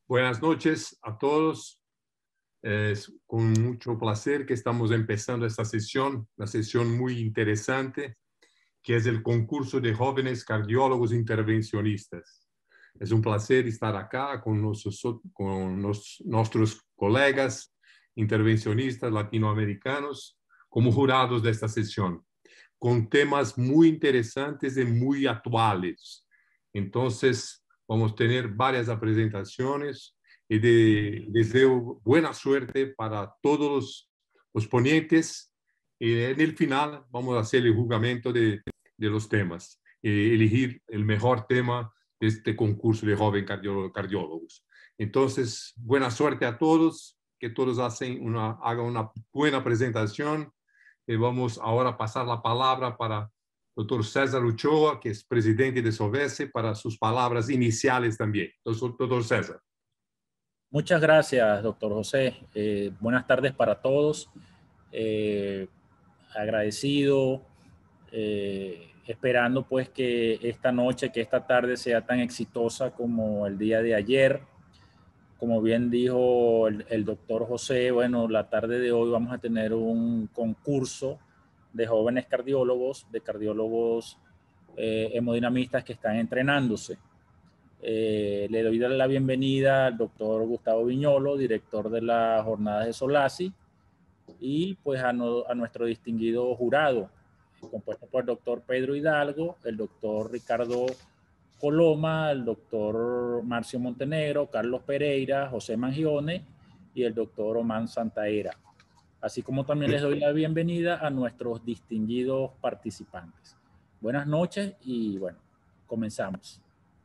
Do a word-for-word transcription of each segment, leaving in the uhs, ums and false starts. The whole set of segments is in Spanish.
Buenas noches a todos. Es con mucho placer que estamos empezando esta sesión, una sesión muy interesante, que es el concurso de jóvenes cardiólogos intervencionistas. Es un placer estar acá con, nuestros, con los, nuestros colegas intervencionistas latinoamericanos como jurados de esta sesión, con temas muy interesantes y muy actuales. Entonces, vamos a tener varias presentaciones y de, deseo buena suerte para todos los, los ponentes. Y en el final vamos a hacer el juzgamiento de, de los temas y elegir el mejor tema de este concurso de jóvenes cardiólogos. Entonces, buena suerte a todos, que todos hacen una, hagan una buena presentación. Y vamos ahora a pasar la palabra para el doctor César Ochoa, que es presidente de SOVESE, para sus palabras iniciales también. Entonces, doctor César. Muchas gracias, doctor José. Eh, buenas tardes para todos. Eh, agradecido, eh, esperando pues que esta noche, que esta tarde sea tan exitosa como el día de ayer. Como bien dijo el, el doctor José, bueno, la tarde de hoy vamos a tener un concurso de jóvenes cardiólogos, de cardiólogos eh, hemodinamistas que están entrenándose. Eh, le doy la bienvenida al doctor Gustavo Viñolo, director de las jornadas de SOLACI, y pues a, no, a nuestro distinguido jurado, compuesto por el doctor Pedro Hidalgo, el doctor Ricardo Coloma, el doctor Marcio Montenegro, Carlos Pereira, José Mangione y el doctor Oman Santaera. Así como también les doy la bienvenida a nuestros distinguidos participantes. Buenas noches y bueno, comenzamos.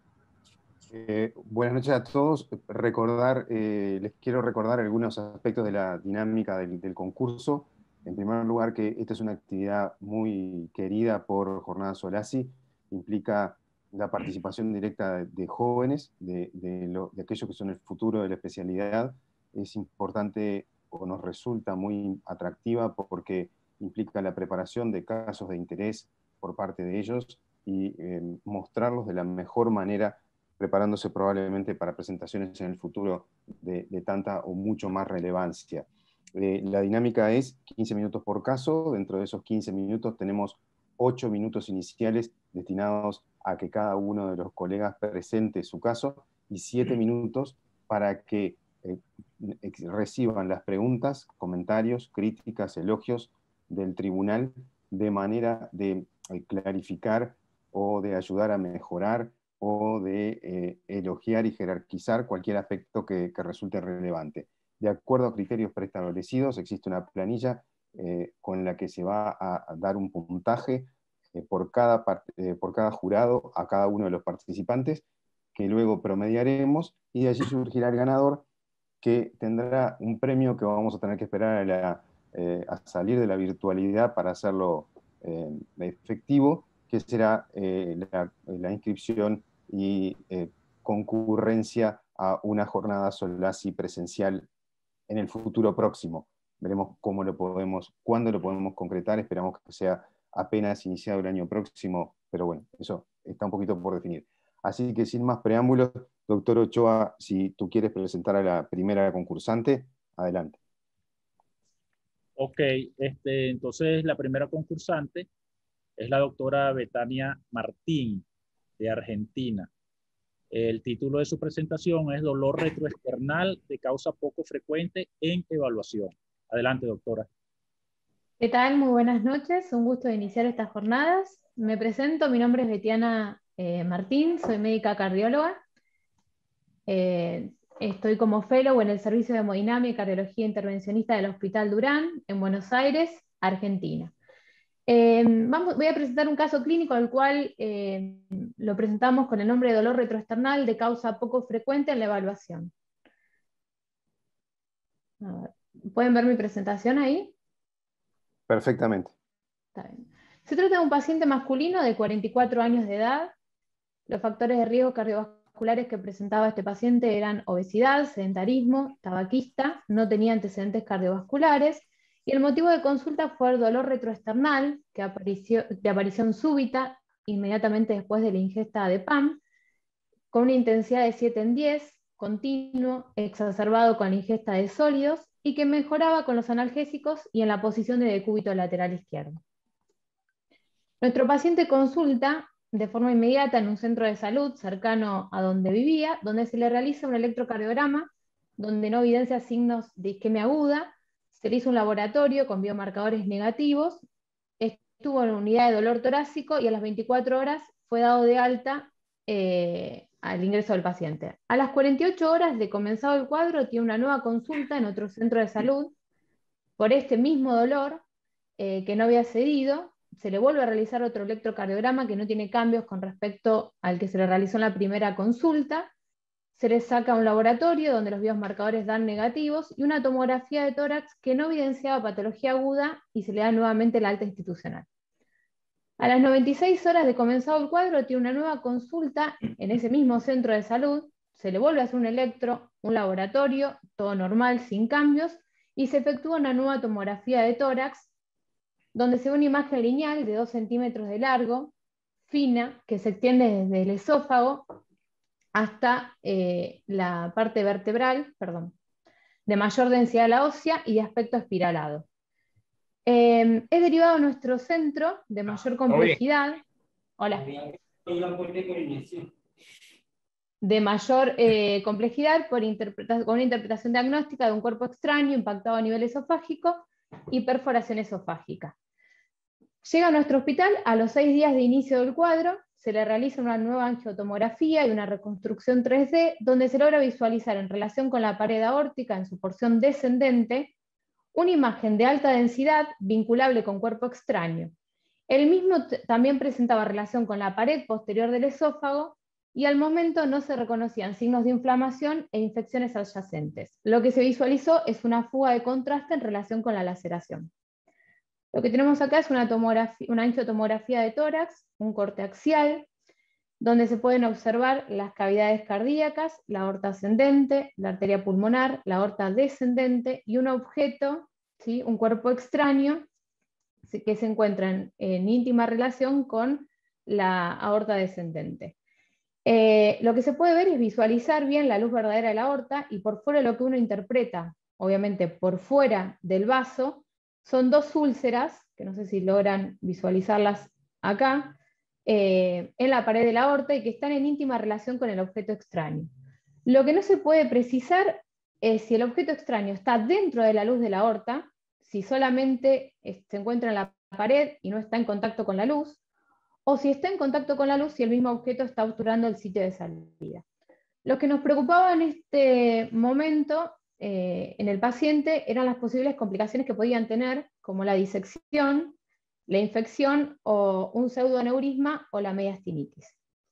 Eh, buenas noches a todos. Recordar, eh, les quiero recordar algunos aspectos de la dinámica del, del concurso. En primer lugar, que esta es una actividad muy querida por Jornadas SOLACI. Implica la participación directa de, de jóvenes, de, de, lo, de aquellos que son el futuro de la especialidad. Es importante o nos resulta muy atractiva porque implica la preparación de casos de interés por parte de ellos y eh, mostrarlos de la mejor manera, preparándose probablemente para presentaciones en el futuro de, de tanta o mucho más relevancia. Eh, la dinámica es quince minutos por caso. Dentro de esos quince minutos tenemos ocho minutos iniciales destinados a que cada uno de los colegas presente su caso y siete minutos para que eh, reciban las preguntas, comentarios, críticas, elogios del tribunal de manera de eh, clarificar o de ayudar a mejorar o de eh, elogiar y jerarquizar cualquier aspecto que, que resulte relevante. De acuerdo a criterios preestablecidos, existe una planilla eh, con la que se va a, a dar un puntaje eh, por, cada part, eh, por cada jurado a cada uno de los participantes, que luego promediaremos, y de allí surgirá el ganador, que tendrá un premio que vamos a tener que esperar a, la, eh, a salir de la virtualidad para hacerlo eh, efectivo, que será eh, la, la inscripción y eh, concurrencia a una jornada SOLACI presencial en el futuro próximo. Veremos cómo lo podemos, cuándo lo podemos concretar. Esperamos que sea apenas iniciado el año próximo, pero bueno, eso está un poquito por definir. Así que sin más preámbulos, doctor Ochoa, si tú quieres presentar a la primera concursante, adelante. Ok, este, entonces la primera concursante es la doctora Betania Martín, de Argentina. El título de su presentación es Dolor retroesternal de causa poco frecuente en evaluación. Adelante, doctora. ¿Qué tal? Muy buenas noches. Un gusto de iniciar estas jornadas. Me presento, mi nombre es Betania eh, Martín, soy médica cardióloga. Eh, estoy como fellow en el Servicio de Hemodinamia y Cardiología Intervencionista del Hospital Durán, en Buenos Aires, Argentina. Eh, vamos, voy a presentar un caso clínico al cual eh, lo presentamos con el nombre de dolor retroesternal de causa poco frecuente en la evaluación. A ver, ¿pueden ver mi presentación ahí? Perfectamente. Está bien. Se trata de un paciente masculino de cuarenta y cuatro años de edad. Los factores de riesgo cardiovasculares que presentaba este paciente eran obesidad, sedentarismo, tabaquista, no tenía antecedentes cardiovasculares, y el motivo de consulta fue el dolor retroesternal, que apareció, de aparición súbita, inmediatamente después de la ingesta de P A M, con una intensidad de siete en diez, continuo, exacerbado con la ingesta de sólidos y que mejoraba con los analgésicos y en la posición de decúbito lateral izquierdo. Nuestro paciente consulta de forma inmediata en un centro de salud cercano a donde vivía, donde se le realiza un electrocardiograma, donde no evidencia signos de isquemia aguda, se le hizo un laboratorio con biomarcadores negativos, estuvo en unidad de dolor torácico y a las veinticuatro horas fue dado de alta eh, al ingreso del paciente. A las cuarenta y ocho horas de comenzado el cuadro tiene una nueva consulta en otro centro de salud por este mismo dolor eh, que no había cedido. Se le vuelve a realizar otro electrocardiograma que no tiene cambios con respecto al que se le realizó en la primera consulta. Se le saca un laboratorio donde los biomarcadores dan negativos y una tomografía de tórax que no evidenciaba patología aguda y se le da nuevamente la alta institucional. A las noventa y seis horas de comenzado el cuadro tiene una nueva consulta en ese mismo centro de salud, se le vuelve a hacer un electro, un laboratorio, todo normal, sin cambios, y se efectúa una nueva tomografía de tórax donde se ve una imagen lineal de dos centímetros de largo, fina, que se extiende desde el esófago hasta eh, la parte vertebral, perdón, de mayor densidad de la ósea y de aspecto espiralado. Eh, es derivado a nuestro centro de mayor complejidad. Hola. De mayor eh, complejidad por con una interpretación diagnóstica de un cuerpo extraño impactado a nivel esofágico y perforación esofágica. Llega a nuestro hospital a los seis días de inicio del cuadro, se le realiza una nueva angiotomografía y una reconstrucción tres D, donde se logra visualizar en relación con la pared aórtica en su porción descendente, una imagen de alta densidad vinculable con cuerpo extraño. El mismo también presentaba relación con la pared posterior del esófago y al momento no se reconocían signos de inflamación e infecciones adyacentes. Lo que se visualizó es una fuga de contraste en relación con la laceración. Lo que tenemos acá es una, tomografía, una angiotomografía de tórax, un corte axial, donde se pueden observar las cavidades cardíacas, la aorta ascendente, la arteria pulmonar, la aorta descendente y un objeto, ¿sí? Un cuerpo extraño que se encuentra en, en íntima relación con la aorta descendente. Eh, lo que se puede ver es visualizar bien la luz verdadera de la aorta y por fuera lo que uno interpreta, obviamente por fuera del vaso, son dos úlceras, que no sé si logran visualizarlas acá, eh, en la pared de la aorta y que están en íntima relación con el objeto extraño. Lo que no se puede precisar es si el objeto extraño está dentro de la luz de la aorta, si solamente se encuentra en la pared y no está en contacto con la luz, o si está en contacto con la luz y el mismo objeto está obturando el sitio de salida. Lo que nos preocupaba en este momento eh, en el paciente eran las posibles complicaciones que podían tener, como la disección, la infección o un pseudoaneurisma o la mediastinitis.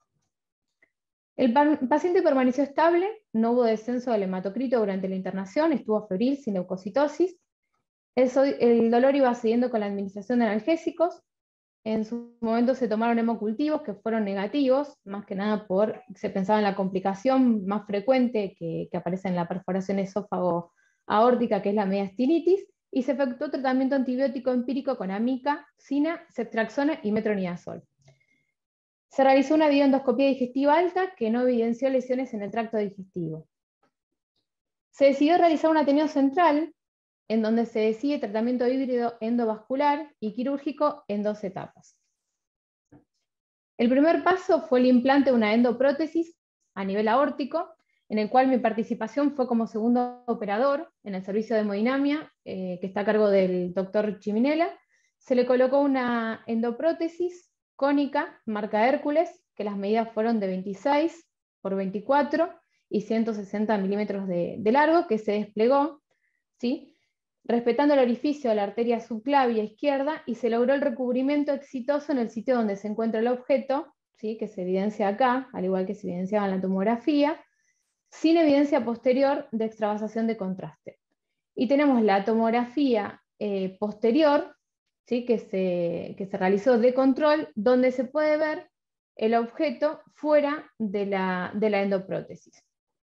El paciente permaneció estable, no hubo descenso del hematocrito durante la internación, estuvo febril sin leucocitosis. El, el dolor iba cediendo con la administración de analgésicos. En su momento se tomaron hemocultivos que fueron negativos, más que nada por, se pensaba en la complicación más frecuente que, que aparece en la perforación esófago aórtica, que es la mediastinitis, y se efectuó tratamiento antibiótico empírico con amica, sina, ceftriaxona y metronidazol. Se realizó una bioendoscopía digestiva alta que no evidenció lesiones en el tracto digestivo. Se decidió realizar un ateneo central, en donde se decide tratamiento híbrido endovascular y quirúrgico en dos etapas. El primer paso fue el implante de una endoprótesis a nivel aórtico, en el cual mi participación fue como segundo operador en el servicio de hemodinamia, eh, que está a cargo del doctor Chiminela. Se le colocó una endoprótesis cónica, marca Hércules, que las medidas fueron de veintiséis por veinticuatro y ciento sesenta milímetros de, de largo, que se desplegó, ¿sí?, respetando el orificio de la arteria subclavia izquierda, y se logró el recubrimiento exitoso en el sitio donde se encuentra el objeto, ¿sí?, que se evidencia acá, al igual que se evidenciaba en la tomografía, sin evidencia posterior de extravasación de contraste. Y tenemos la tomografía eh, posterior, ¿sí?, que, se, que se realizó de control, donde se puede ver el objeto fuera de la, de la endoprótesis.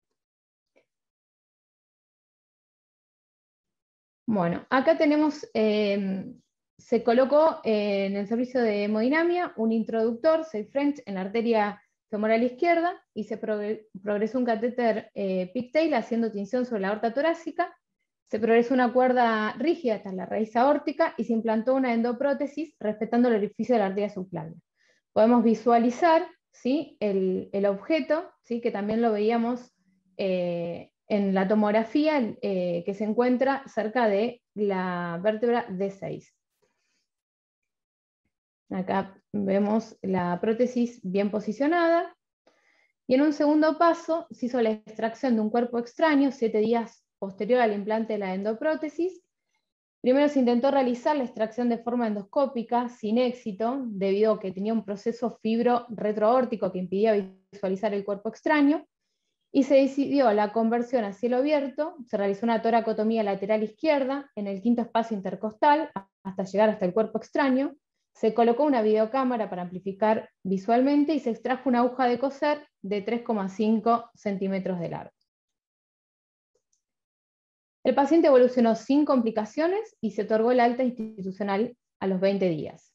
Bueno, acá tenemos, eh, se colocó eh, en el servicio de hemodinamia un introductor, Safe French, en la arteria femoral izquierda y se progresó un catéter eh, pigtail haciendo tinción sobre la aorta torácica, se progresó una cuerda rígida hasta la raíz aórtica y se implantó una endoprótesis respetando el orificio de la arteria subclavia. Podemos visualizar, ¿sí?, el, el objeto, ¿sí?, que también lo veíamos eh, en la tomografía, eh, que se encuentra cerca de la vértebra D seis. Acá vemos la prótesis bien posicionada, y en un segundo paso se hizo la extracción de un cuerpo extraño, siete días posterior al implante de la endoprótesis. Primero se intentó realizar la extracción de forma endoscópica, sin éxito, debido a que tenía un proceso fibro retroaórtico que impedía visualizar el cuerpo extraño, y se decidió la conversión a cielo abierto. Se realizó una toracotomía lateral izquierda en el quinto espacio intercostal hasta llegar hasta el cuerpo extraño. Se colocó una videocámara para amplificar visualmente y se extrajo una aguja de coser de tres coma cinco centímetros de largo. El paciente evolucionó sin complicaciones y se otorgó el alta institucional a los veinte días.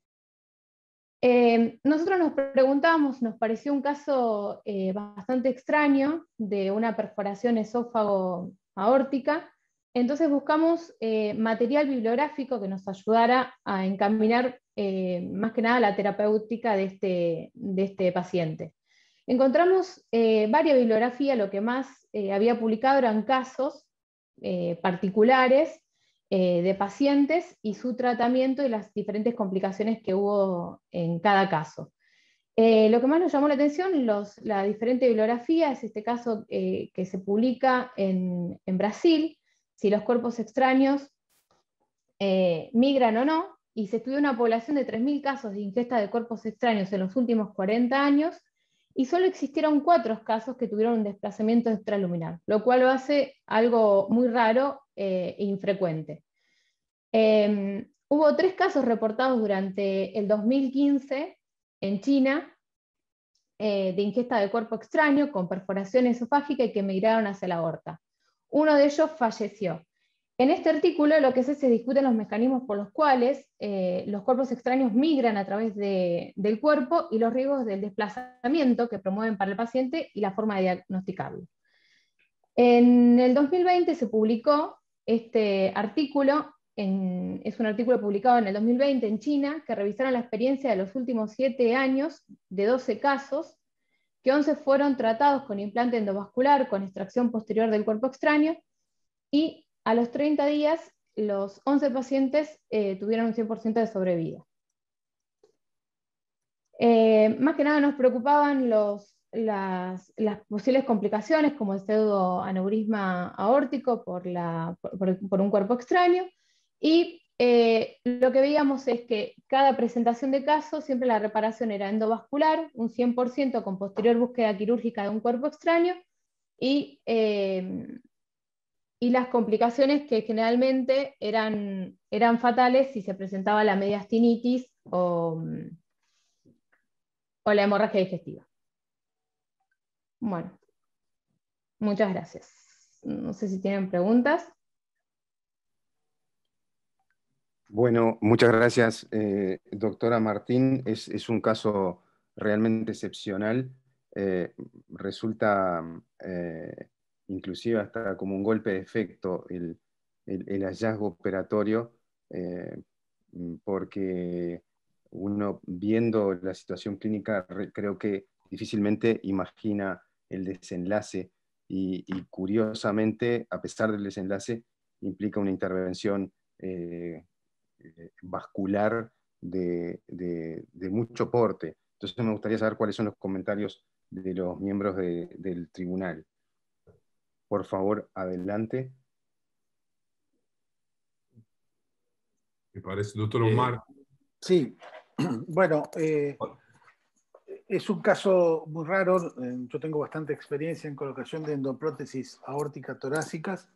Eh, nosotros nos preguntamos, nos pareció un caso eh, bastante extraño de una perforación esófago-aórtica, entonces buscamos eh, material bibliográfico que nos ayudara a encaminar eh, más que nada la terapéutica de este, de este paciente. Encontramos eh, varias bibliografías, lo que más eh, había publicado eran casos eh, particulares eh, de pacientes y su tratamiento y las diferentes complicaciones que hubo en cada caso. Eh, lo que más nos llamó la atención, los, la diferente bibliografía, es este caso eh, que se publica en, en Brasil, si los cuerpos extraños eh, migran o no, y se estudió una población de tres mil casos de ingesta de cuerpos extraños en los últimos cuarenta años, y solo existieron cuatro casos que tuvieron un desplazamiento extraluminar, lo cual lo hace algo muy raro eh, e infrecuente. Eh, hubo tres casos reportados durante el dos mil quince en China, eh, de ingesta de cuerpo extraño con perforación esofágica y que migraron hacia la aorta. Uno de ellos falleció. En este artículo lo que se, se discuten los mecanismos por los cuales eh, los cuerpos extraños migran a través de, del cuerpo y los riesgos del desplazamiento que promueven para el paciente y la forma de diagnosticarlo. En el dos mil veinte se publicó este artículo, en, es un artículo publicado en el dos mil veinte en China, que revisaron la experiencia de los últimos siete años de doce casos, que once fueron tratados con implante endovascular con extracción posterior del cuerpo extraño, y a los treinta días los once pacientes eh, tuvieron un cien por ciento de sobrevida. Eh, más que nada nos preocupaban los, las, las posibles complicaciones como el pseudoaneurisma aórtico por, la, por, por un cuerpo extraño, y eh, lo que veíamos es que cada presentación de caso siempre la reparación era endovascular, un cien por ciento con posterior búsqueda quirúrgica de un cuerpo extraño, y, eh, y las complicaciones que generalmente eran, eran fatales si se presentaba la mediastinitis o, o la hemorragia digestiva. Bueno, muchas gracias. No sé si tienen preguntas. Bueno, muchas gracias, eh, doctora Martín. Es, es un caso realmente excepcional. Eh, resulta eh, inclusive hasta como un golpe de efecto el, el, el hallazgo operatorio, eh, porque uno viendo la situación clínica creo que difícilmente imagina el desenlace y, y curiosamente, a pesar del desenlace, implica una intervención eh, vascular de, de, de mucho porte. Entonces me gustaría saber cuáles son los comentarios de los miembros de, del tribunal. Por favor, adelante. Me parece, doctor Omar. Eh, sí, bueno, eh, es un caso muy raro. Yo tengo bastante experiencia en colocación de endoprótesis aórtica torácicas.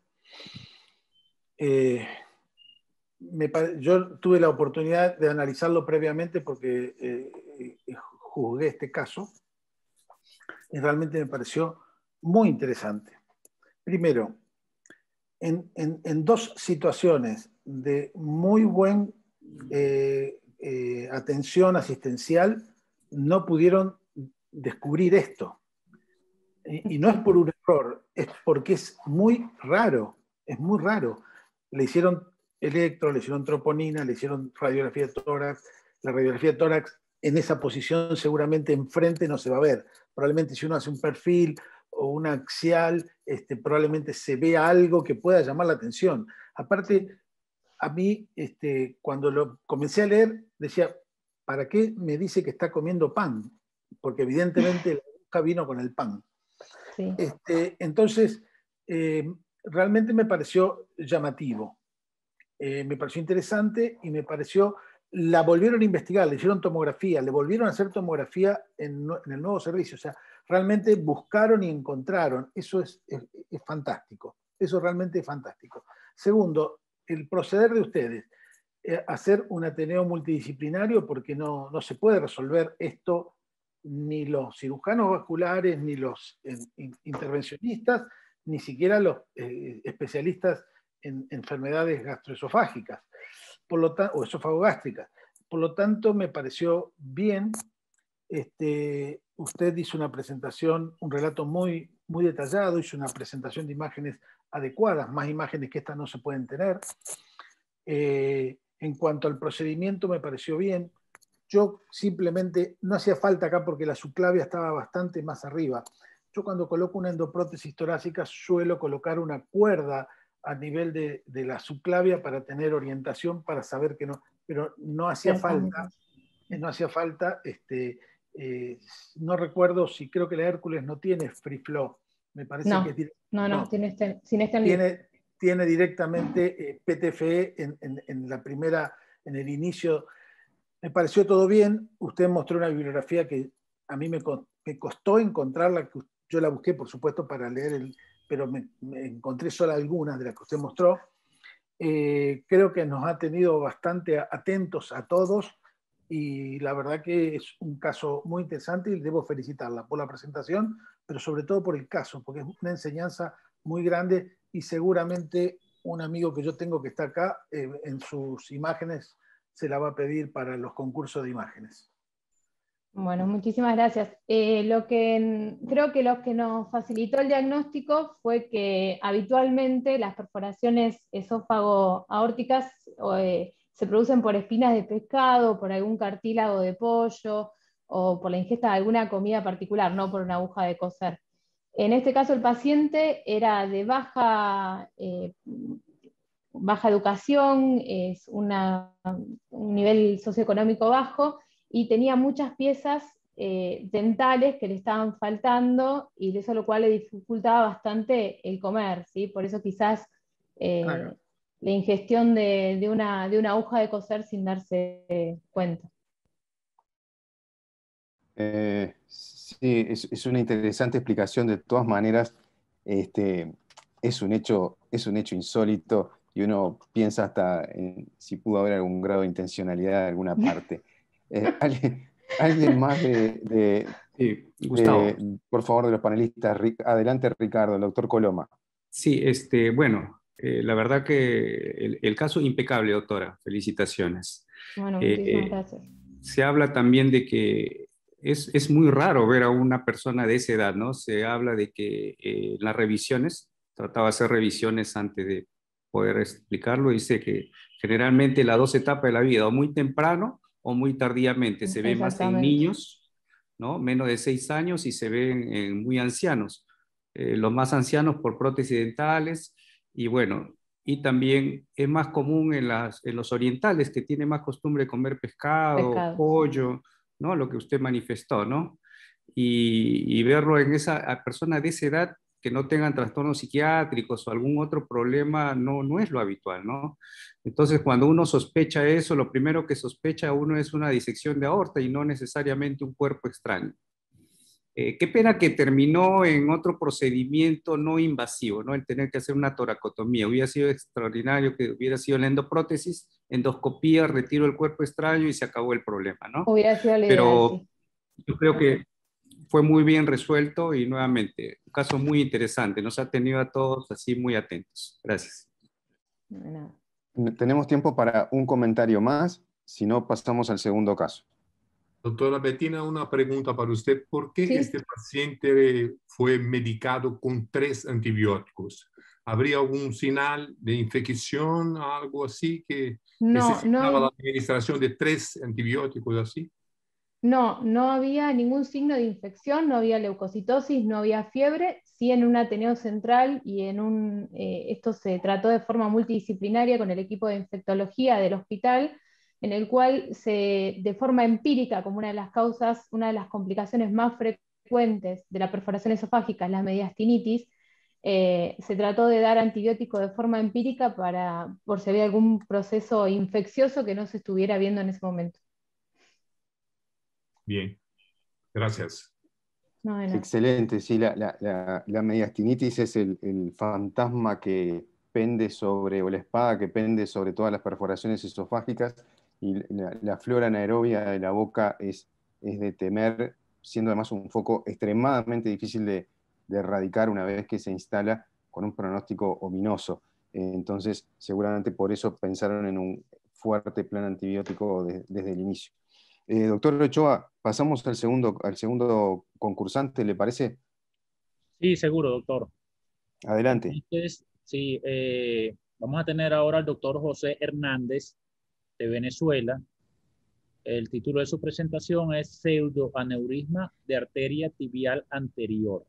Eh, Me, yo tuve la oportunidad de analizarlo previamente porque eh, eh, juzgué este caso y realmente me pareció muy interesante. Primero, en, en, en dos situaciones de muy buena eh, eh, atención asistencial, no pudieron descubrir esto. Y, y no es por un error, es porque es muy raro, es muy raro. Le hicieron electro, le hicieron troponina, le hicieron radiografía de tórax. La radiografía de tórax en esa posición seguramente enfrente no se va a ver. Probablemente si uno hace un perfil o una axial, este, probablemente se vea algo que pueda llamar la atención. Aparte, a mí, este, cuando lo comencé a leer, decía, ¿para qué me dice que está comiendo pan? Porque evidentemente la aguja vino con el pan. Sí. Este, entonces, eh, realmente me pareció llamativo. Eh, me pareció interesante y me pareció, la volvieron a investigar, le hicieron tomografía, le volvieron a hacer tomografía en, en el nuevo servicio, o sea, realmente buscaron y encontraron, eso es, es, es fantástico, eso realmente es fantástico. Segundo, el proceder de ustedes, eh, hacer un Ateneo multidisciplinario, porque no, no se puede resolver esto, ni los cirujanos vasculares, ni los eh, intervencionistas, ni siquiera los eh, especialistas en enfermedades gastroesofágicas, por lo tanto, o esofagogástricas. Por lo tanto, me pareció bien. Este, usted hizo una presentación, un relato muy, muy detallado, hizo una presentación de imágenes adecuadas, más imágenes que estas no se pueden tener. Eh, en cuanto al procedimiento, me pareció bien. Yo simplemente, no hacía falta acá porque la subclavia estaba bastante más arriba. Yo cuando coloco una endoprótesis torácica suelo colocar una cuerda a nivel de, de la subclavia para tener orientación, para saber que no, pero no hacía falta, no hacía falta, este, eh, no recuerdo si creo que la Hércules no tiene free flow, me parece no, que es no, no, no, tiene este, sin este tiene, tiene directamente eh, P T F E en, en, en la primera, en el inicio. Me pareció todo bien, usted mostró una bibliografía que a mí me, me costó encontrarla, que yo la busqué por supuesto para leer, el, pero me, me encontré solo algunas de las que usted mostró. Eh, creo que nos ha tenido bastante atentos a todos y la verdad que es un caso muy interesante y debo felicitarla por la presentación, pero sobre todo por el caso, porque es una enseñanza muy grande y seguramente un amigo que yo tengo que está acá, eh, en sus imágenes se la va a pedir para los concursos de imágenes. Bueno, muchísimas gracias. Eh, lo que, creo que lo que nos facilitó el diagnóstico fue que habitualmente las perforaciones esófago-aórticas eh, se producen por espinas de pescado, por algún cartílago de pollo o por la ingesta de alguna comida particular, no por una aguja de coser. En este caso el paciente era de baja, eh, baja educación, es una, un nivel socioeconómico bajo, y tenía muchas piezas eh, dentales que le estaban faltando, y de eso lo cual le dificultaba bastante el comer, ¿sí? Por eso quizás eh, claro. la ingestión de, de, una, de una aguja de coser sin darse eh, cuenta. Eh, sí, es, es una interesante explicación. De todas maneras, este, es, un hecho, es un hecho insólito y uno piensa hasta en si pudo haber algún grado de intencionalidad en alguna parte. Eh, ¿alguien, ¿Alguien más de, de, sí, Gustavo. de, por favor, de los panelistas? Adelante, Ricardo, el doctor Coloma. Sí, este, bueno, eh, la verdad que el, el caso impecable, doctora. Felicitaciones. Bueno, muchísimas eh, gracias. Se habla también de que es, es muy raro ver a una persona de esa edad, ¿no? Se habla de que eh, las revisiones, trataba de hacer revisiones antes de poder explicarlo, dice que generalmente las dos etapas de la vida, o muy temprano o muy tardíamente, se ve más en niños, ¿no? Menos de seis años, y se ven en muy ancianos. Eh, los más ancianos por prótesis dentales, y bueno, y también es más común en, las, en los orientales, que tienen más costumbre de comer pescado, pescado, pollo, ¿no? Lo que usted manifestó, ¿no? Y, y verlo en esa persona de esa edad, que no tengan trastornos psiquiátricos o algún otro problema, no, no es lo habitual, ¿no? Entonces, cuando uno sospecha eso, lo primero que sospecha uno es una disección de aorta y no necesariamente un cuerpo extraño. Eh, qué pena que terminó en otro procedimiento no invasivo, ¿no? El tener que hacer una toracotomía. Hubiera sido extraordinario que hubiera sido la endoprótesis, endoscopía, retiro del cuerpo extraño y se acabó el problema, ¿no? Hubiera sido la Pero ideal, sí. Yo creo que fue muy bien resuelto y nuevamente, un caso muy interesante. Nos ha tenido a todos así muy atentos. Gracias. Tenemos tiempo para un comentario más, si no pasamos al segundo caso. Doctora Bettina, una pregunta para usted. ¿Por qué Sí. este paciente fue medicado con tres antibióticos? ¿Habría algún señal de infección, algo así, que No, necesitaba la no, administración de tres antibióticos así? no, no había ningún signo de infección, no había leucocitosis, no había fiebre, sí en un Ateneo Central y en un, eh, esto se trató de forma multidisciplinaria con el equipo de infectología del hospital, en el cual se, de forma empírica, como una de las causas, una de las complicaciones más frecuentes de la perforación esofágica, la mediastinitis, eh, se trató de dar antibiótico de forma empírica para, por si había algún proceso infeccioso que no se estuviera viendo en ese momento. Bien, gracias. No, de nada. Excelente, sí, la, la, la, la mediastinitis es el, el fantasma que pende sobre, o la espada que pende sobre todas las perforaciones esofágicas, y la, la flora anaerobia de la boca es, es de temer, siendo además un foco extremadamente difícil de, de erradicar una vez que se instala con un pronóstico ominoso. Entonces, seguramente por eso pensaron en un fuerte plan antibiótico de, desde el inicio. Eh, doctor Ochoa, pasamos al segundo, al segundo concursante, ¿le parece? Sí, seguro, doctor. Adelante. Entonces, sí, eh, vamos a tener ahora al doctor José Hernández de Venezuela. El título de su presentación es Pseudoaneurisma de arteria tibial anterior.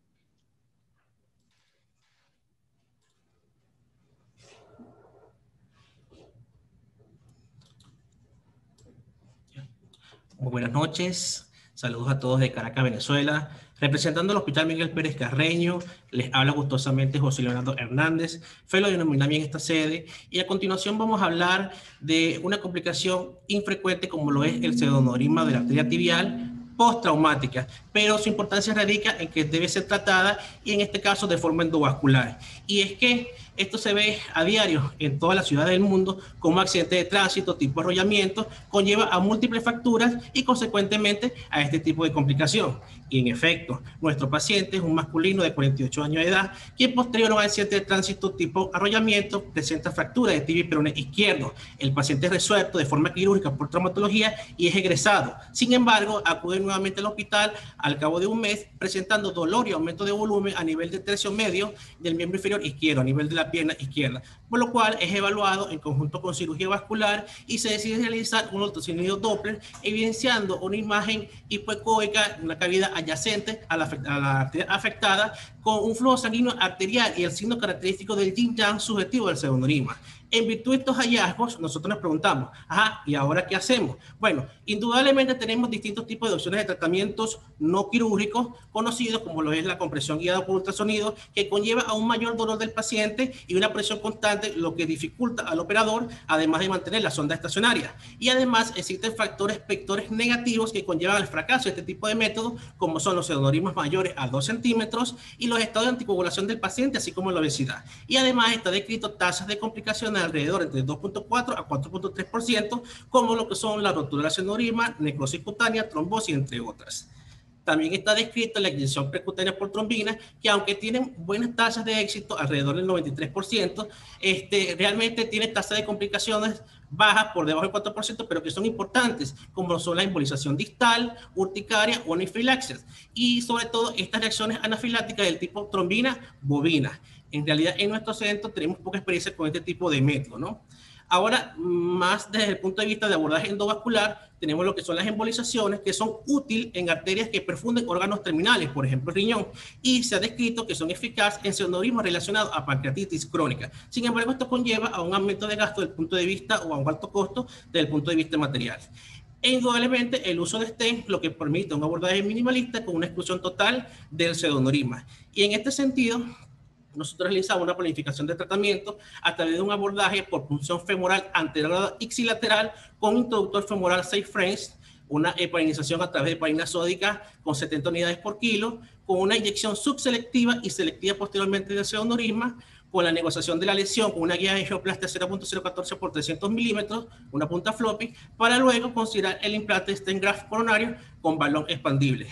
Muy buenas noches, saludos a todos de Caracas, Venezuela. Representando al Hospital Miguel Pérez Carreño, les habla gustosamente José Leonardo Hernández, fellow de Nominami en esta sede, y a continuación vamos a hablar de una complicación infrecuente como lo es el pseudoaneurisma de la arteria tibial postraumática, pero su importancia radica en que debe ser tratada y en este caso de forma endovascular. Y es que esto se ve a diario en todas las ciudades del mundo como accidente de tránsito tipo arrollamiento, conlleva a múltiples fracturas y consecuentemente a este tipo de complicación. Y en efecto, nuestro paciente es un masculino de cuarenta y ocho años de edad, quien posterior a un accidente de tránsito tipo arrollamiento presenta fractura de tibia y peroné izquierdo. El paciente es resuelto de forma quirúrgica por traumatología y es egresado. Sin embargo, acude nuevamente al hospital al cabo de un mes presentando dolor y aumento de volumen a nivel del tercio medio del miembro inferior izquierdo, a nivel de la pierna izquierda, por lo cual es evaluado en conjunto con cirugía vascular y se decide realizar un ultrasonido Doppler evidenciando una imagen hipoecoica, una cavidad adyacente a la, a la arteria afectada con un flujo sanguíneo arterial y el signo característico del yin-yang subjetivo del pseudoaneurisma. En virtud de estos hallazgos, nosotros nos preguntamos, ajá, ¿y ahora qué hacemos? Bueno, indudablemente tenemos distintos tipos de opciones de tratamientos no quirúrgicos, conocidos como lo es la compresión guiada por ultrasonido, que conlleva a un mayor dolor del paciente y una presión constante, lo que dificulta al operador, además de mantener la sonda estacionaria. Y además existen factores vectores negativos que conllevan al fracaso de este tipo de métodos, como son los pseudoaneurismas mayores a dos centímetros y los estados de anticoagulación del paciente, así como la obesidad. Y además está descrito tasas de complicaciones alrededor entre dos punto cuatro a cuatro punto tres por ciento, como lo que son la rotura del aneurisma, necrosis cutánea, trombosis, entre otras. También está descrito la inyección percutánea por trombina, que aunque tienen buenas tasas de éxito, alrededor del noventa y tres por ciento, este, realmente tiene tasas de complicaciones bajas por debajo del cuatro por ciento, pero que son importantes, como son la embolización distal, urticaria o anafilaxis. Y sobre todo estas reacciones anafilácticas del tipo trombina bovina. En realidad, en nuestro centro tenemos poca experiencia con este tipo de método, ¿no? Ahora, más desde el punto de vista de abordaje endovascular, tenemos lo que son las embolizaciones, que son útiles en arterias que perfunden órganos terminales, por ejemplo, el riñón, y se ha descrito que son eficaces en pseudoaneurismas relacionados a pancreatitis crónica. Sin embargo, esto conlleva a un aumento de gasto desde el punto de vista, o a un alto costo desde el punto de vista material. E indudablemente el uso de stent lo que permite un abordaje minimalista con una exclusión total del pseudoaneurisma. Y en este sentido, nosotros realizamos una planificación de tratamiento a través de un abordaje por punción femoral anterior ipsilateral con introductor femoral seis frames, una heparinización a través de heparina sódica con setenta unidades por kilo, con una inyección subselectiva y selectiva posteriormente del pseudoaneurisma, con la negociación de la lesión con una guía de angioplastia cero punto cero catorce por trescientos milímetros, una punta floppy, para luego considerar el implante de stent graft coronario con balón expandible.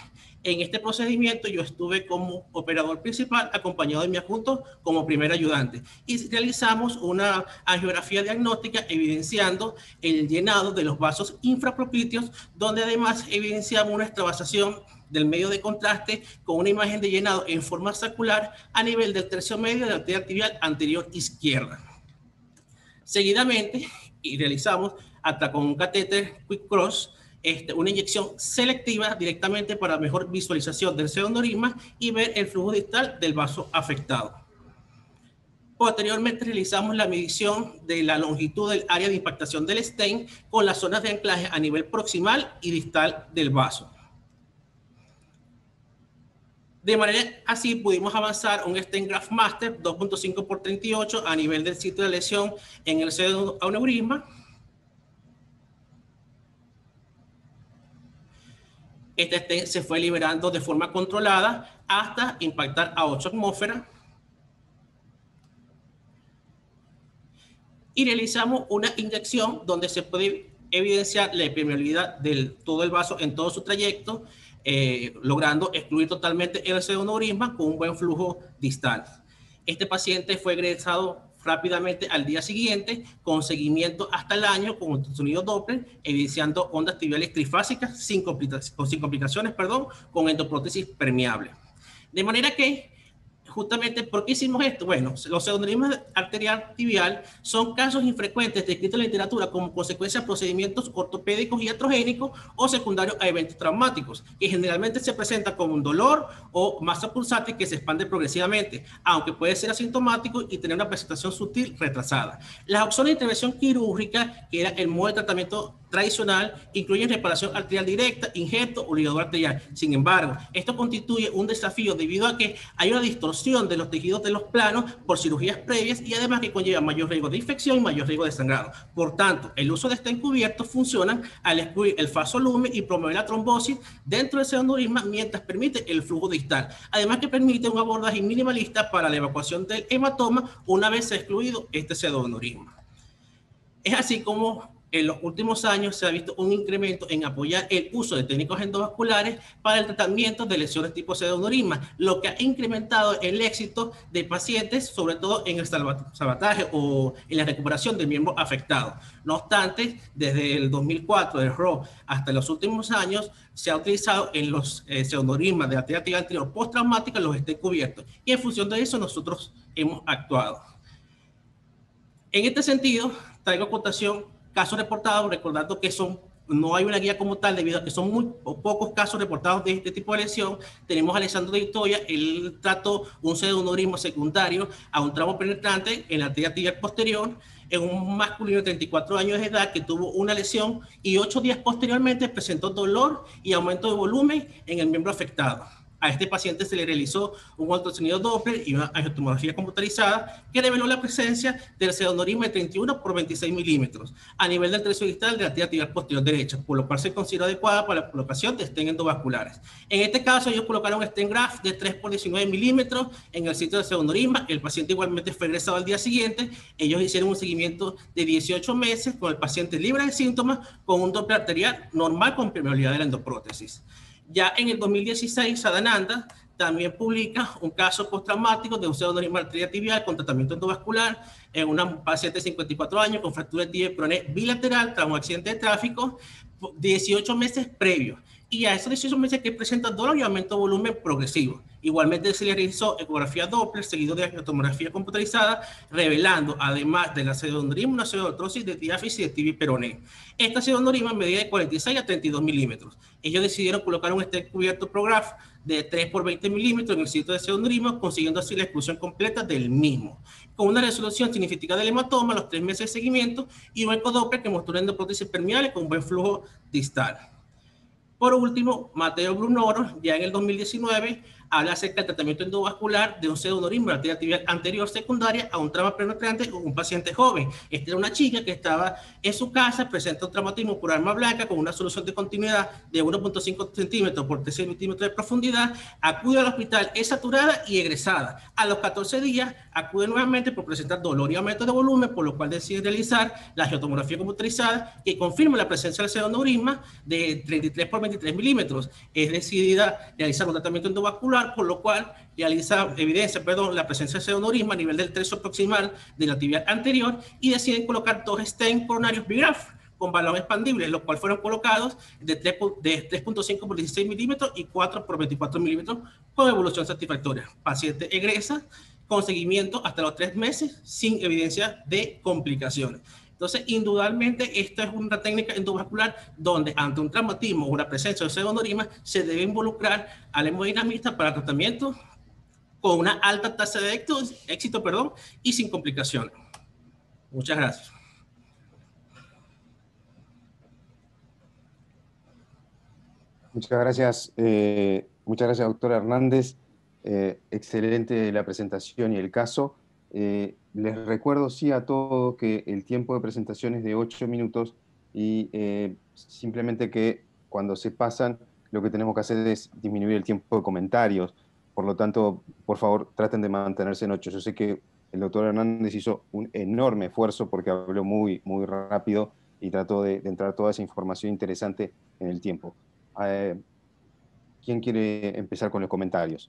En este procedimiento yo estuve como operador principal acompañado de mi adjunto como primer ayudante y realizamos una angiografía diagnóstica evidenciando el llenado de los vasos infrapropíteos, donde además evidenciamos una extravasación del medio de contraste con una imagen de llenado en forma circular a nivel del tercio medio de la arteria tibial anterior izquierda. Seguidamente, y realizamos hasta con un catéter Quick Cross, Este, una inyección selectiva directamente para mejor visualización del pseudoaneurisma y ver el flujo distal del vaso afectado. Posteriormente realizamos la medición de la longitud del área de impactación del stent con las zonas de anclaje a nivel proximal y distal del vaso. De manera así pudimos avanzar un stent graft master dos punto cinco por treinta y ocho a nivel del sitio de lesión en el pseudoaneurisma. Este stent se fue liberando de forma controlada hasta impactar a ocho atmósferas. Y realizamos una inyección donde se puede evidenciar la permeabilidad de todo el vaso en todo su trayecto, eh, logrando excluir totalmente el pseudoaneurisma con un buen flujo distal. Este paciente fue egresado rápidamente al día siguiente, con seguimiento hasta el año con ultrasonido Doppler, evidenciando ondas tibiales trifásicas sin, complica sin complicaciones, perdón, con endoprótesis permeable. De manera que, justamente, ¿por qué hicimos esto? Bueno, los pseudoaneurismas arterial tibial son casos infrecuentes descritos en la literatura como consecuencia de procedimientos ortopédicos y iatrogénicos o secundarios a eventos traumáticos, que generalmente se presentan como un dolor o masa pulsátil que se expande progresivamente, aunque puede ser asintomático y tener una presentación sutil retrasada. Las opciones de intervención quirúrgica, que era el modo de tratamiento tradicional, incluyen reparación arterial directa, injerto o ligador arterial. Sin embargo, esto constituye un desafío debido a que hay una distorsión de los tejidos de los planos por cirugías previas y además que conlleva mayor riesgo de infección y mayor riesgo de sangrado. Por tanto, el uso de stent cubiertos funciona al excluir el fasolumen y promover la trombosis dentro del pseudoaneurisma mientras permite el flujo distal. Además que permite un abordaje minimalista para la evacuación del hematoma una vez se ha excluido este pseudoaneurisma. Es así como en los últimos años se ha visto un incremento en apoyar el uso de técnicos endovasculares para el tratamiento de lesiones tipo pseudoaneurisma, lo que ha incrementado el éxito de pacientes, sobre todo en el salvataje o en la recuperación del miembro afectado. No obstante, desde el dos mil cuatro del R O hasta los últimos años se ha utilizado en los eh, pseudoaneurismas de la arteria tibial anterior postraumática los stent cubiertos y en función de eso nosotros hemos actuado. En este sentido, traigo a cotación casos reportados, recordando que son, no hay una guía como tal debido a que son muy pocos casos reportados de este tipo de lesión. Tenemos a Alessandro de Itoya, él trató un pseudoaneurisma secundario a un tramo penetrante en la arteria tibial posterior en un masculino de treinta y cuatro años de edad que tuvo una lesión y ocho días posteriormente presentó dolor y aumento de volumen en el miembro afectado. A este paciente se le realizó un ultrasonido Doppler y una angiotomografía computarizada que reveló la presencia del pseudoaneurisma de treinta y uno por veintiséis milímetros a nivel del tercio distal de la arteria tibial posterior derecha, por lo cual se consideró adecuada para la colocación de stent endovasculares. En este caso, ellos colocaron un stent graft de tres por diecinueve milímetros en el sitio del pseudoaneurisma. El paciente igualmente fue egresado al día siguiente. Ellos hicieron un seguimiento de dieciocho meses con el paciente libre de síntomas, con un Doppler arterial normal con permeabilidad de la endoprótesis. Ya en el dos mil dieciséis, Sadananda también publica un caso postraumático de un pseudoaneurisma arterial tibial con tratamiento endovascular en una paciente de cincuenta y cuatro años con fractura de tibia y peroné bilateral tras un accidente de tráfico, dieciocho meses previos. Y a esos dieciocho meses que presenta dolor y aumento de volumen progresivo. Igualmente se le realizó ecografía Doppler seguido de tomografía computarizada, revelando, además de la pseudoaneurisma, una pseudoartrosis de diáfisis de tibia y peroné. Esta pseudoaneurisma medía de cuarenta y seis a treinta y dos milímetros. Ellos decidieron colocar un stent cubierto ProGraft de tres por veinte milímetros en el sitio de pseudoaneurisma, consiguiendo así la exclusión completa del mismo, con una resolución significativa del hematoma a los tres meses de seguimiento y un ecodoppler que mostró endoprótesis permeable con buen flujo distal. Por último, Mateo Brunoro, ya en el dos mil diecinueve, habla acerca del tratamiento endovascular de un pseudoneurisma de la arteria tibial anterior secundaria a un trauma penetrante con un paciente joven. Esta era una chica que estaba en su casa, presenta un traumatismo por arma blanca con una solución de continuidad de uno punto cinco centímetros por tres centímetros de profundidad, acude al hospital, es saturada y egresada. A los catorce días acude nuevamente por presentar dolor y aumento de volumen, por lo cual decide realizar la geotomografía computarizada que confirma la presencia del pseudoneurisma de treinta y tres por veintitrés milímetros. Es decidida realizar un tratamiento endovascular, por lo cual realiza evidencia, perdón, la presencia del pseudoneurisma a nivel del tercio proximal de la tibia anterior y deciden colocar dos stents coronarios Bigraph con balón expandible, los cuales fueron colocados de tres punto cinco por dieciséis milímetros y cuatro por veinticuatro milímetros con evolución satisfactoria. Paciente egresa con seguimiento hasta los tres meses sin evidencia de complicaciones. Entonces, indudablemente, esta es una técnica endovascular donde ante un traumatismo o una presencia de pseudoneurisma se debe involucrar al hemodinamista para tratamiento con una alta tasa de éxito, éxito perdón, y sin complicaciones. Muchas gracias. Muchas gracias, eh, muchas gracias, doctor Hernández. Eh, excelente la presentación y el caso. Eh, les recuerdo sí a todos que el tiempo de presentación es de ocho minutos y eh, simplemente que cuando se pasan lo que tenemos que hacer es disminuir el tiempo de comentarios. Por lo tanto, por favor, traten de mantenerse en ocho. Yo sé que el doctor Hernández hizo un enorme esfuerzo porque habló muy, muy rápido y trató de, de entrar toda esa información interesante en el tiempo. Eh, ¿Quién quiere empezar con los comentarios?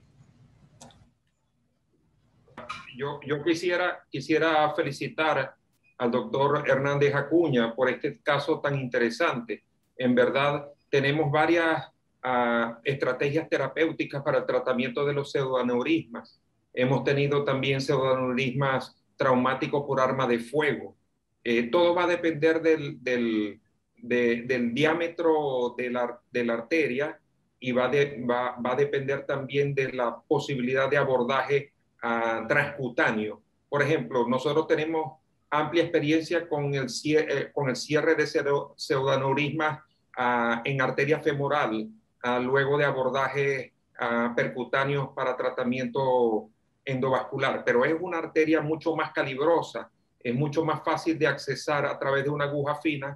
Yo, yo quisiera, quisiera felicitar al doctor Hernández Acuña por este caso tan interesante. En verdad, tenemos varias uh, estrategias terapéuticas para el tratamiento de los pseudoaneurismas. Hemos tenido también pseudoaneurismas traumáticos por arma de fuego. Eh, todo va a depender del, del, de, del diámetro de la, de la arteria y va, de, va, va a depender también de la posibilidad de abordaje Uh, transcutáneo. Por ejemplo, nosotros tenemos amplia experiencia con el cierre, con el cierre de pseudoaneurismas uh, en arteria femoral, uh, luego de abordaje uh, percutáneos para tratamiento endovascular, pero es una arteria mucho más calibrosa, es mucho más fácil de accesar a través de una aguja fina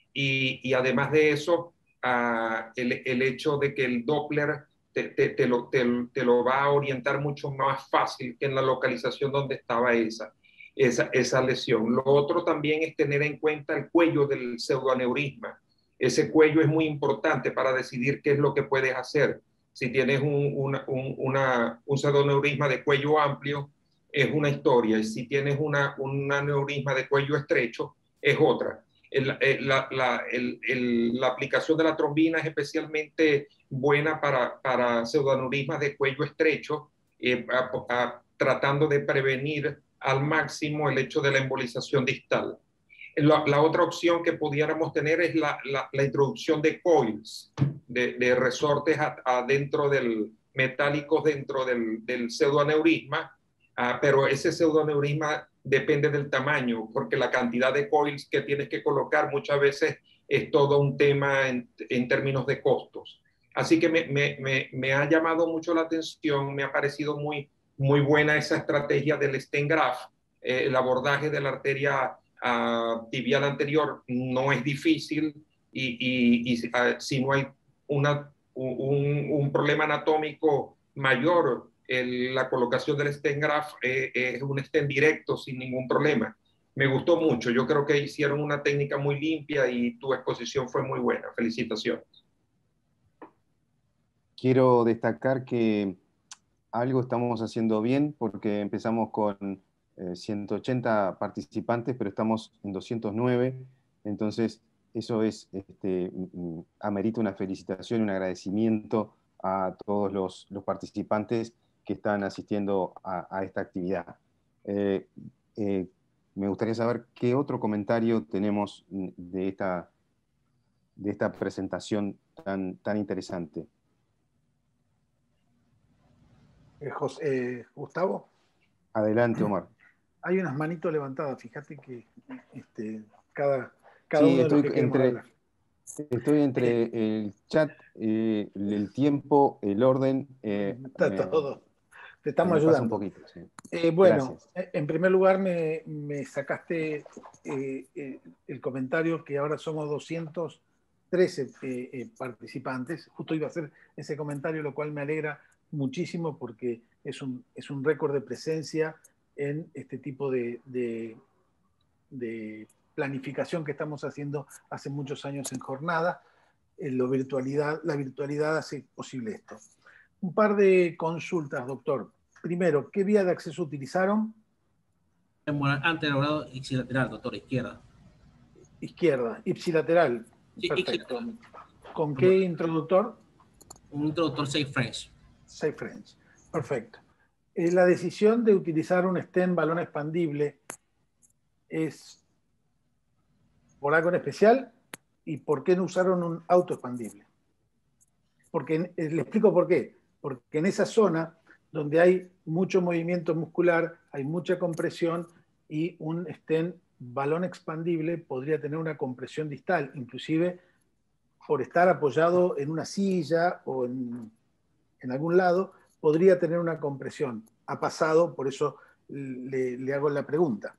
y, y además de eso, uh, el, el hecho de que el Doppler Te, te, te, lo, te, te lo va a orientar mucho más fácil que en la localización donde estaba esa, esa, esa lesión. Lo otro también es tener en cuenta el cuello del pseudoaneurisma. Ese cuello es muy importante para decidir qué es lo que puedes hacer. Si tienes un, una, un, una, un pseudoneurisma de cuello amplio, es una historia. Y si tienes una, un aneurisma de cuello estrecho, es otra. El, el, la, la, el, el, la aplicación de la trombina es especialmente buena para, para pseudoaneurismas de cuello estrecho, eh, a, a, tratando de prevenir al máximo el hecho de la embolización distal. La, la otra opción que pudiéramos tener es la, la, la introducción de coils, de, de resortes adentro del, metálicos dentro del, del pseudoaneurisma, uh, pero ese pseudoaneurisma depende del tamaño, porque la cantidad de coils que tienes que colocar muchas veces es todo un tema en, en términos de costos. Así que me, me, me, me ha llamado mucho la atención, me ha parecido muy, muy buena esa estrategia del stent graft. Eh, el abordaje de la arteria uh, tibial anterior no es difícil y, y, y uh, si no hay una, un, un problema anatómico mayor, el, la colocación del stent graft eh, es un stent directo sin ningún problema. Me gustó mucho, yo creo que hicieron una técnica muy limpia y tu exposición fue muy buena. Felicitaciones. Quiero destacar que algo estamos haciendo bien porque empezamos con eh, ciento ochenta participantes, pero estamos en doscientos nueve, entonces eso es, este, amerita una felicitación y un agradecimiento a todos los, los participantes que están asistiendo a, a esta actividad. Eh, eh, me gustaría saber qué otro comentario tenemos de esta, de esta presentación tan, tan interesante. Eh, José, eh, Gustavo. Adelante, Omar. Hay unas manitos levantadas, fíjate que este, cada, cada sí, uno de los estoy que queremos entre, hablar. Estoy entre el chat, eh, el tiempo, el orden. Eh, Está me, todo. Te estamos me pasa ayudando. un poquito, sí. Eh, bueno, Gracias. en primer lugar me, me sacaste eh, eh, el comentario que ahora somos doscientos trece eh, eh, participantes. Justo iba a hacer ese comentario, lo cual me alegra muchísimo porque es un, es un récord de presencia en este tipo de, de, de planificación que estamos haciendo hace muchos años en jornada. En la virtualidad, la virtualidad hace posible esto. Un par de consultas, doctor. Primero, ¿qué vía de acceso utilizaron? Anterobrado ipsilateral, doctor, izquierda. Izquierda, ipsilateral. Sí, Perfecto. ipsilateral. ¿Con qué introductor? Un introductor seis French. seis French. Perfecto. Eh, la decisión de utilizar un stent balón expandible es por algo en especial, y por qué no usaron un auto expandible. Porque eh, le explico por qué. Porque en esa zona donde hay mucho movimiento muscular, hay mucha compresión, y un stent balón expandible podría tener una compresión distal, inclusive por estar apoyado en una silla o en, en algún lado, podría tener una compresión. Ha pasado, por eso le, le hago la pregunta.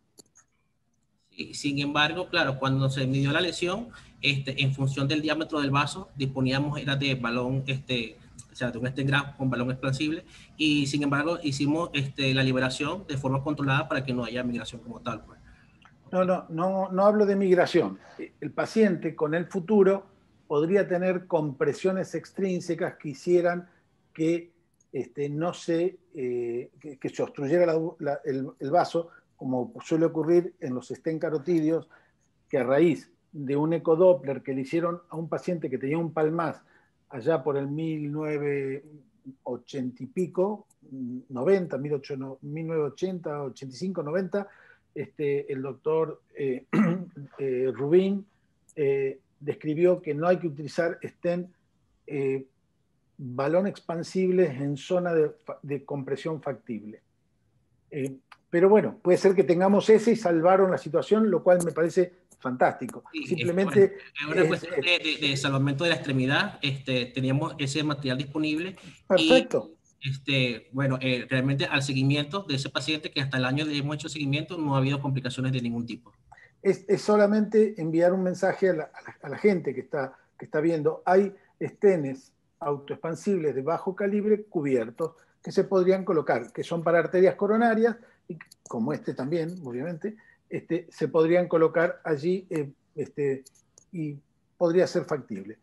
Sí, sin embargo, claro, cuando se midió la lesión, este, en función del diámetro del vaso, disponíamos era de balón, este, o sea, de un stent graft con balón expansible, y sin embargo hicimos este, la liberación de forma controlada para que no haya migración como tal. Pues. No, no, no, no hablo de migración. El paciente con el futuro podría tener compresiones extrínsecas que hicieran que este, no se, eh, que, que se obstruyera la, la, el, el vaso, como suele ocurrir en los stent carotídeos, que a raíz de un ecodoppler que le hicieron a un paciente que tenía un palmaz allá por el mil novecientos ochenta y pico, noventa, mil novecientos ochenta, ochenta y cinco, noventa, este, el doctor eh, eh, Rubin eh, describió que no hay que utilizar stent eh, balón expansibles en zona de, de compresión factible. Eh, pero bueno, puede ser que tengamos ese y salvaron la situación, lo cual me parece fantástico. Sí, simplemente es, bueno, es una es, cuestión de, de, de salvamento de la extremidad. Este, teníamos ese material disponible. Perfecto. Y, este, bueno, eh, realmente al seguimiento de ese paciente, que hasta el año hemos hecho seguimiento, no ha habido complicaciones de ningún tipo. Es, es solamente enviar un mensaje a la, a la, a la gente que está, que está viendo. Hay estenes autoexpansibles de bajo calibre cubiertos que se podrían colocar, que son para arterias coronarias, y como este también, obviamente, este, se podrían colocar allí eh, este, y podría ser factible.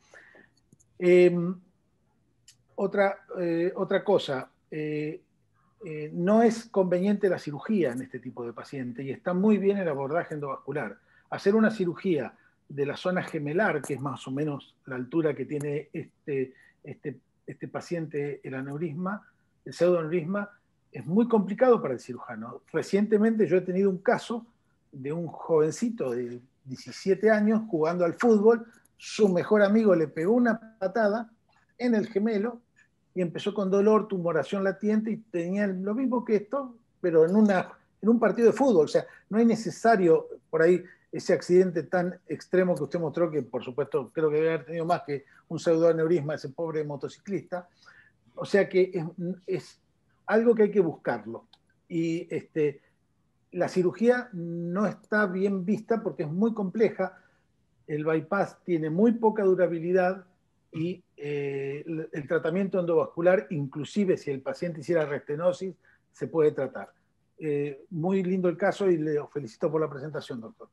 Eh, otra, eh, otra cosa, eh, eh, no es conveniente la cirugía en este tipo de paciente y está muy bien el abordaje endovascular. Hacer una cirugía de la zona gemelar, que es más o menos la altura que tiene este, este, este paciente, el aneurisma, el pseudoaneurisma, es muy complicado para el cirujano. Recientemente yo he tenido un caso de un jovencito de diecisiete años jugando al fútbol, su mejor amigo le pegó una patada en el gemelo y empezó con dolor, tumoración latiente, y tenía lo mismo que esto, pero en, una, en un partido de fútbol. O sea, no es necesario por ahí ese accidente tan extremo que usted mostró, que por supuesto creo que debe haber tenido más que un pseudoaneurisma ese pobre motociclista. O sea que es, es algo que hay que buscarlo. Y este, la cirugía no está bien vista porque es muy compleja. El bypass tiene muy poca durabilidad y eh, el, el tratamiento endovascular, inclusive si el paciente hiciera restenosis, se puede tratar. Eh, muy lindo el caso y le felicito por la presentación, doctor.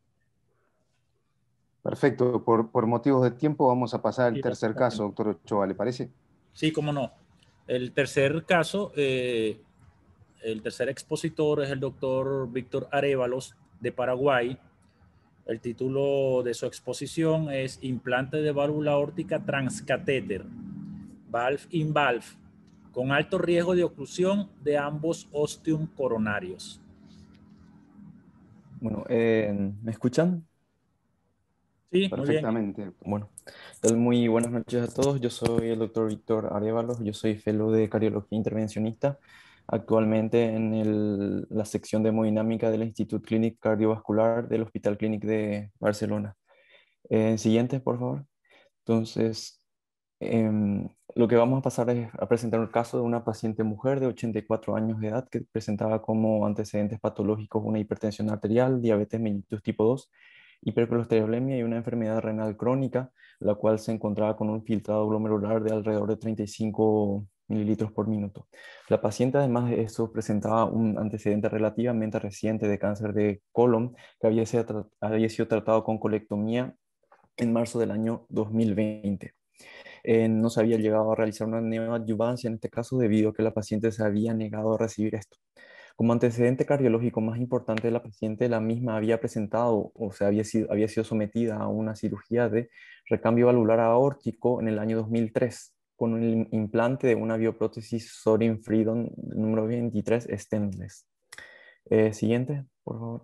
Perfecto. Por, por motivos de tiempo vamos a pasar al tercer caso, doctor Ochoa, ¿le parece? Sí, cómo no. El tercer caso, eh, el tercer expositor es el doctor Víctor Arévalos de Paraguay. El título de su exposición es Implante de válvula aórtica transcatéter, valve in valve, con alto riesgo de oclusión de ambos ostium coronarios. Bueno, eh, ¿me escuchan? Sí, perfectamente. Muy bien. Bueno, muy buenas noches a todos. Yo soy el doctor Víctor Arévalos, yo soy fellow de cardiología intervencionista, actualmente en el, la sección de hemodinámica del Institut Clínic Cardiovascular del Hospital Clínic de Barcelona. Eh, siguiente, por favor. Entonces, em, lo que vamos a pasar es a presentar el caso de una paciente mujer de ochenta y cuatro años de edad que presentaba como antecedentes patológicos una hipertensión arterial, diabetes mellitus tipo dos, hipercolesterolemia y una enfermedad renal crónica, la cual se encontraba con un filtrado glomerular de alrededor de treinta y cinco mililitros por minuto. La paciente, además de eso, presentaba un antecedente relativamente reciente de cáncer de colon que había sido, había sido tratado con colectomía en marzo del año dos mil veinte. Eh, no se había llegado a realizar una neoadyuvancia en este caso debido a que la paciente se había negado a recibir esto. Como antecedente cardiológico más importante de la paciente, la misma había presentado o se había sido, había sido sometida a una cirugía de recambio valvular aórtico en el año dos mil tres con un implante de una bioprótesis Sorin Freedom número veintitrés Stainless. Eh, siguiente, por favor.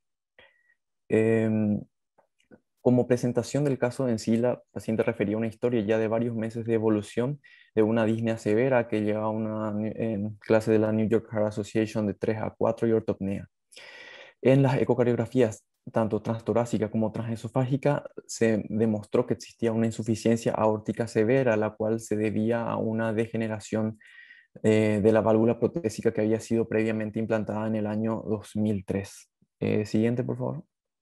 Eh, Como presentación del caso en sí, la paciente refería una historia ya de varios meses de evolución de una disnea severa que lleva a una en clase de la New York Heart Association de tres a cuatro y ortopnea. En las ecocardiografías, tanto transtorácica como transesofágica, se demostró que existía una insuficiencia aórtica severa, la cual se debía a una degeneración eh, de la válvula protésica que había sido previamente implantada en el año dos mil tres. Eh, siguiente, por favor.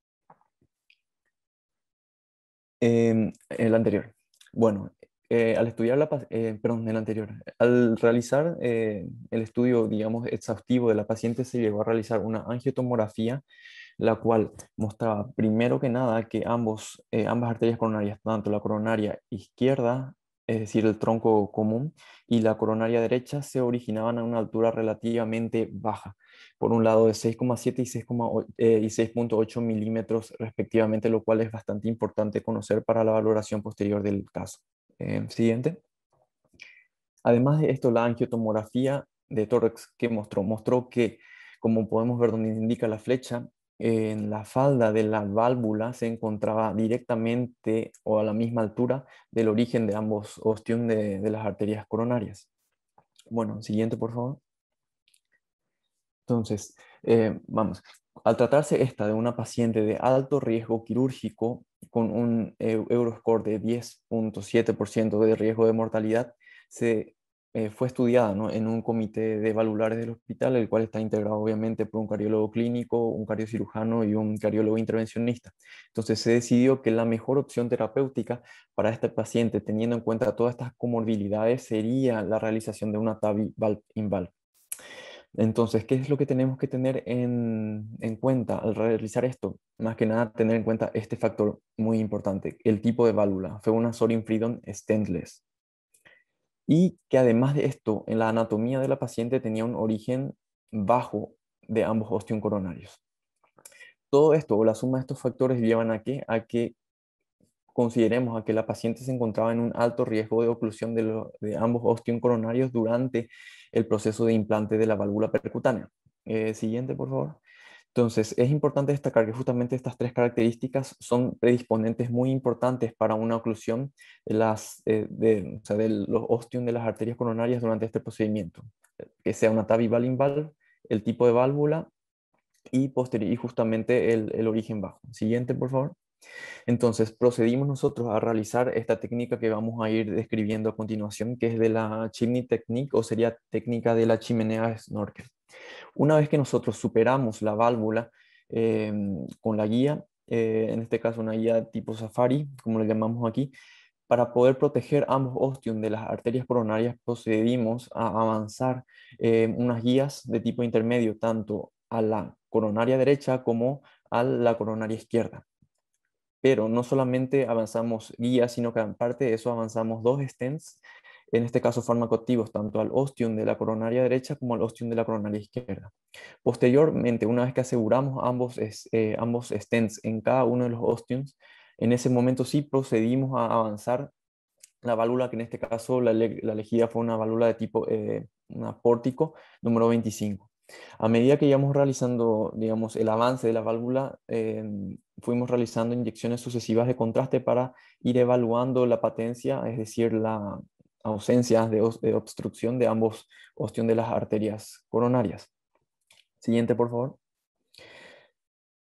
Eh, el anterior. Bueno, eh, al estudiar la, pa- eh, perdón, el anterior. Al realizar eh, el estudio, digamos, exhaustivo de la paciente, se llegó a realizar una angiotomografía, la cual mostraba primero que nada que ambos, eh, ambas arterias coronarias, tanto la coronaria izquierda, es decir, el tronco común, y la coronaria derecha, se originaban a una altura relativamente baja, por un lado de seis coma siete y seis punto ocho milímetros respectivamente, lo cual es bastante importante conocer para la valoración posterior del caso. Eh, siguiente. Además de esto, la angiotomografía de tórax que mostró, mostró que, como podemos ver donde indica la flecha, en la falda de la válvula se encontraba directamente o a la misma altura del origen de ambos ostium de, de las arterias coronarias. Bueno, siguiente, por favor. Entonces, eh, vamos, al tratarse esta de una paciente de alto riesgo quirúrgico con un eh, Euroscore de diez punto siete por ciento de riesgo de mortalidad, se eh, fue estudiada, ¿no?, en un comité de valvulares del hospital, el cual está integrado obviamente por un cardiólogo clínico, un cardiocirujano y un cardiólogo intervencionista. Entonces se decidió que la mejor opción terapéutica para este paciente, teniendo en cuenta todas estas comorbilidades, sería la realización de una T A V I valve-in-valve. Entonces, ¿qué es lo que tenemos que tener en, en cuenta al realizar esto? Más que nada, tener en cuenta este factor muy importante, el tipo de válvula. Fue una Sorin Freedom Stainless. Y que además de esto, en la anatomía de la paciente tenía un origen bajo de ambos ostium coronarios. Todo esto, o la suma de estos factores, llevan a que, a que consideremos a que la paciente se encontraba en un alto riesgo de oclusión de, lo, de ambos ostium coronarios durante el proceso de implante de la válvula percutánea. Eh, siguiente, por favor. Entonces, es importante destacar que justamente estas tres características son predisponentes muy importantes para una oclusión de, las, eh, de, o sea, de los ostium de las arterias coronarias durante este procedimiento. Que sea una T A V I valve-in-valve, el tipo de válvula y, posterior, y justamente el, el origen bajo. Siguiente, por favor. Entonces procedimos nosotros a realizar esta técnica que vamos a ir describiendo a continuación, que es de la chimney technique, o sería técnica de la chimenea snorkel. Una vez que nosotros superamos la válvula eh, con la guía, eh, en este caso una guía tipo Safari, como le llamamos aquí, para poder proteger ambos ostium de las arterias coronarias, procedimos a avanzar eh, unas guías de tipo intermedio, tanto a la coronaria derecha como a la coronaria izquierda. Pero no solamente avanzamos guías, sino que aparte de eso avanzamos dos stents, en este caso farmacoactivos, tanto al ostium de la coronaria derecha como al ostium de la coronaria izquierda. Posteriormente, una vez que aseguramos ambos, eh, ambos stents en cada uno de los ostiums, en ese momento sí procedimos a avanzar la válvula, que en este caso la, la elegida fue una válvula de tipo eh, una pórtico número veinticinco. A medida que íbamos realizando, digamos, el avance de la válvula, eh, fuimos realizando inyecciones sucesivas de contraste para ir evaluando la patencia, es decir, la ausencia de, de obstrucción de ambos ostium de las arterias coronarias. Siguiente, por favor.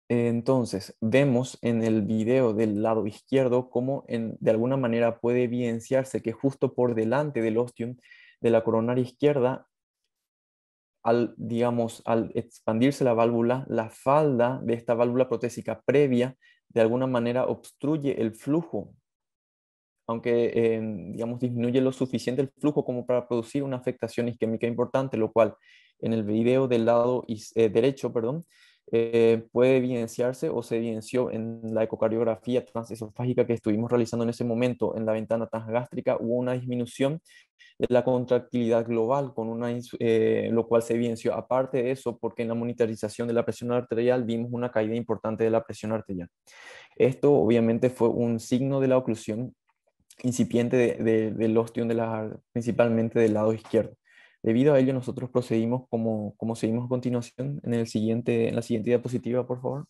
Entonces, vemos en el video del lado izquierdo cómo en, de alguna manera puede evidenciarse que justo por delante del ostium de la coronaria izquierda, al, digamos, al expandirse la válvula, la falda de esta válvula protésica previa de alguna manera obstruye el flujo, aunque eh, digamos, disminuye lo suficiente el flujo como para producir una afectación isquémica importante, lo cual en el video del lado eh, derecho, perdón, eh, puede evidenciarse o se evidenció en la ecocardiografía transesofágica que estuvimos realizando en ese momento en la ventana transgástrica. Hubo una disminución de la contractilidad global, con una, eh, lo cual se evidenció. Aparte de eso, porque en la monitorización de la presión arterial vimos una caída importante de la presión arterial. Esto obviamente fue un signo de la oclusión incipiente de, de, del ostium de la, principalmente del lado izquierdo. Debido a ello, nosotros procedimos como, como seguimos a continuación en, el siguiente, en la siguiente diapositiva, por favor.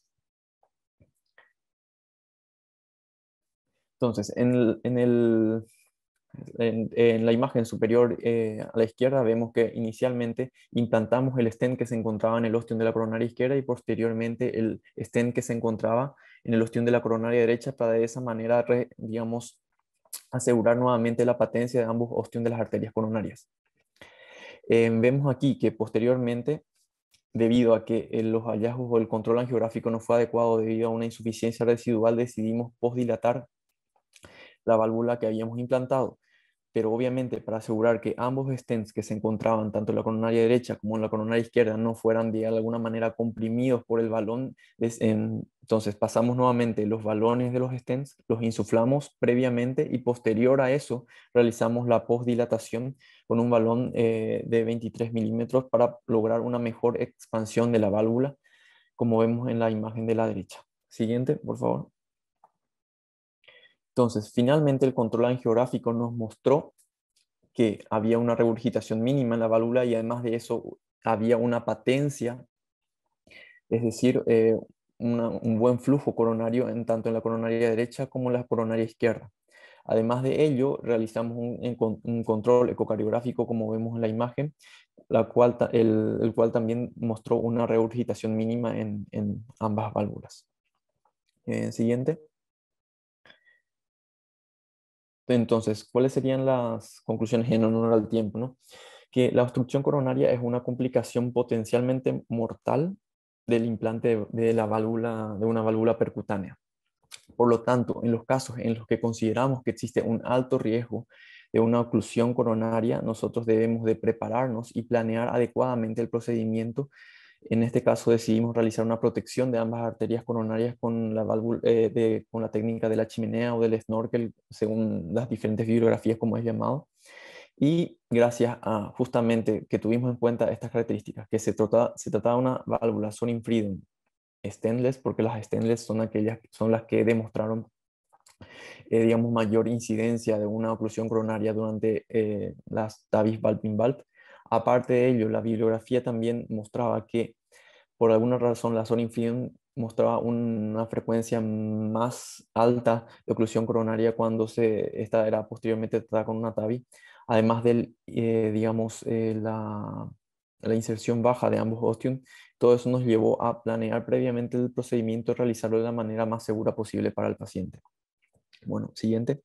Entonces, en el, en, el, en, en la imagen superior eh, a la izquierda vemos que inicialmente implantamos el stent que se encontraba en el ostium de la coronaria izquierda y posteriormente el stent que se encontraba en el ostium de la coronaria derecha para de esa manera, re, digamos, asegurar nuevamente la patencia de ambos ostium de las arterias coronarias. Eh, vemos aquí que posteriormente, debido a que eh, los hallazgos o el control angiográfico no fue adecuado debido a una insuficiencia residual, decidimos postdilatar la válvula que habíamos implantado. Pero obviamente para asegurar que ambos stents que se encontraban tanto en la coronaria derecha como en la coronaria izquierda no fueran de alguna manera comprimidos por el balón, entonces pasamos nuevamente los balones de los stents, los insuflamos previamente y posterior a eso realizamos la postdilatación con un balón eh, de veintitrés milímetros para lograr una mejor expansión de la válvula, como vemos en la imagen de la derecha. Siguiente, por favor. Entonces, finalmente el control angiográfico nos mostró que había una regurgitación mínima en la válvula y además de eso había una patencia, es decir, eh, una, un buen flujo coronario en tanto en la coronaria derecha como en la coronaria izquierda. Además de ello, realizamos un, un control ecocardiográfico, como vemos en la imagen, la cual, el, el cual también mostró una regurgitación mínima en, en ambas válvulas. Eh, siguiente. Entonces, ¿cuáles serían las conclusiones en honor al tiempo, ¿no? Que la obstrucción coronaria es una complicación potencialmente mortal del implante de, de la válvula, de una válvula percutánea. Por lo tanto, en los casos en los que consideramos que existe un alto riesgo de una oclusión coronaria, nosotros debemos de prepararnos y planear adecuadamente el procedimiento. En este caso decidimos realizar una protección de ambas arterias coronarias con la, válvula, eh, de, con la técnica de la chimenea o del snorkel, según las diferentes bibliografías como es llamado. Y gracias a justamente que tuvimos en cuenta estas características, que se, trata, se trataba de una válvula Sorin Freedom stainless, porque las stainless son aquellas son las que demostraron eh, digamos, mayor incidencia de una oclusión coronaria durante eh, las TAVIs valve-in-valve. Aparte de ello, la bibliografía también mostraba que por alguna razón la Sorin Freedom mostraba una frecuencia más alta de oclusión coronaria cuando se, esta era posteriormente tratada con una TAVI, además de, eh, digamos, eh, la, la inserción baja de ambos ostium. Todo eso nos llevó a planear previamente el procedimiento y realizarlo de la manera más segura posible para el paciente. Bueno, siguiente.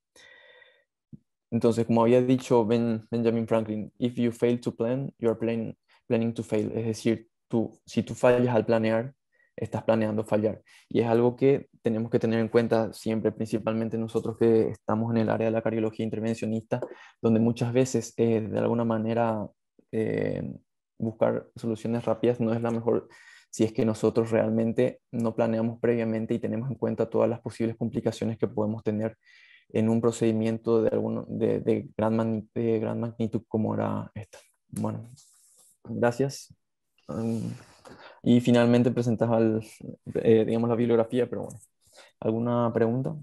Entonces, como había dicho Ben, Benjamin Franklin, if you fail to plan, you are plan, planning to fail. Es decir, tú, si tú fallas al planear, estás planeando fallar. Y es algo que tenemos que tener en cuenta siempre, principalmente nosotros que estamos en el área de la cardiología intervencionista, donde muchas veces, eh, de alguna manera, eh, buscar soluciones rápidas no es la mejor si es que nosotros realmente no planeamos previamente y tenemos en cuenta todas las posibles complicaciones que podemos tener en un procedimiento de, alguno, de, de, gran, magnitud, de gran magnitud como era esta. Bueno, gracias. Um, y finalmente presentaba el, eh, digamos, la bibliografía, pero bueno, ¿alguna pregunta?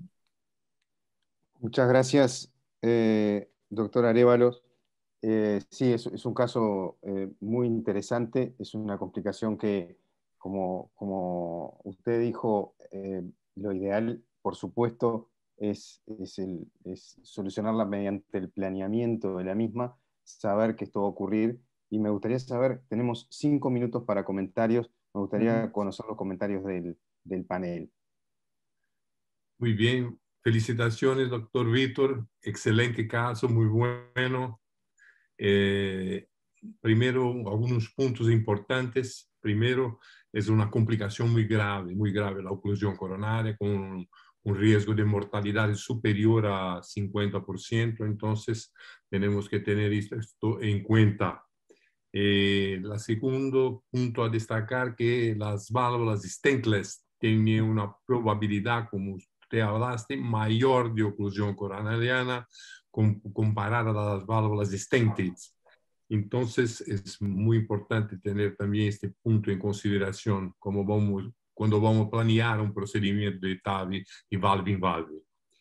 Muchas gracias, eh, doctor Arévalos. Eh, sí, es, es un caso eh, muy interesante, es una complicación que, como, como usted dijo, eh, lo ideal, por supuesto, es, es, el, es solucionarla mediante el planeamiento de la misma, saber que esto va a ocurrir, y me gustaría saber, tenemos cinco minutos para comentarios, me gustaría uh-huh. conocer los comentarios del, del panel. Muy bien, felicitaciones, doctor Víctor, excelente caso, muy bueno. Eh, primero, algunos puntos importantes. Primero, es una complicación muy grave, muy grave la oclusión coronaria con un, un riesgo de mortalidad superior a cincuenta por ciento, entonces tenemos que tener esto en cuenta. Eh, el segundo punto a destacar que las válvulas stentless tienen una probabilidad, como usted hablaste, mayor de oclusión coronariana com comparada a las válvulas stented. Entonces es muy importante tener también este punto en consideración como vamos, cuando vamos a planear un procedimiento de T A V I y valve in valve.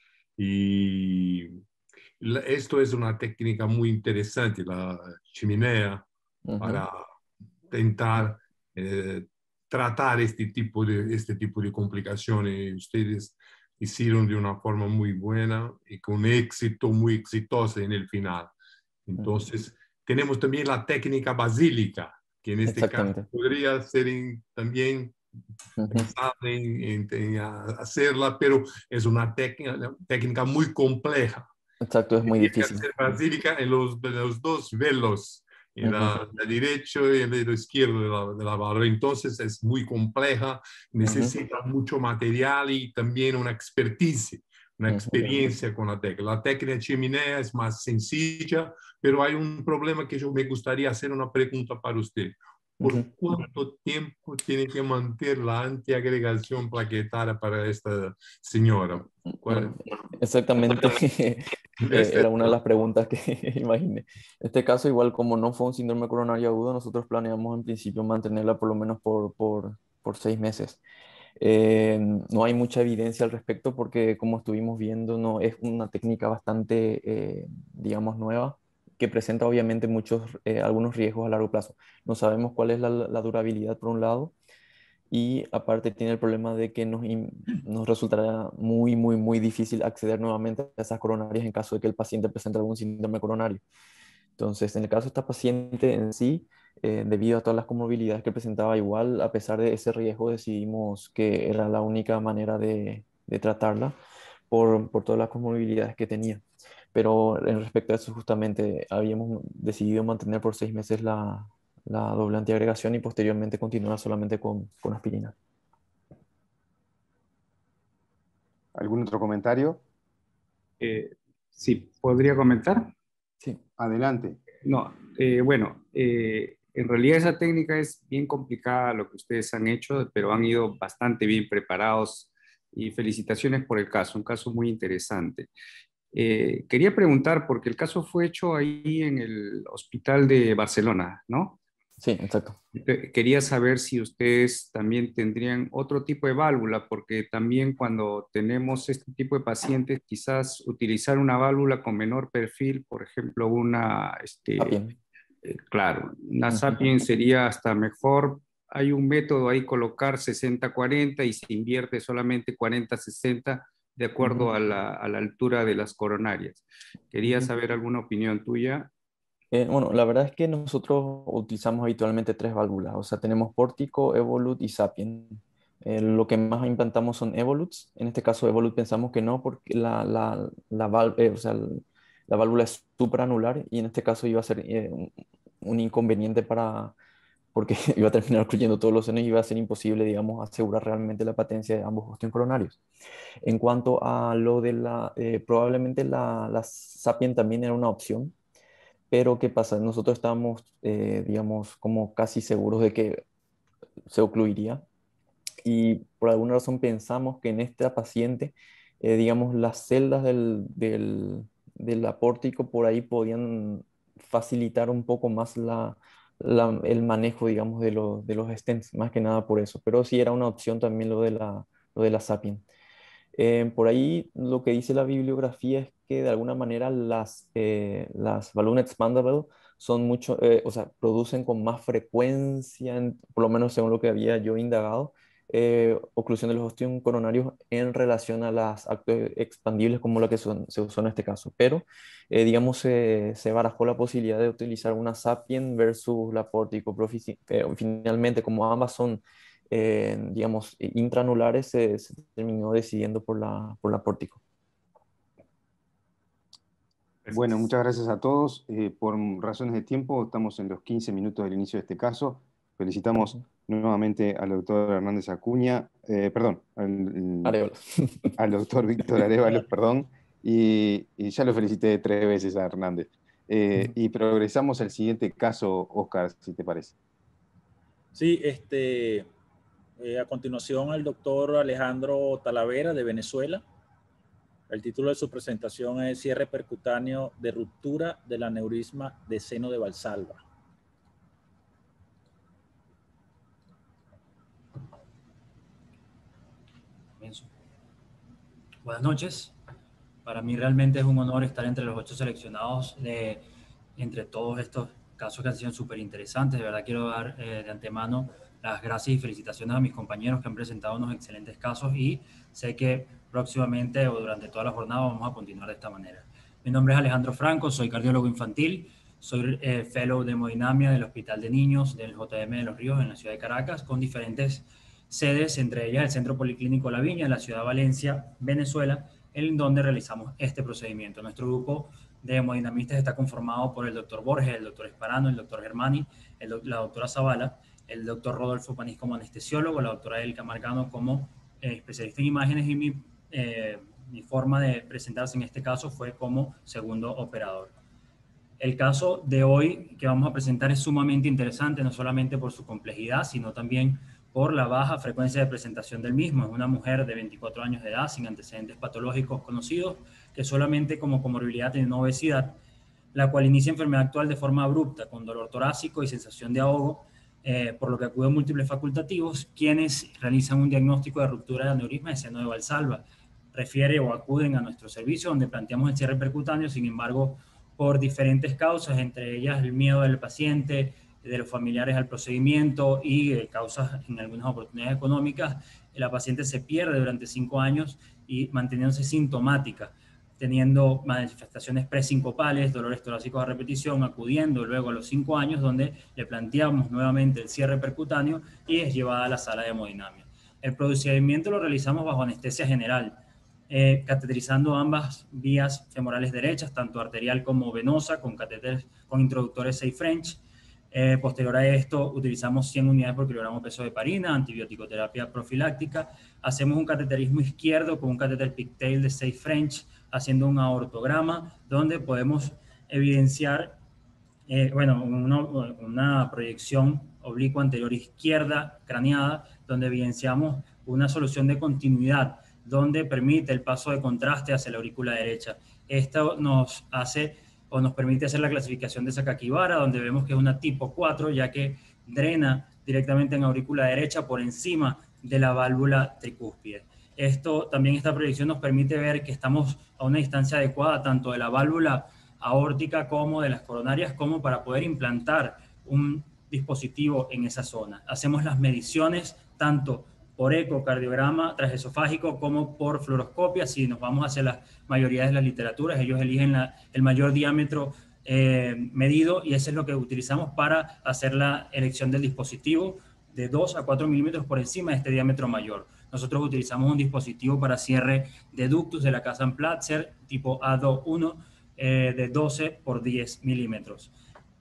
Y esto es una técnica muy interesante, la chimenea, uh-huh. para intentar eh, tratar este tipo, de, este tipo de complicaciones. Ustedes hicieron de una forma muy buena y con éxito, muy exitosa en el final. Entonces, uh-huh. tenemos también la técnica basílica, que en este caso podría ser en, también uh-huh. pensar en, en, en hacerla, pero es una técnica, una técnica muy compleja. Exacto, es muy Tiene difícil. que hacer basílica en los, en los dos velos, en la, uh-huh. la derecho y el dedo izquierdo de la, de la válvula. Entonces es muy compleja, necesita uh-huh. mucho material y también una expertise, una uh-huh. experiencia con la técnica. La técnica de chimenea es más sencilla, pero hay un problema que yo me gustaría hacer una pregunta para usted. ¿Por uh-huh. cuánto tiempo tiene que mantener la antiagregación plaquetaria para esta señora? ¿Cuál? Exactamente, eh, era una de las preguntas que imaginé. En este caso, igual como no fue un síndrome coronario agudo, nosotros planeamos en principio mantenerla por lo menos por, por, por seis meses. Eh, no hay mucha evidencia al respecto porque, como estuvimos viendo, no es una técnica bastante, eh, digamos, nueva, que presenta obviamente muchos, eh, algunos riesgos a largo plazo. No sabemos cuál es la, la durabilidad por un lado, y aparte tiene el problema de que nos, nos resultará muy, muy, muy difícil acceder nuevamente a esas coronarias en caso de que el paciente presente algún síndrome coronario. Entonces, en el caso de esta paciente en sí, eh, debido a todas las comorbilidades que presentaba, igual, a pesar de ese riesgo, decidimos que era la única manera de, de tratarla por, por todas las comorbilidades que tenía. Pero en respecto a eso, justamente habíamos decidido mantener por seis meses la, la doble antiagregación y posteriormente continuar solamente con, con aspirina. ¿Algún otro comentario? Eh, sí, ¿podría comentar? Sí, adelante. No, eh, bueno, eh, en realidad esa técnica es bien complicada lo que ustedes han hecho, pero han ido bastante bien preparados y felicitaciones por el caso, un caso muy interesante. Eh, quería preguntar, porque el caso fue hecho ahí en el hospital de Barcelona, ¿no? Sí, exacto. Quería saber si ustedes también tendrían otro tipo de válvula, porque también cuando tenemos este tipo de pacientes, quizás utilizar una válvula con menor perfil, por ejemplo, una, este, eh, claro, una uh-huh. Sapien sería hasta mejor. Hay un método ahí, colocar sesenta cuarenta y se invierte solamente cuarenta sesenta de acuerdo uh-huh. a, la, a la altura de las coronarias. Quería uh-huh. saber alguna opinión tuya. Eh, bueno, la verdad es que nosotros utilizamos habitualmente tres válvulas, o sea, tenemos Pórtico, Evolut y Sapien. Eh, lo que más implantamos son Evoluts. En este caso, Evolut pensamos que no, porque la, la, la, val eh, o sea, la válvula es supraanular y en este caso iba a ser eh, un, un inconveniente para, porque iba a terminar ocluyendo todos los senos y iba a ser imposible, digamos, asegurar realmente la patencia de ambos ostios coronarios. En cuanto a lo de la, eh, probablemente la, la Sapien también era una opción. Pero ¿qué pasa? Nosotros estábamos, eh, digamos, como casi seguros de que se ocluiría y por alguna razón pensamos que en esta paciente, eh, digamos, las celdas del, del, del apórtico por ahí podían facilitar un poco más la, la, el manejo, digamos, de, lo, de los stents, más que nada por eso. Pero sí era una opción también lo de la, lo de la Sapien. Eh, por ahí lo que dice la bibliografía es que de alguna manera las, eh, las balloon expandable son mucho, eh, o sea, producen con más frecuencia, en, por lo menos según lo que había yo indagado, eh, oclusión de los ostios coronarios en relación a las actos expandibles como la que son, se usó en este caso. Pero, eh, digamos, se, se barajó la posibilidad de utilizar una Sapien versus la Pórtico, pero eh, finalmente, como ambas son eh, digamos, intranulares, se, se terminó decidiendo por la, por la pórtico. Bueno, muchas gracias a todos. Eh, por razones de tiempo, estamos en los quince minutos del inicio de este caso. Felicitamos nuevamente al doctor Hernández Acuña, eh, perdón, al, al doctor Víctor Arévalos, perdón, y, y ya lo felicité tres veces a Hernández. Eh, y progresamos al siguiente caso, Oscar, si te parece. Sí, este, eh, a continuación el doctor Alejandro Talavera de Venezuela. El título de su presentación es Cierre percutáneo de ruptura del aneurisma de seno de Valsalva. Buenas noches. Para mí realmente es un honor estar entre los ocho seleccionados de, entre todos estos casos que han sido súper interesantes. De verdad quiero dar eh, de antemano las gracias y felicitaciones a mis compañeros que han presentado unos excelentes casos y sé que próximamente o durante toda la jornada vamos a continuar de esta manera. Mi nombre es Alejandro Franco, soy cardiólogo infantil, soy eh, fellow de hemodinamia del Hospital de Niños del J M de Los Ríos en la ciudad de Caracas, con diferentes sedes, entre ellas el Centro Policlínico La Viña en la ciudad de Valencia, Venezuela, en donde realizamos este procedimiento. Nuestro grupo de hemodinamistas está conformado por el doctor Borges, el doctor Esparano, el doctor Germani, el, la doctora Zavala, el doctor Rodolfo Panís como anestesiólogo, la doctora Elka Marcano como eh, especialista en imágenes y mi, eh, mi forma de presentarse en este caso fue como segundo operador. El caso de hoy que vamos a presentar es sumamente interesante, no solamente por su complejidad, sino también por la baja frecuencia de presentación del mismo. Es una mujer de veinticuatro años de edad, sin antecedentes patológicos conocidos, que solamente como comorbilidad tiene una obesidad, la cual inicia enfermedad actual de forma abrupta, con dolor torácico y sensación de ahogo, eh, por lo que acuden múltiples facultativos, quienes realizan un diagnóstico de ruptura de aneurisma de seno de Valsalva. Refiere o acuden a nuestro servicio, donde planteamos el cierre percutáneo, sin embargo, por diferentes causas, entre ellas el miedo del paciente, de los familiares al procedimiento y eh, causas en algunas oportunidades económicas, la paciente se pierde durante cinco años y manteniéndose sintomática, teniendo manifestaciones presincopales, dolores torácicos a repetición, acudiendo luego a los cinco años donde le planteamos nuevamente el cierre percutáneo y es llevada a la sala de hemodinamia. El procedimiento lo realizamos bajo anestesia general, eh, cateterizando ambas vías femorales derechas, tanto arterial como venosa, con catéteres con introductores seis French. Eh, posterior a esto, utilizamos cien unidades por kilogramo peso de heparina, antibiótico-terapia profiláctica. Hacemos un cateterismo izquierdo con un catéter pigtail de seis French, haciendo un aortograma, donde podemos evidenciar, eh, bueno, una, una proyección oblicua anterior izquierda craneada, donde evidenciamos una solución de continuidad, donde permite el paso de contraste hacia la aurícula derecha. Esto nos hace o nos permite hacer la clasificación de Sakakibara, donde vemos que es una tipo cuatro, ya que drena directamente en aurícula derecha por encima de la válvula tricúspide. Esto, también esta proyección nos permite ver que estamos a una distancia adecuada tanto de la válvula aórtica como de las coronarias, como para poder implantar un dispositivo en esa zona. Hacemos las mediciones tanto por ecocardiograma transesofágico como por fluoroscopia. Si nos vamos hacia la mayoría de las literaturas, ellos eligen la, el mayor diámetro eh, medido y eso es lo que utilizamos para hacer la elección del dispositivo de dos a cuatro milímetros por encima de este diámetro mayor. Nosotros utilizamos un dispositivo para cierre de ductus de la Casan-Platzer tipo A dos punto uno eh, de doce por diez milímetros.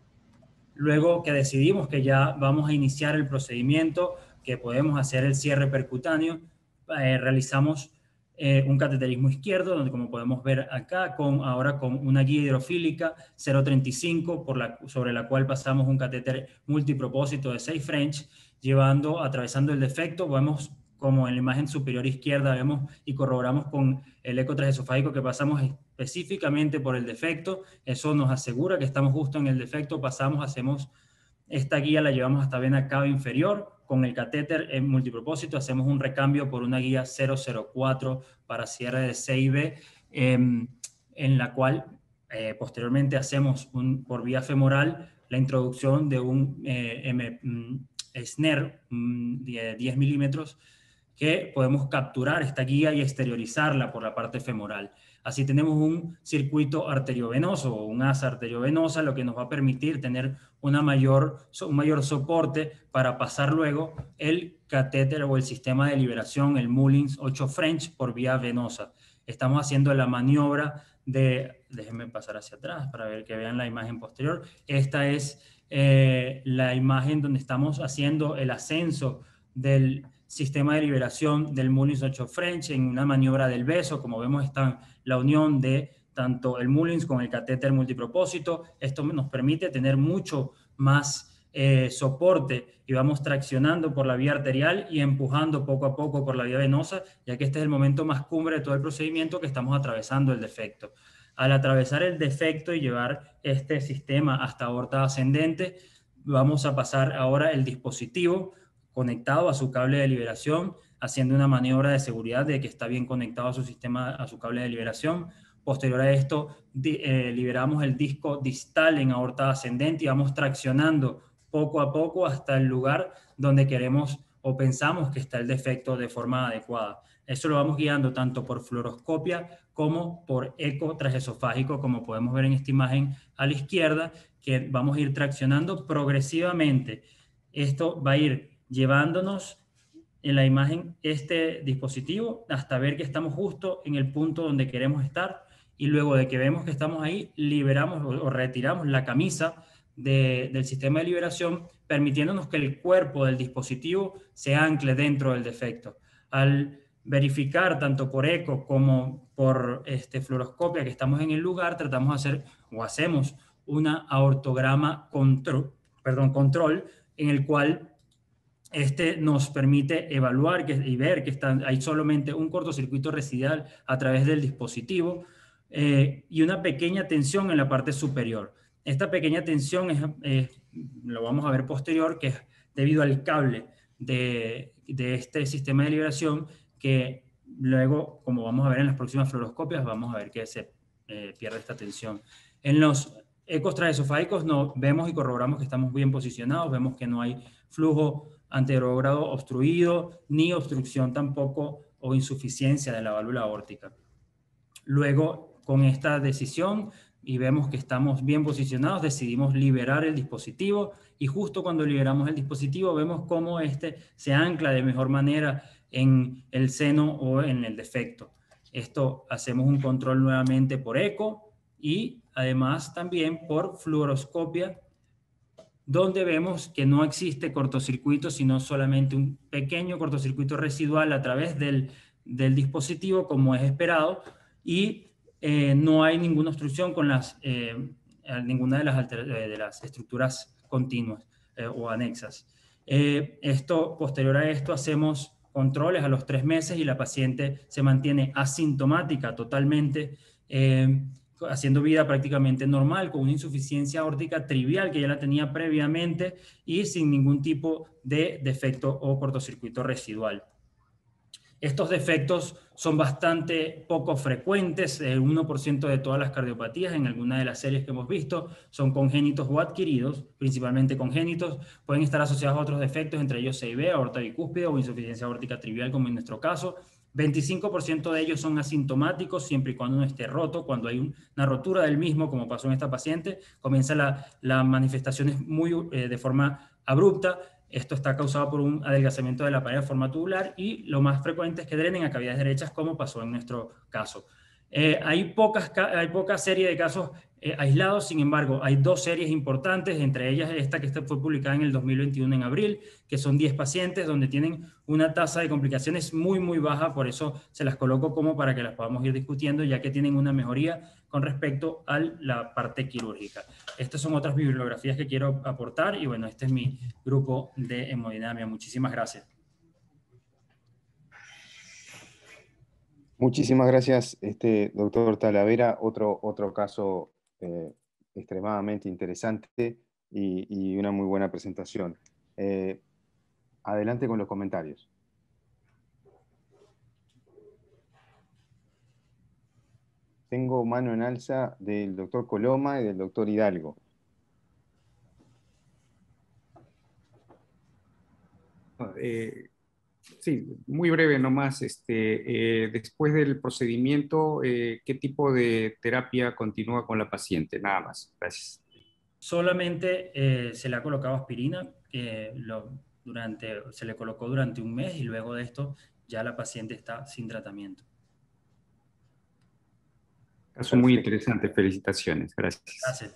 Luego que decidimos que ya vamos a iniciar el procedimiento, que podemos hacer el cierre percutáneo, eh, realizamos eh, un cateterismo izquierdo, donde como podemos ver acá, con, ahora con una guía hidrofílica cero punto treinta y cinco, por la, sobre la cual pasamos un catéter multipropósito de seis French, llevando, atravesando el defecto. Vemos como en la imagen superior izquierda vemos y corroboramos con el eco transesofágico que pasamos específicamente por el defecto. Eso nos asegura que estamos justo en el defecto. Pasamos, hacemos esta guía, la llevamos hasta vena cava inferior. Con el catéter en multipropósito hacemos un recambio por una guía cero cero cuatro para cierre de C I B, eh, en la cual eh, posteriormente hacemos un, por vía femoral la introducción de un eh, M, mm, snare mm, de diez milímetros que podemos capturar esta guía y exteriorizarla por la parte femoral. Así tenemos un circuito arteriovenoso o un asa arteriovenosa, lo que nos va a permitir tener una mayor, un mayor soporte para pasar luego el catéter o el sistema de liberación, el Mullins ocho French, por vía venosa. Estamos haciendo la maniobra de, déjenme pasar hacia atrás para ver que vean la imagen posterior. Esta es eh, la imagen donde estamos haciendo el ascenso del sistema de liberación del Mullins ocho French en una maniobra del beso. Como vemos, está la unión de tanto el Mullins con el catéter multipropósito. Esto nos permite tener mucho más eh, soporte y vamos traccionando por la vía arterial y empujando poco a poco por la vía venosa, ya que este es el momento más cumbre de todo el procedimiento, que estamos atravesando el defecto. Al atravesar el defecto y llevar este sistema hasta aorta ascendente, vamos a pasar ahora el dispositivo conectado a su cable de liberación, haciendo una maniobra de seguridad de que está bien conectado a su sistema, a su cable de liberación. Posterior a esto, eh, liberamos el disco distal en aorta ascendente y vamos traccionando poco a poco hasta el lugar donde queremos o pensamos que está el defecto de forma adecuada. Eso lo vamos guiando tanto por fluoroscopia como por eco transesofágico, como podemos ver en esta imagen a la izquierda, que vamos a ir traccionando progresivamente. Esto va a ir llevándonos en la imagen este dispositivo hasta ver que estamos justo en el punto donde queremos estar, y luego de que vemos que estamos ahí, liberamos o, o retiramos la camisa de, del sistema de liberación, permitiéndonos que el cuerpo del dispositivo se ancle dentro del defecto. Al verificar tanto por eco como por este, fluoroscopia que estamos en el lugar, tratamos de hacer o hacemos una aortograma control, perdón, control, en el cual este nos permite evaluar que, y ver que está, hay solamente un cortocircuito residual a través del dispositivo eh, y una pequeña tensión en la parte superior. Esta pequeña tensión es, eh, lo vamos a ver posterior, que es debido al cable de, de este sistema de liberación, que luego, como vamos a ver en las próximas fluoroscopias, vamos a ver que se eh, pierde esta tensión. En los ecos transesofágicos no, vemos y corroboramos que estamos bien posicionados, vemos que no hay flujo anterogrado obstruido, ni obstrucción tampoco o insuficiencia de la válvula aórtica. Luego, con esta decisión, y vemos que estamos bien posicionados, decidimos liberar el dispositivo, y justo cuando liberamos el dispositivo vemos cómo este se ancla de mejor manera en el seno o en el defecto. Esto hacemos un control nuevamente por eco y además también por fluoroscopia, donde vemos que no existe cortocircuito, sino solamente un pequeño cortocircuito residual a través del, del dispositivo, como es esperado, y eh, no hay ninguna obstrucción con las, eh, ninguna de las, alter, de las estructuras continuas eh, o anexas. Eh, esto, posterior a esto, hacemos controles a los tres meses y la paciente se mantiene asintomática totalmente, eh, haciendo vida prácticamente normal, con una insuficiencia aórtica trivial que ya la tenía previamente y sin ningún tipo de defecto o cortocircuito residual. Estos defectos son bastante poco frecuentes, el uno por ciento de todas las cardiopatías en alguna de las series que hemos visto son congénitos o adquiridos, principalmente congénitos, pueden estar asociados a otros defectos, entre ellos C I B, aorta bicúspide o insuficiencia aórtica trivial, como en nuestro caso. veinticinco por ciento de ellos son asintomáticos siempre y cuando no esté roto. Cuando hay una rotura del mismo, como pasó en esta paciente, comienza la, la manifestación muy, eh, de forma abrupta. Esto está causado por un adelgazamiento de la pared de forma tubular y lo más frecuente es que drenen a cavidades derechas, como pasó en nuestro caso. Eh, hay, pocas, hay poca serie de casos eh, aislados, sin embargo, hay dos series importantes, entre ellas esta que fue publicada en el dos mil veintiuno en abril, que son diez pacientes donde tienen una tasa de complicaciones muy, muy baja, por eso se las coloco como para que las podamos ir discutiendo, ya que tienen una mejoría con respecto a la parte quirúrgica. Estas son otras bibliografías que quiero aportar y bueno, este es mi grupo de hemodinamia. Muchísimas gracias. Muchísimas gracias, este, doctor Talavera. Otro, otro caso eh, extremadamente interesante y, y una muy buena presentación. Eh, adelante con los comentarios. Tengo mano en alza del doctor Coloma y del doctor Hidalgo. Eh, Sí, muy breve nomás. Este, eh, después del procedimiento, eh, ¿qué tipo de terapia continúa con la paciente? Nada más. Gracias. Solamente eh, se le ha colocado aspirina, eh, lo, durante, se le colocó durante un mes y luego de esto ya la paciente está sin tratamiento. Caso muy interesante. Felicitaciones. Gracias. Gracias.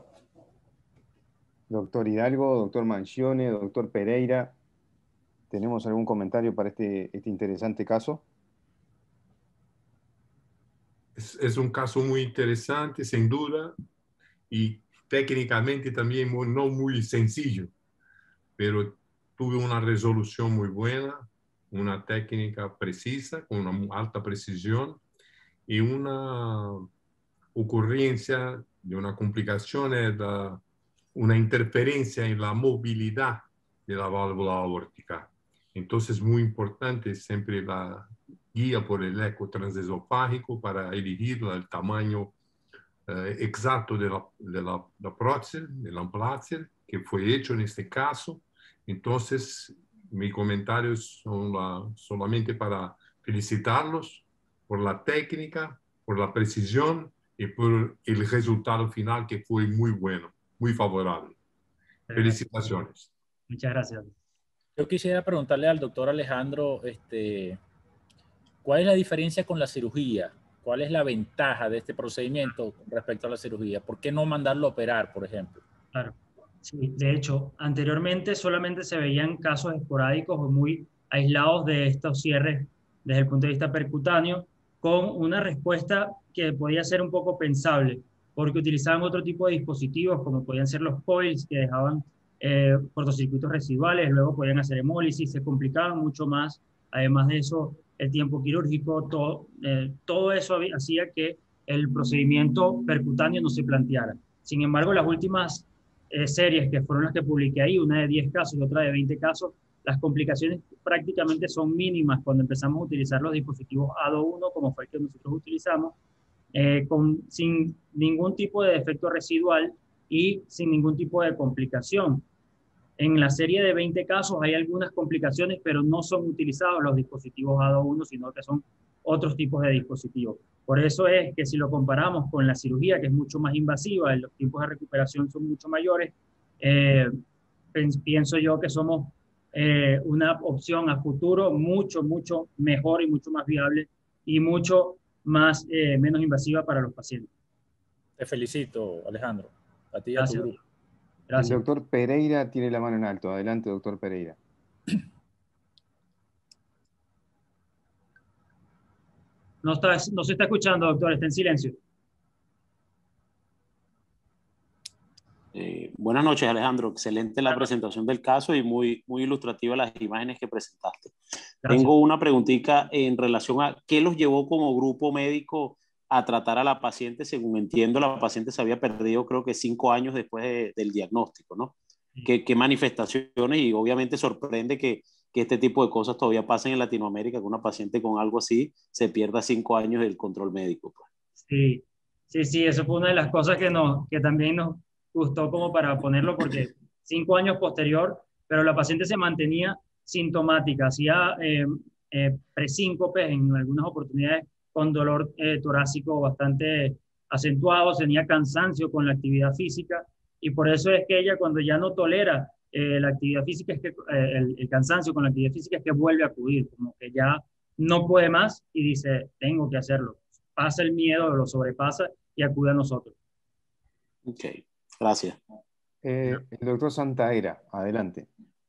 Doctor Hidalgo, doctor Mangione, doctor Pereira, ¿tenemos algún comentario para este, este interesante caso? Es, es un caso muy interesante, sin duda, y técnicamente también muy, no muy sencillo, pero tuve una resolución muy buena, una técnica precisa, con una alta precisión, y una ocurrencia de una complicación es la, una interferencia en la movilidad de la válvula aórtica. Entonces es muy importante siempre la guía por el eco transesofágico para elegir el tamaño eh, exacto de la, de la, la prótesis, del amplatzer, que fue hecho en este caso. Entonces, mis comentarios son la, solamente para felicitarlos por la técnica, por la precisión y por el resultado final que fue muy bueno, muy favorable. Felicitaciones. Muchas gracias. Yo quisiera preguntarle al doctor Alejandro, este, ¿cuál es la diferencia con la cirugía? ¿Cuál es la ventaja de este procedimiento con respecto a la cirugía? ¿Por qué no mandarlo a operar, por ejemplo? Claro. Sí, de hecho, anteriormente solamente se veían casos esporádicos o muy aislados de estos cierres desde el punto de vista percutáneo, con una respuesta que podía ser un poco pensable, porque utilizaban otro tipo de dispositivos, como podían ser los coils, que dejaban eh, cortocircuitos residuales, luego podían hacer hemólisis, se complicaban mucho más. Además de eso, el tiempo quirúrgico, todo, eh, todo eso había, hacía que el procedimiento percutáneo no se planteara. Sin embargo, las últimas eh, series que fueron las que publiqué ahí, una de diez casos y otra de veinte casos, las complicaciones prácticamente son mínimas cuando empezamos a utilizar los dispositivos A D O uno, como fue el que nosotros utilizamos, eh, con, sin ningún tipo de defecto residual y sin ningún tipo de complicación. En la serie de veinte casos hay algunas complicaciones, pero no son utilizados los dispositivos A D O uno, sino que son otros tipos de dispositivos. Por eso es que si lo comparamos con la cirugía, que es mucho más invasiva, los tiempos de recuperación son mucho mayores, eh, pienso yo que somos eh, una opción a futuro mucho, mucho mejor y mucho más viable y mucho más, eh, menos invasiva para los pacientes. Te felicito, Alejandro. A ti y a tu grupo. Gracias. El doctor Pereira tiene la mano en alto. Adelante, doctor Pereira. No, está, no se está escuchando, doctor, está en silencio. Eh, buenas noches, Alejandro. Excelente la presentación del caso y muy, muy ilustrativa las imágenes que presentaste. Gracias. Tengo una preguntita en relación a qué los llevó como grupo médico a tratar a la paciente. Según entiendo, la paciente se había perdido creo que cinco años después de, del diagnóstico, ¿no? Sí. ¿Qué, qué manifestaciones? Y obviamente sorprende que, que este tipo de cosas todavía pasen en Latinoamérica, que una paciente con algo así se pierda cinco años del control médico. Pues. Sí, sí, sí, eso fue una de las cosas que, nos, que también nos gustó como para ponerlo, porque cinco años posterior, pero la paciente se mantenía sintomática, hacía eh, eh, presíncopes en algunas oportunidades con dolor eh, torácico bastante acentuado, tenía cansancio con la actividad física, y por eso es que ella cuando ya no tolera eh, la actividad física, es que, eh, el, el cansancio con la actividad física, es que vuelve a acudir, como que ya no puede más y dice, tengo que hacerlo. Pasa el miedo, lo sobrepasa y acude a nosotros. Ok, gracias. Eh, el doctor Santaera, adelante.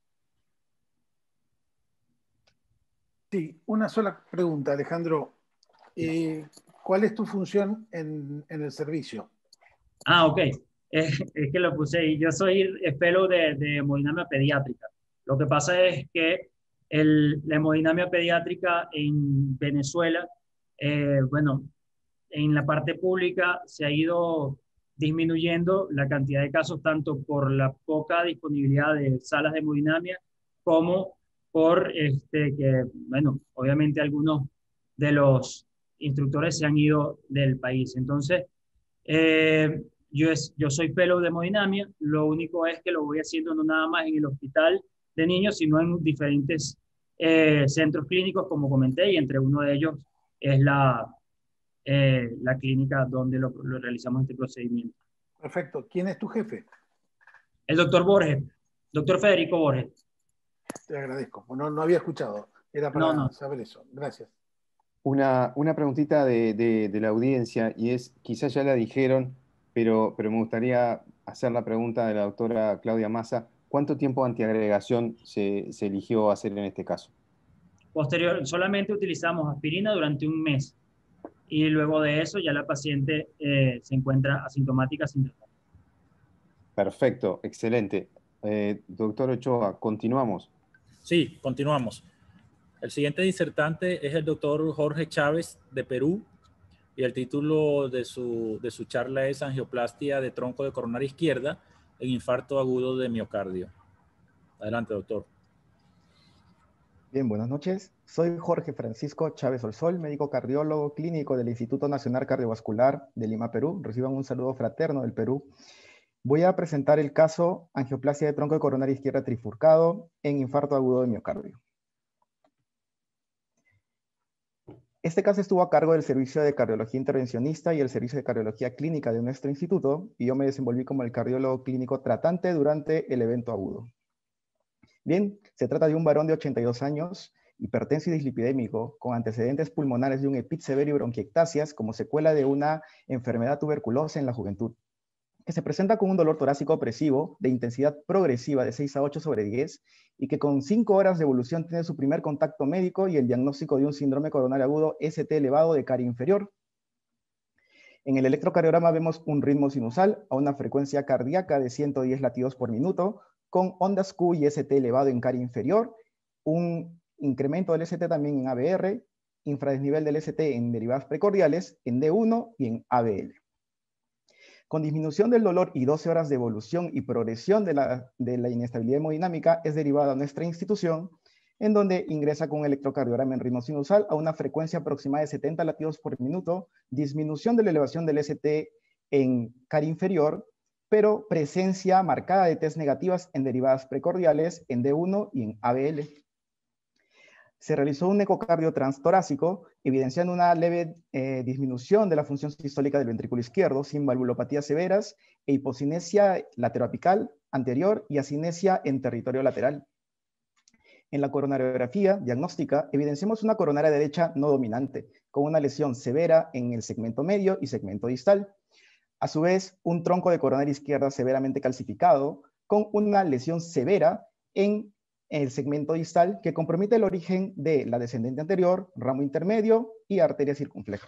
Sí, una sola pregunta, Alejandro. Eh, ¿Cuál es tu función en, en el servicio? Ah, ok. Eh, es que lo puse ahí. Yo soy fellow de, de hemodinamia pediátrica. Lo que pasa es que el, la hemodinamia pediátrica en Venezuela, eh, bueno, en la parte pública se ha ido disminuyendo la cantidad de casos, tanto por la poca disponibilidad de salas de hemodinamia, como por este, que, bueno, obviamente algunos de los instructores se han ido del país. Entonces, eh, yo, es, yo soy fellow de hemodinamia, lo único es que lo voy haciendo no nada más en el hospital de niños, sino en diferentes eh, centros clínicos, como comenté, y entre uno de ellos es la, eh, la clínica donde lo, lo realizamos este procedimiento. Perfecto. ¿Quién es tu jefe? El doctor Borges, doctor Federico Borges. Te agradezco. No, no había escuchado. Era para No, no. saber eso. Gracias. Una, una preguntita de, de, de la audiencia, y es, quizás ya la dijeron, pero, pero me gustaría hacer la pregunta de la doctora Claudia Massa. ¿Cuánto tiempo de antiagregación se, se eligió hacer en este caso? Posterior, solamente utilizamos aspirina durante un mes y luego de eso ya la paciente eh, se encuentra asintomática sin tratar. Perfecto, excelente. Eh, doctor Ochoa, continuamos. Sí, continuamos. El siguiente disertante es el doctor Jorge Chávez de Perú y el título de su, de su charla es Angioplastia de tronco de coronaria izquierda en infarto agudo de miocardio. Adelante, doctor. Bien, buenas noches. Soy Jorge Francisco Chávez Olsol, médico cardiólogo clínico del Instituto Nacional Cardiovascular de Lima, Perú. Reciban un saludo fraterno del Perú. Voy a presentar el caso angioplastia de tronco de coronaria izquierda trifurcado en infarto agudo de miocardio. Este caso estuvo a cargo del Servicio de Cardiología Intervencionista y el Servicio de Cardiología Clínica de nuestro instituto, y yo me desenvolví como el cardiólogo clínico tratante durante el evento agudo. Bien, se trata de un varón de ochenta y dos años, hipertenso y dislipidémico, con antecedentes pulmonares de un EPIT severo y bronquiectasias como secuela de una enfermedad tuberculosa en la juventud, que se presenta con un dolor torácico opresivo de intensidad progresiva de seis a ocho sobre diez y que con cinco horas de evolución tiene su primer contacto médico y el diagnóstico de un síndrome coronario agudo S T elevado de cara inferior. En el electrocardiograma vemos un ritmo sinusal a una frecuencia cardíaca de ciento diez latidos por minuto, con ondas Q y S T elevado en cara inferior, un incremento del S T también en A B R, infradesnivel del S T en derivadas precordiales, en D uno y en A B L. Con disminución del dolor y doce horas de evolución y progresión de la, de la inestabilidad hemodinámica, es derivada a nuestra institución, en donde ingresa con un electrocardiograma en ritmo sinusal a una frecuencia aproximada de setenta latidos por minuto, disminución de la elevación del S T en cara inferior, pero presencia marcada de test negativas en derivadas precordiales, en D uno y en A B L. Se realizó un ecocardio transtorácico, evidenciando una leve eh, disminución de la función sistólica del ventrículo izquierdo, sin valvulopatías severas, e hipocinesia lateroapical anterior y asinesia en territorio lateral. En la coronariografía diagnóstica, evidenciamos una coronaria derecha no dominante, con una lesión severa en el segmento medio y segmento distal. A su vez, un tronco de coronaria izquierda severamente calcificado, con una lesión severa en el segmento distal que compromete el origen de la descendente anterior, ramo intermedio y arteria circunfleja.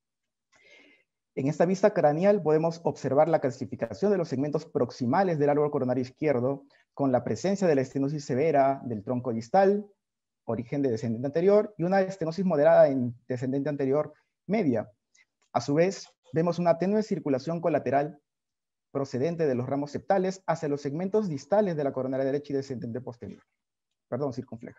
En esta vista craneal podemos observar la calcificación de los segmentos proximales del árbol coronario izquierdo con la presencia de la estenosis severa del tronco distal, origen de descendente anterior, y una estenosis moderada en descendente anterior media. A su vez, vemos una tenue circulación colateral procedente de los ramos septales hacia los segmentos distales de la coronaria derecha y descendente posterior. Perdón, circunfleja.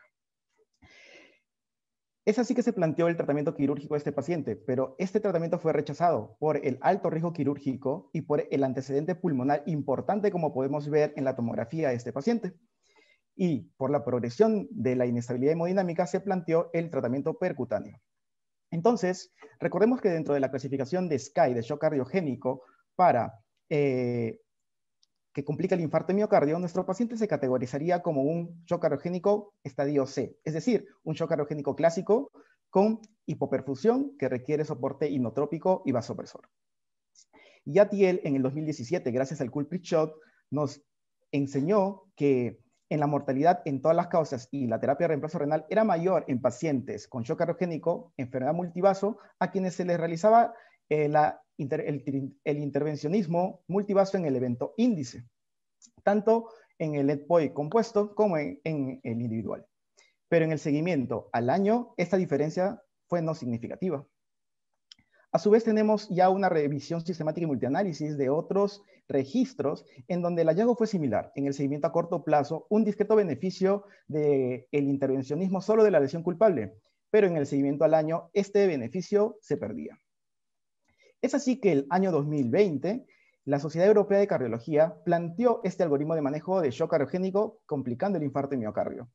Es así que se planteó el tratamiento quirúrgico de este paciente, pero este tratamiento fue rechazado por el alto riesgo quirúrgico y por el antecedente pulmonar importante, como podemos ver en la tomografía de este paciente. Y por la progresión de la inestabilidad hemodinámica se planteó el tratamiento percutáneo. Entonces, recordemos que dentro de la clasificación de S C A I, de shock cardiogénico, para eh, que complica el infarto de miocardio, nuestro paciente se categorizaría como un shock cardiogénico estadio C, es decir, un shock cardiogénico clásico con hipoperfusión que requiere soporte inotrópico y vasopresor. Yatiel en el dos mil diecisiete, gracias al culprit shot, nos enseñó que en la mortalidad en todas las causas y la terapia de reemplazo renal era mayor en pacientes con shock cardiogénico, enfermedad multivaso, a quienes se les realizaba eh, la Inter, el, el intervencionismo multivaso en el evento índice, tanto en el E D P O I compuesto como en, en el individual. Pero en el seguimiento al año, esta diferencia fue no significativa. A su vez, tenemos ya una revisión sistemática y multianálisis de otros registros en donde el hallazgo fue similar. En el seguimiento a corto plazo, un discreto beneficio del intervencionismo solo de la lesión culpable, pero en el seguimiento al año, este beneficio se perdía. Es así que el año dos mil veinte, la Sociedad Europea de Cardiología planteó este algoritmo de manejo de shock cardiogénico complicando el infarto de miocardio.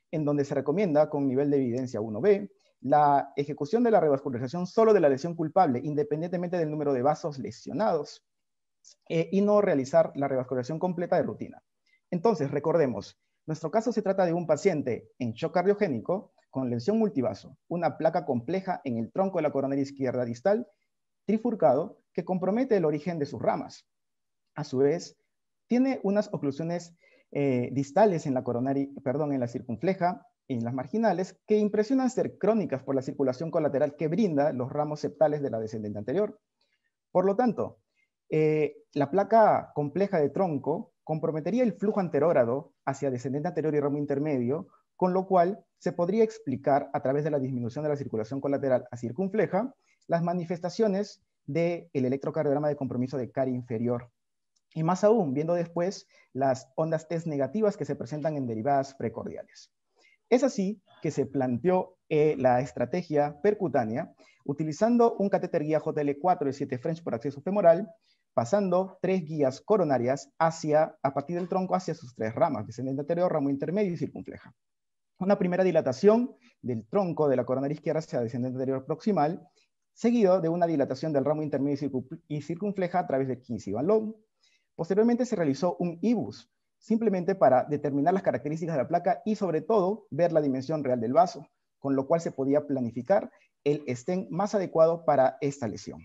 en donde se recomienda, con nivel de evidencia uno B, la ejecución de la revascularización solo de la lesión culpable, independientemente del número de vasos lesionados, eh, y no realizar la revascularización completa de rutina. Entonces, recordemos, nuestro caso se trata de un paciente en shock cardiogénico con lesión multivaso, una placa compleja en el tronco de la coronaria izquierda distal, trifurcado, que compromete el origen de sus ramas. A su vez, tiene unas oclusiones eh, distales en la coronaria, perdón, en la circunfleja, en las marginales, que impresionan ser crónicas por la circulación colateral que brinda los ramos septales de la descendente anterior. Por lo tanto, eh, la placa compleja de tronco comprometería el flujo anterógrado hacia descendente anterior y ramo intermedio, con lo cual se podría explicar a través de la disminución de la circulación colateral a circunfleja las manifestaciones del electrocardiograma de compromiso de cara inferior. Y más aún, viendo después las ondas test negativas que se presentan en derivadas precordiales. Es así que se planteó eh, la estrategia percutánea utilizando un catéter guía J L cuatro de siete French por acceso femoral, pasando tres guías coronarias hacia, a partir del tronco hacia sus tres ramas, descendente anterior, ramo intermedio y circunfleja. Una primera dilatación del tronco de la coronaria izquierda hacia descendente anterior proximal, seguido de una dilatación del ramo intermedio y circunfleja a través de Kinsey Van Loon. Posteriormente se realizó un I B U S, simplemente para determinar las características de la placa y sobre todo ver la dimensión real del vaso, con lo cual se podía planificar el stent más adecuado para esta lesión.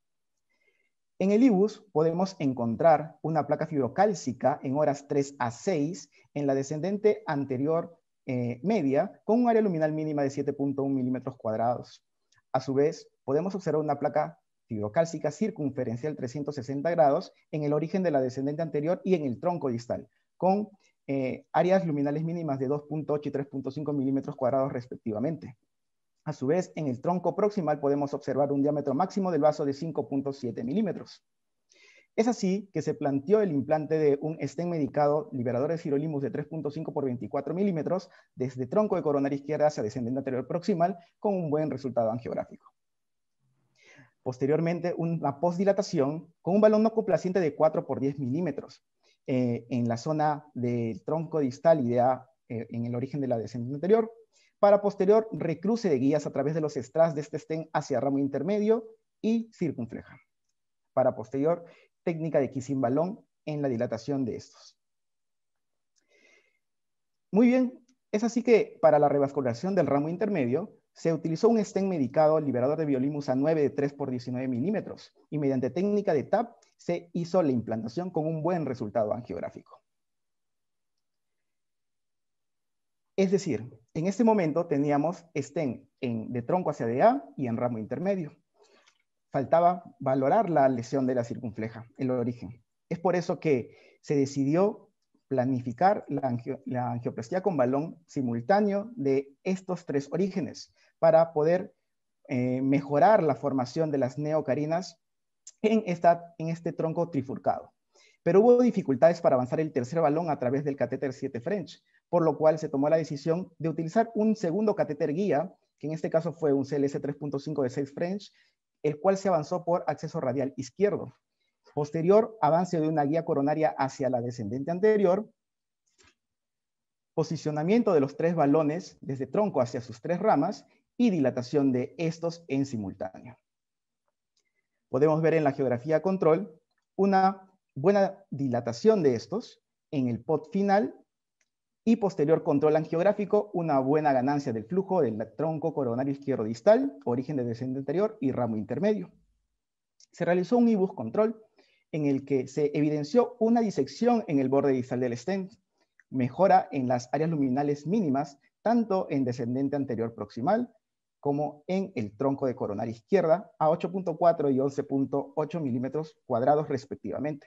En el I B U S podemos encontrar una placa fibrocálcica en horas tres a seis en la descendente anterior eh, media con un área luminal mínima de siete punto uno milímetros cuadrados. A su vez, podemos observar una placa fibrocálcica circunferencial trescientos sesenta grados en el origen de la descendente anterior y en el tronco distal, con eh, áreas luminales mínimas de dos punto ocho y tres punto cinco milímetros cuadrados respectivamente. A su vez, en el tronco proximal podemos observar un diámetro máximo del vaso de cinco punto siete milímetros. Es así que se planteó el implante de un stent medicado liberador de sirolimus de tres punto cinco por veinticuatro milímetros desde tronco de coronaria izquierda hacia descendente anterior proximal con un buen resultado angiográfico. Posteriormente, una postdilatación con un balón no complaciente de cuatro por diez milímetros eh, en la zona del tronco distal y de A, eh, en el origen de la descendente anterior, para posterior recruce de guías a través de los strass de este stent hacia ramo intermedio y circunfleja. Para posterior, técnica de kissing balón en la dilatación de estos. Muy bien, es así que para la revascularización del ramo intermedio, se utilizó un stent medicado liberador de biolimus A nueve de tres por diecinueve milímetros y mediante técnica de T A P se hizo la implantación con un buen resultado angiográfico. Es decir, en este momento teníamos stent en, de tronco hacia D A y en ramo intermedio. Faltaba valorar la lesión de la circunfleja, el origen. Es por eso que se decidió planificar la, angio, la angioplastía con balón simultáneo de estos tres orígenes para poder eh, mejorar la formación de las neocarinas en, esta, en este tronco trifurcado. Pero hubo dificultades para avanzar el tercer balón a través del catéter siete French, por lo cual se tomó la decisión de utilizar un segundo catéter guía, que en este caso fue un C L S tres punto cinco de seis French, el cual se avanzó por acceso radial izquierdo. Posterior, avance de una guía coronaria hacia la descendente anterior, posicionamiento de los tres balones desde tronco hacia sus tres ramas y dilatación de estos en simultáneo. Podemos ver en la geografía control una buena dilatación de estos en el P O T final y posterior control angiográfico, una buena ganancia del flujo del tronco coronario izquierdo distal, origen de descendente anterior y ramo intermedio. Se realizó un I B U S control en el que se evidenció una disección en el borde distal del stent, mejora en las áreas luminales mínimas, tanto en descendente anterior proximal como en el tronco de coronaria izquierda, a ocho punto cuatro y once punto ocho milímetros cuadrados respectivamente.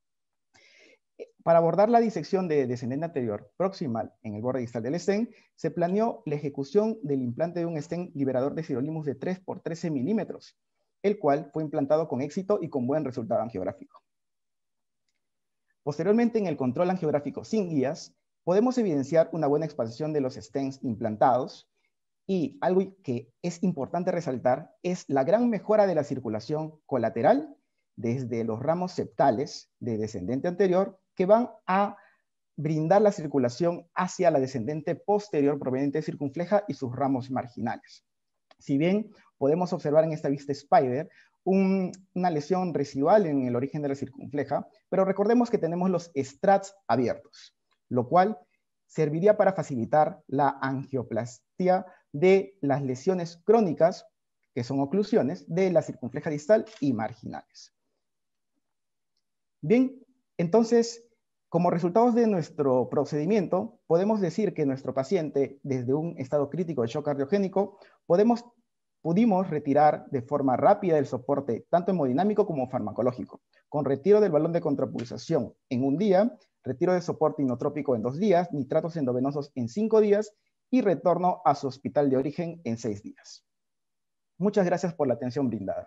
Para abordar la disección de descendente anterior proximal en el borde distal del stent, se planeó la ejecución del implante de un stent liberador de sirolimus de tres por trece milímetros, el cual fue implantado con éxito y con buen resultado angiográfico. Posteriormente, en el control angiográfico sin guías, podemos evidenciar una buena expansión de los stents implantados y algo que es importante resaltar es la gran mejora de la circulación colateral desde los ramos septales de descendente anterior que van a brindar la circulación hacia la descendente posterior proveniente de circunfleja y sus ramos marginales. Si bien podemos observar en esta vista Spider un, una lesión residual en el origen de la circunfleja, pero recordemos que tenemos los estrats abiertos, lo cual serviría para facilitar la angioplastia de las lesiones crónicas, que son oclusiones, de la circunfleja distal y marginales. Bien, entonces, como resultados de nuestro procedimiento, podemos decir que nuestro paciente, desde un estado crítico de shock cardiogénico, podemos, pudimos retirar de forma rápida el soporte, tanto hemodinámico como farmacológico, con retiro del balón de contrapulsación en un día, retiro de soporte inotrópico en dos días, nitratos endovenosos en cinco días y retorno a su hospital de origen en seis días. Muchas gracias por la atención brindada.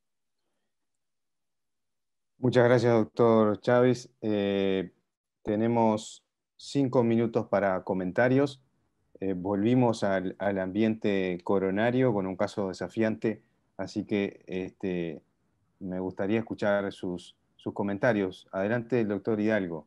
Muchas gracias, doctor Chávez. Eh, tenemos cinco minutos para comentarios. Eh, volvimos al, al ambiente coronario con un caso desafiante, así que este, me gustaría escuchar sus, sus comentarios. Adelante, el doctor Hidalgo.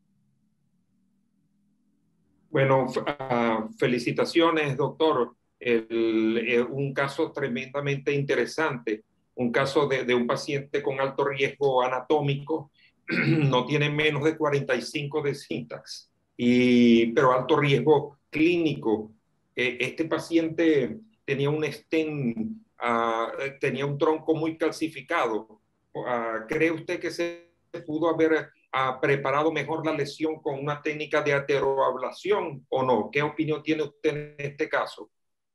Bueno, uh, felicitaciones, doctor. El, el, un caso tremendamente interesante, un caso de, de un paciente con alto riesgo anatómico, no tiene menos de cuarenta y cinco de syntax, y, pero alto riesgo clínico. Eh, este paciente tenía un stent, uh, tenía un tronco muy calcificado. Uh, ¿Cree usted que se pudo haber ha preparado mejor la lesión con una técnica de ateroablación o no? ¿Qué opinión tiene usted en este caso?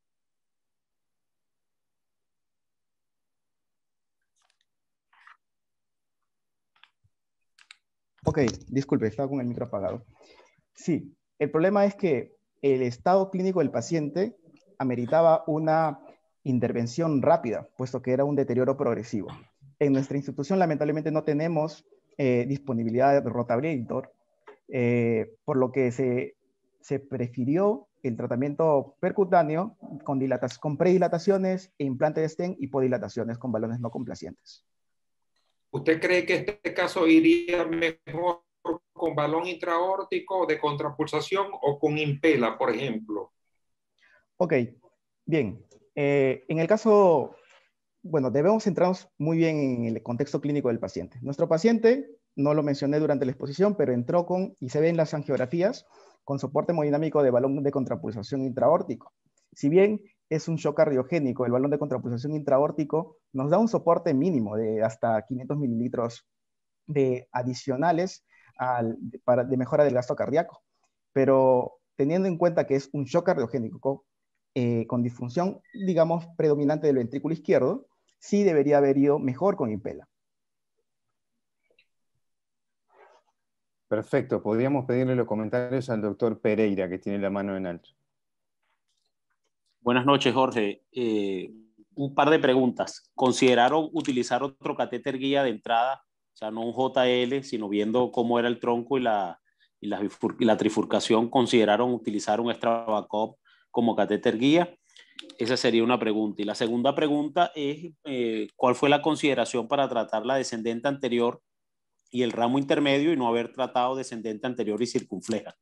Ok, disculpe, estaba con el micro apagado. Sí, el problema es que el estado clínico del paciente ameritaba una intervención rápida, puesto que era un deterioro progresivo. En nuestra institución, lamentablemente, no tenemos eh, disponibilidad de rotabladator, eh, por lo que se, se prefirió el tratamiento percutáneo con, dilatas, con predilataciones e implante de stent y podilataciones con balones no complacientes. ¿Usted cree que este caso iría mejor con balón intraórtico de contrapulsación o con Impella, por ejemplo? Ok, bien. Eh, en el caso, bueno, debemos centrarnos muy bien en el contexto clínico del paciente. Nuestro paciente, no lo mencioné durante la exposición, pero entró con, y se ve en las angiografías, con soporte hemodinámico de balón de contrapulsación intraórtico. Si bien es un shock cardiogénico, el balón de contrapulsación intraórtico nos da un soporte mínimo de hasta quinientos mililitros de adicionales al, para, de mejora del gasto cardíaco. Pero teniendo en cuenta que es un shock cardiogénico eh, con disfunción, digamos, predominante del ventrículo izquierdo, sí debería haber ido mejor con Impella. Perfecto. Podríamos pedirle los comentarios al doctor Pereira, que tiene la mano en alto. Buenas noches, Jorge. Eh, un par de preguntas. ¿Consideraron utilizar otro catéter guía de entrada? O sea, no un J L, sino viendo cómo era el tronco y la, y la, y la trifurcación, ¿consideraron utilizar un Strabacop como catéter guía? Esa sería una pregunta. Y la segunda pregunta es, eh, ¿cuál fue la consideración para tratar la descendente anterior y el ramo intermedio y no haber tratado descendente anterior y circunfleja?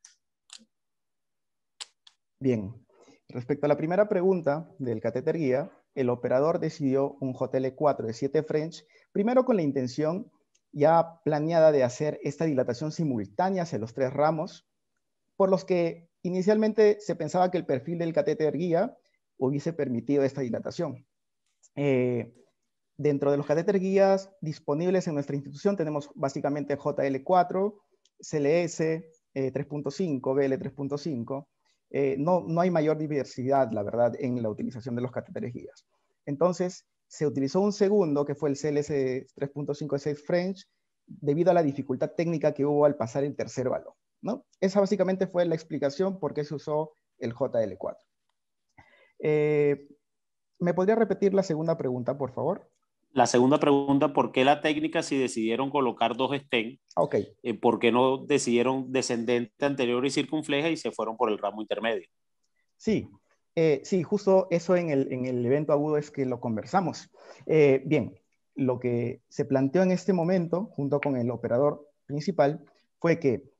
Bien. Respecto a la primera pregunta del catéter guía, el operador decidió un J L cuatro de siete French, primero con la intención ya planeada de hacer esta dilatación simultánea hacia los tres ramos, por los que inicialmente se pensaba que el perfil del catéter guía hubiese permitido esta dilatación. Eh, dentro de los catéter guías disponibles en nuestra institución tenemos básicamente J L cuatro, C L S eh, tres punto cinco, B L tres punto cinco. Eh, no, no hay mayor diversidad, la verdad, en la utilización de los catéteres guías. Entonces, se utilizó un segundo, que fue el C L S tres punto cinco seis French, debido a la dificultad técnica que hubo al pasar el tercer balón, ¿no? Esa básicamente fue la explicación por qué se usó el J L cuatro. Eh, ¿Me podría repetir la segunda pregunta, por favor? La segunda pregunta, ¿por qué la técnica si decidieron colocar dos stent? Okay. Eh, ¿Por qué no decidieron descendente anterior y circunfleja y se fueron por el ramo intermedio? Sí, eh, sí, justo eso en el, en el evento agudo es que lo conversamos. Eh, bien, lo que se planteó en este momento, junto con el operador principal, fue que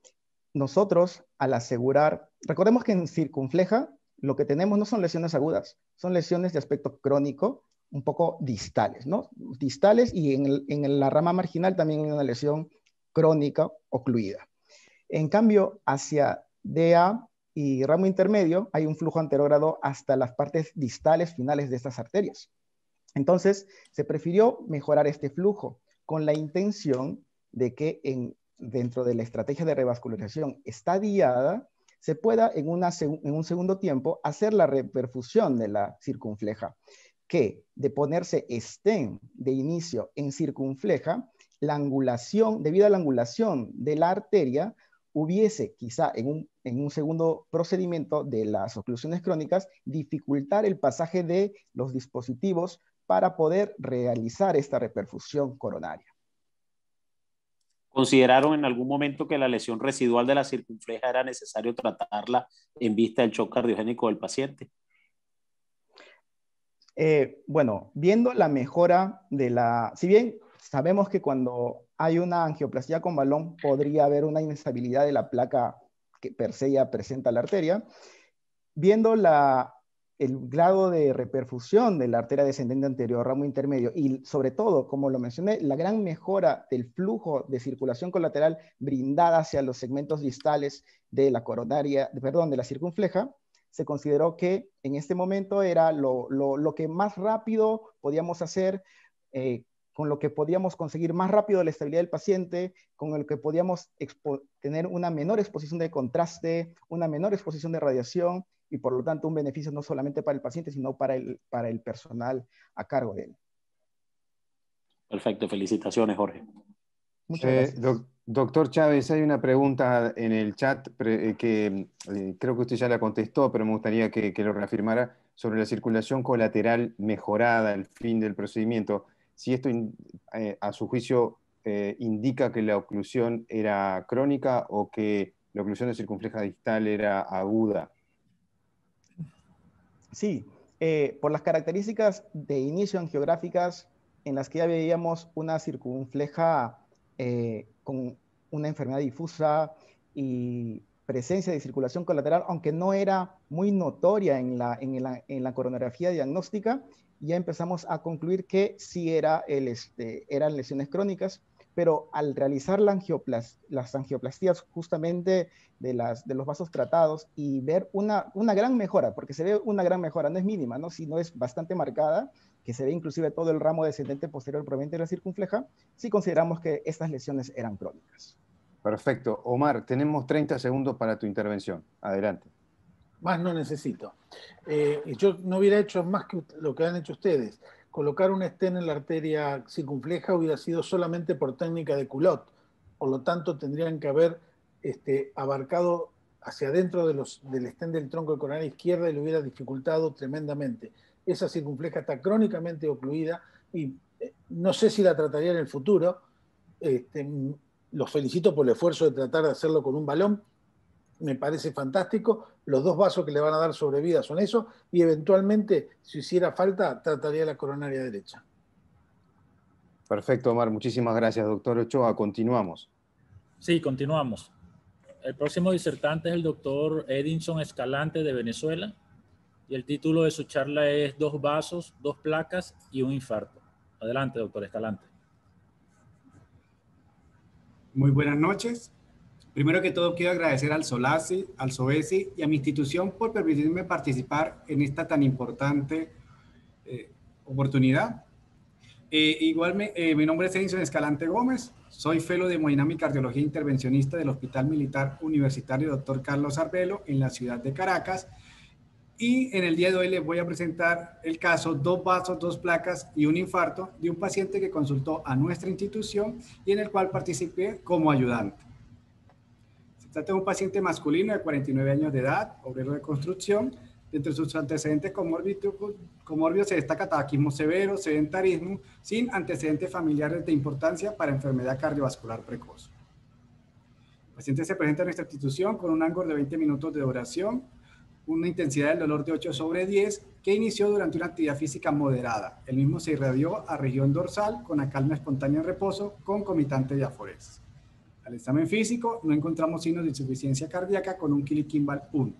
nosotros, al asegurar, recordemos que en circunfleja lo que tenemos no son lesiones agudas, son lesiones de aspecto crónico, un poco distales, ¿no? Distales, y en, el, en la rama marginal también hay una lesión crónica ocluida. En cambio, hacia D A y ramo intermedio hay un flujo anterógrado hasta las partes distales finales de estas arterias. Entonces, se prefirió mejorar este flujo con la intención de que en, dentro de la estrategia de revascularización estadiada se pueda en, una, en un segundo tiempo hacer la reperfusión de la circunfleja, que de ponerse stent de inicio en circunfleja, la angulación, debido a la angulación de la arteria, hubiese quizá en un, en un segundo procedimiento de las oclusiones crónicas, dificultar el pasaje de los dispositivos para poder realizar esta reperfusión coronaria. ¿Consideraron en algún momento que la lesión residual de la circunfleja era necesario tratarla en vista del shock cardiogénico del paciente? Eh, bueno, viendo la mejora de la... Si bien sabemos que cuando hay una angioplastía con balón podría haber una inestabilidad de la placa que per se ya presenta la arteria, viendo la, el grado de reperfusión de la arteria descendente anterior, ramo intermedio, y sobre todo, como lo mencioné, la gran mejora del flujo de circulación colateral brindada hacia los segmentos distales de la coronaria, perdón, de la circunfleja, se consideró que en este momento era lo, lo, lo que más rápido podíamos hacer, eh, con lo que podíamos conseguir más rápido la estabilidad del paciente, con el que podíamos tener una menor exposición de contraste, una menor exposición de radiación, y por lo tanto un beneficio no solamente para el paciente, sino para el, para el personal a cargo de él. Perfecto, felicitaciones, Jorge. Muchas gracias. Eh, doc, doctor Chávez, hay una pregunta en el chat pre, que eh, creo que usted ya la contestó, pero me gustaría que, que lo reafirmara, sobre la circulación colateral mejorada al fin del procedimiento. Si esto, eh, a su juicio, eh, indica que la oclusión era crónica o que la oclusión de circunfleja distal era aguda. Sí, eh, por las características de inicio angiográficas en las que ya veíamos una circunfleja eh, con una enfermedad difusa y presencia de circulación colateral, aunque no era muy notoria en la, en la, en la coronografía diagnóstica, ya empezamos a concluir que sí era el, este, eran lesiones crónicas, pero al realizar la angioplas, las angioplastías justamente de, las, de los vasos tratados y ver una, una gran mejora, porque se ve una gran mejora, no es mínima, ¿no? Sino es bastante marcada, que se ve inclusive todo el ramo descendente posterior proveniente de la circunfleja, sí consideramos que estas lesiones eran crónicas. Perfecto. Omar, tenemos treinta segundos para tu intervención. Adelante. Más no necesito. Eh, yo no hubiera hecho más que lo que han hecho ustedes. Colocar un stent en la arteria circunfleja hubiera sido solamente por técnica de Culot. Por lo tanto, tendrían que haber este, abarcado hacia adentro de los, del stent del tronco de coronaria izquierda y lo hubiera dificultado tremendamente. Esa circunfleja está crónicamente ocluida y eh, no sé si la trataría en el futuro. Este, los felicito por el esfuerzo de tratar de hacerlo con un balón. Me parece fantástico. Los dos vasos que le van a dar sobrevida son eso, y eventualmente, si hiciera falta, trataría la coronaria derecha. Perfecto, Omar. Muchísimas gracias, doctor Ochoa. Continuamos. Sí, continuamos. El próximo disertante es el doctor Edinson Escalante de Venezuela, y el título de su charla es Dos vasos, dos placas y un infarto. Adelante, doctor Escalante. Muy buenas noches. Primero que todo, quiero agradecer al SOLACI, al SOESI y a mi institución por permitirme participar en esta tan importante eh, oportunidad. Eh, igual, me, eh, mi nombre es Edinson Escalante Gómez, soy fellow de hemodinámica y cardiología intervencionista del Hospital Militar Universitario doctor Carlos Arbelo en la ciudad de Caracas. Y en el día de hoy les voy a presentar el caso dos vasos, dos placas y un infarto de un paciente que consultó a nuestra institución y en el cual participé como ayudante. Se trata de un paciente masculino de cuarenta y nueve años de edad, obrero de construcción. Entre sus antecedentes comórbidos se destaca tabaquismo severo, sedentarismo, sin antecedentes familiares de importancia para enfermedad cardiovascular precoz. El paciente se presenta en nuestra institución con un ángulo de veinte minutos de duración, una intensidad del dolor de ocho sobre diez, que inició durante una actividad física moderada. El mismo se irradió a región dorsal con acalmia espontánea en reposo, concomitante de aforesis. Al examen físico no encontramos signos de insuficiencia cardíaca con un Killing-Kimball uno.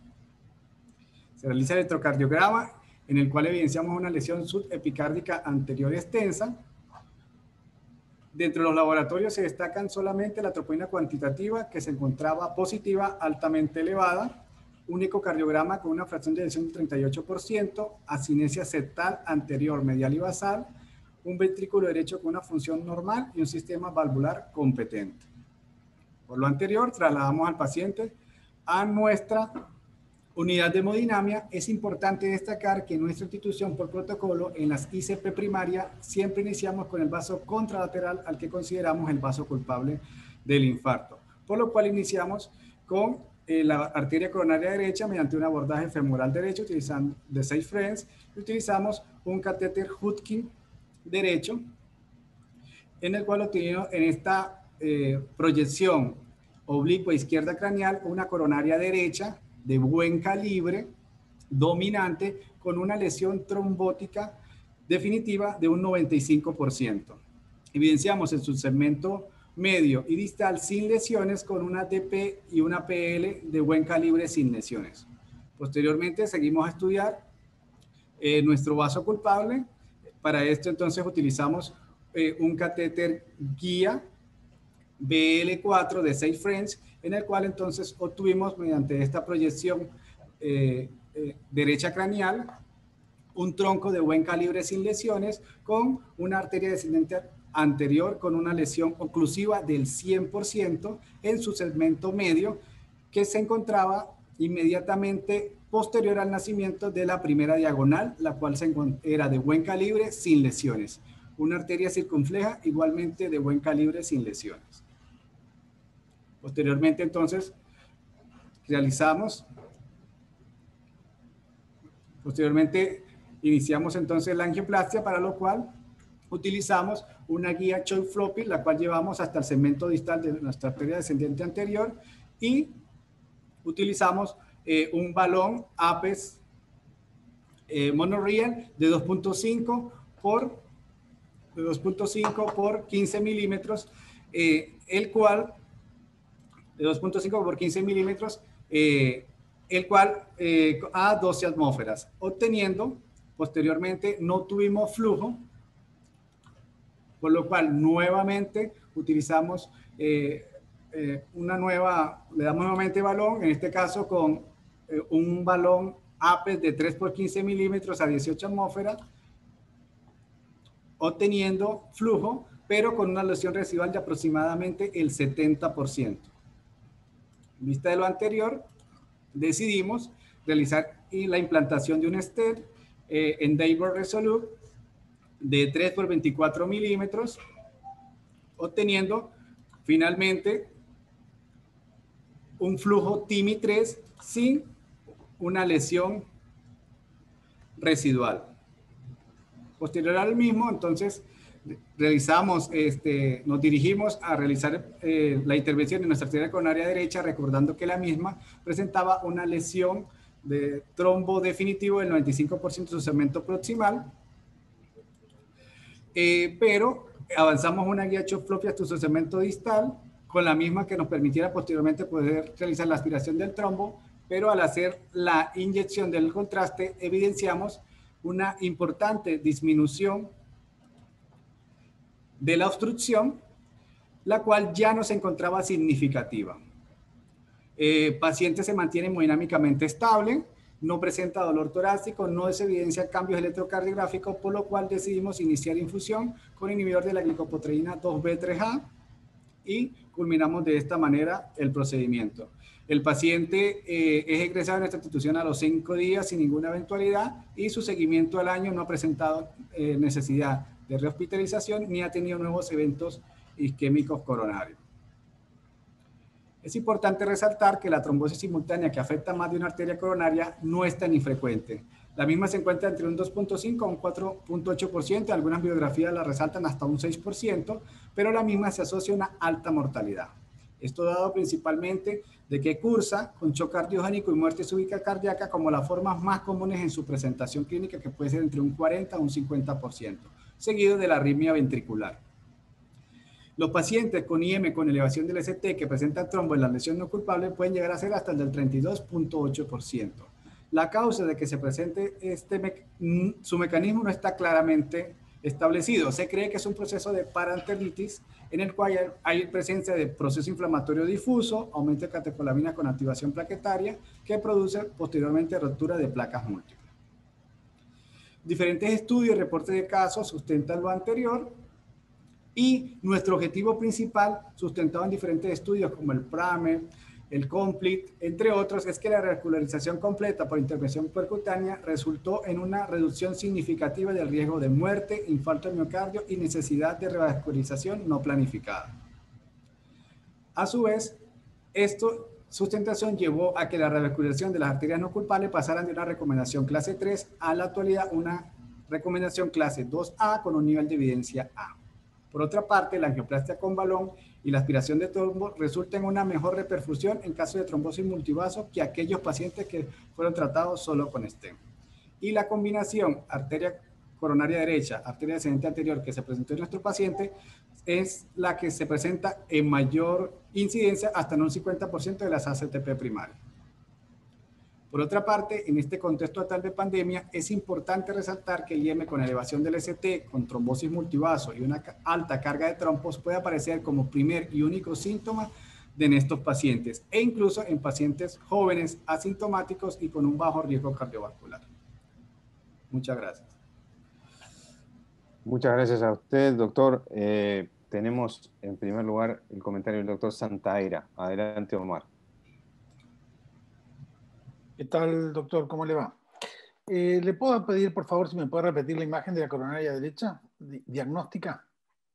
Se realiza el electrocardiograma, en el cual evidenciamos una lesión subepicárdica anterior extensa. Dentro de los laboratorios se destacan solamente la troponina cuantitativa, que se encontraba positiva, altamente elevada, un ecocardiograma con una fracción de lesión del treinta y ocho por ciento, acinesia septal anterior, medial y basal, un ventrículo derecho con una función normal y un sistema valvular competente. Por lo anterior, trasladamos al paciente a nuestra unidad de hemodinamia. Es importante destacar que en nuestra institución, por protocolo, en las I C P primaria, siempre iniciamos con el vaso contralateral al que consideramos el vaso culpable del infarto, por lo cual iniciamos con eh, la arteria coronaria derecha mediante un abordaje femoral derecho utilizando de seis French, y utilizamos un catéter Hutkin derecho, en el cual obtuvimos en esta eh, proyección oblicua izquierda craneal una coronaria derecha de buen calibre, dominante, con una lesión trombótica definitiva de un noventa y cinco por ciento. Evidenciamos en su segmento medio y distal sin lesiones, con una D P y una P L de buen calibre sin lesiones. Posteriormente seguimos a estudiar eh, nuestro vaso culpable. Para esto entonces utilizamos eh, un catéter guía B L cuatro de seis French, en el cual entonces obtuvimos mediante esta proyección eh, eh, derecha craneal un tronco de buen calibre sin lesiones, con una arteria descendente anterior con una lesión oclusiva del cien por ciento en su segmento medio, que se encontraba inmediatamente posterior al nacimiento de la primera diagonal, la cual se era de buen calibre sin lesiones. Una arteria circunfleja igualmente de buen calibre sin lesiones. Posteriormente, entonces, realizamos, posteriormente iniciamos entonces la angioplastia, para lo cual utilizamos una guía Choi Floppy, la cual llevamos hasta el segmento distal de nuestra arteria descendente anterior, y utilizamos eh, un balón APES eh, monoreal de dos punto cinco por de dos punto cinco por quince milímetros, eh, el cual de dos punto cinco por quince milímetros, eh, el cual eh, a doce atmósferas, obteniendo posteriormente no tuvimos flujo, por lo cual nuevamente utilizamos eh, eh, una nueva, le damos nuevamente balón, en este caso con eh, un balón APES de tres por quince milímetros a dieciocho atmósferas, obteniendo flujo, pero con una lesión residual de aproximadamente el setenta por ciento. En vista de lo anterior, decidimos realizar la implantación de un stent eh, Endeavor Resolute de tres por veinticuatro milímetros, obteniendo finalmente un flujo T I M I tres sin una lesión residual. Posterior al mismo, entonces, realizamos, este, nos dirigimos a realizar eh, la intervención en nuestra arteria coronaria derecha, recordando que la misma presentaba una lesión de trombo definitivo del noventa y cinco por ciento de su segmento proximal, eh, pero avanzamos una guía Choi Floppy hasta su segmento distal, con la misma que nos permitiera posteriormente poder realizar la aspiración del trombo, pero al hacer la inyección del contraste evidenciamos una importante disminución de la obstrucción, la cual ya no se encontraba significativa. El paciente se mantiene hemodinámicamente estable, no presenta dolor torácico, no se evidencia cambios electrocardiográficos, por lo cual decidimos iniciar infusión con inhibidor de la glicoproteína dos B tres A y culminamos de esta manera el procedimiento. El paciente eh, es egresado en nuestra institución a los cinco días sin ninguna eventualidad, y su seguimiento al año no ha presentado eh, necesidad de rehospitalización ni ha tenido nuevos eventos isquémicos coronarios. Es importante resaltar que la trombosis simultánea que afecta más de una arteria coronaria no es tan infrecuente. La misma se encuentra entre un dos punto cinco a un cuatro punto ocho por ciento, algunas biografías la resaltan hasta un seis por ciento, pero la misma se asocia a una alta mortalidad. Esto dado principalmente de que cursa con shock cardiogénico y muerte súbita cardíaca como las formas más comunes en su presentación clínica, que puede ser entre un cuarenta a un cincuenta por ciento, seguido de la arritmia ventricular. Los pacientes con I M con elevación del S T que presentan trombo en la lesión no culpable pueden llegar a ser hasta el del treinta y dos punto ocho por ciento. La causa de que se presente este, me su mecanismo no está claramente establecido. Se cree que es un proceso de paranterlitis en el cual hay presencia de proceso inflamatorio difuso, aumento de catecolaminas con activación plaquetaria, que produce posteriormente ruptura de placas múltiples. Diferentes estudios y reportes de casos sustentan lo anterior, y nuestro objetivo principal, sustentado en diferentes estudios como el PRAME, el COMPLETE, entre otros, es que la revascularización completa por intervención percutánea resultó en una reducción significativa del riesgo de muerte, infarto de miocardio y necesidad de revascularización no planificada. A su vez, esta sustentación llevó a que la revascularización de las arterias no culpables pasaran de una recomendación clase tres a la actualidad una recomendación clase dos A con un nivel de evidencia A. Por otra parte, la angioplastia con balón y la aspiración de trombo resulta en una mejor reperfusión en caso de trombosis multivaso que aquellos pacientes que fueron tratados solo con stent. Y la combinación arteria coronaria derecha, arteria descendente anterior que se presentó en nuestro paciente es la que se presenta en mayor incidencia hasta en un cincuenta por ciento de las A C T P primarias. Por otra parte, en este contexto actual de pandemia, es importante resaltar que el I M con elevación del S T, con trombosis multivaso y una alta carga de trombos puede aparecer como primer y único síntoma de estos pacientes, e incluso en pacientes jóvenes asintomáticos y con un bajo riesgo cardiovascular. Muchas gracias. Muchas gracias a usted, doctor. Eh, tenemos en primer lugar el comentario del doctor Santaera. Adelante, Omar. ¿Qué tal, doctor? ¿Cómo le va? Eh, ¿Le puedo pedir, por favor, si me puede repetir la imagen de la coronaria derecha? Di- diagnóstica.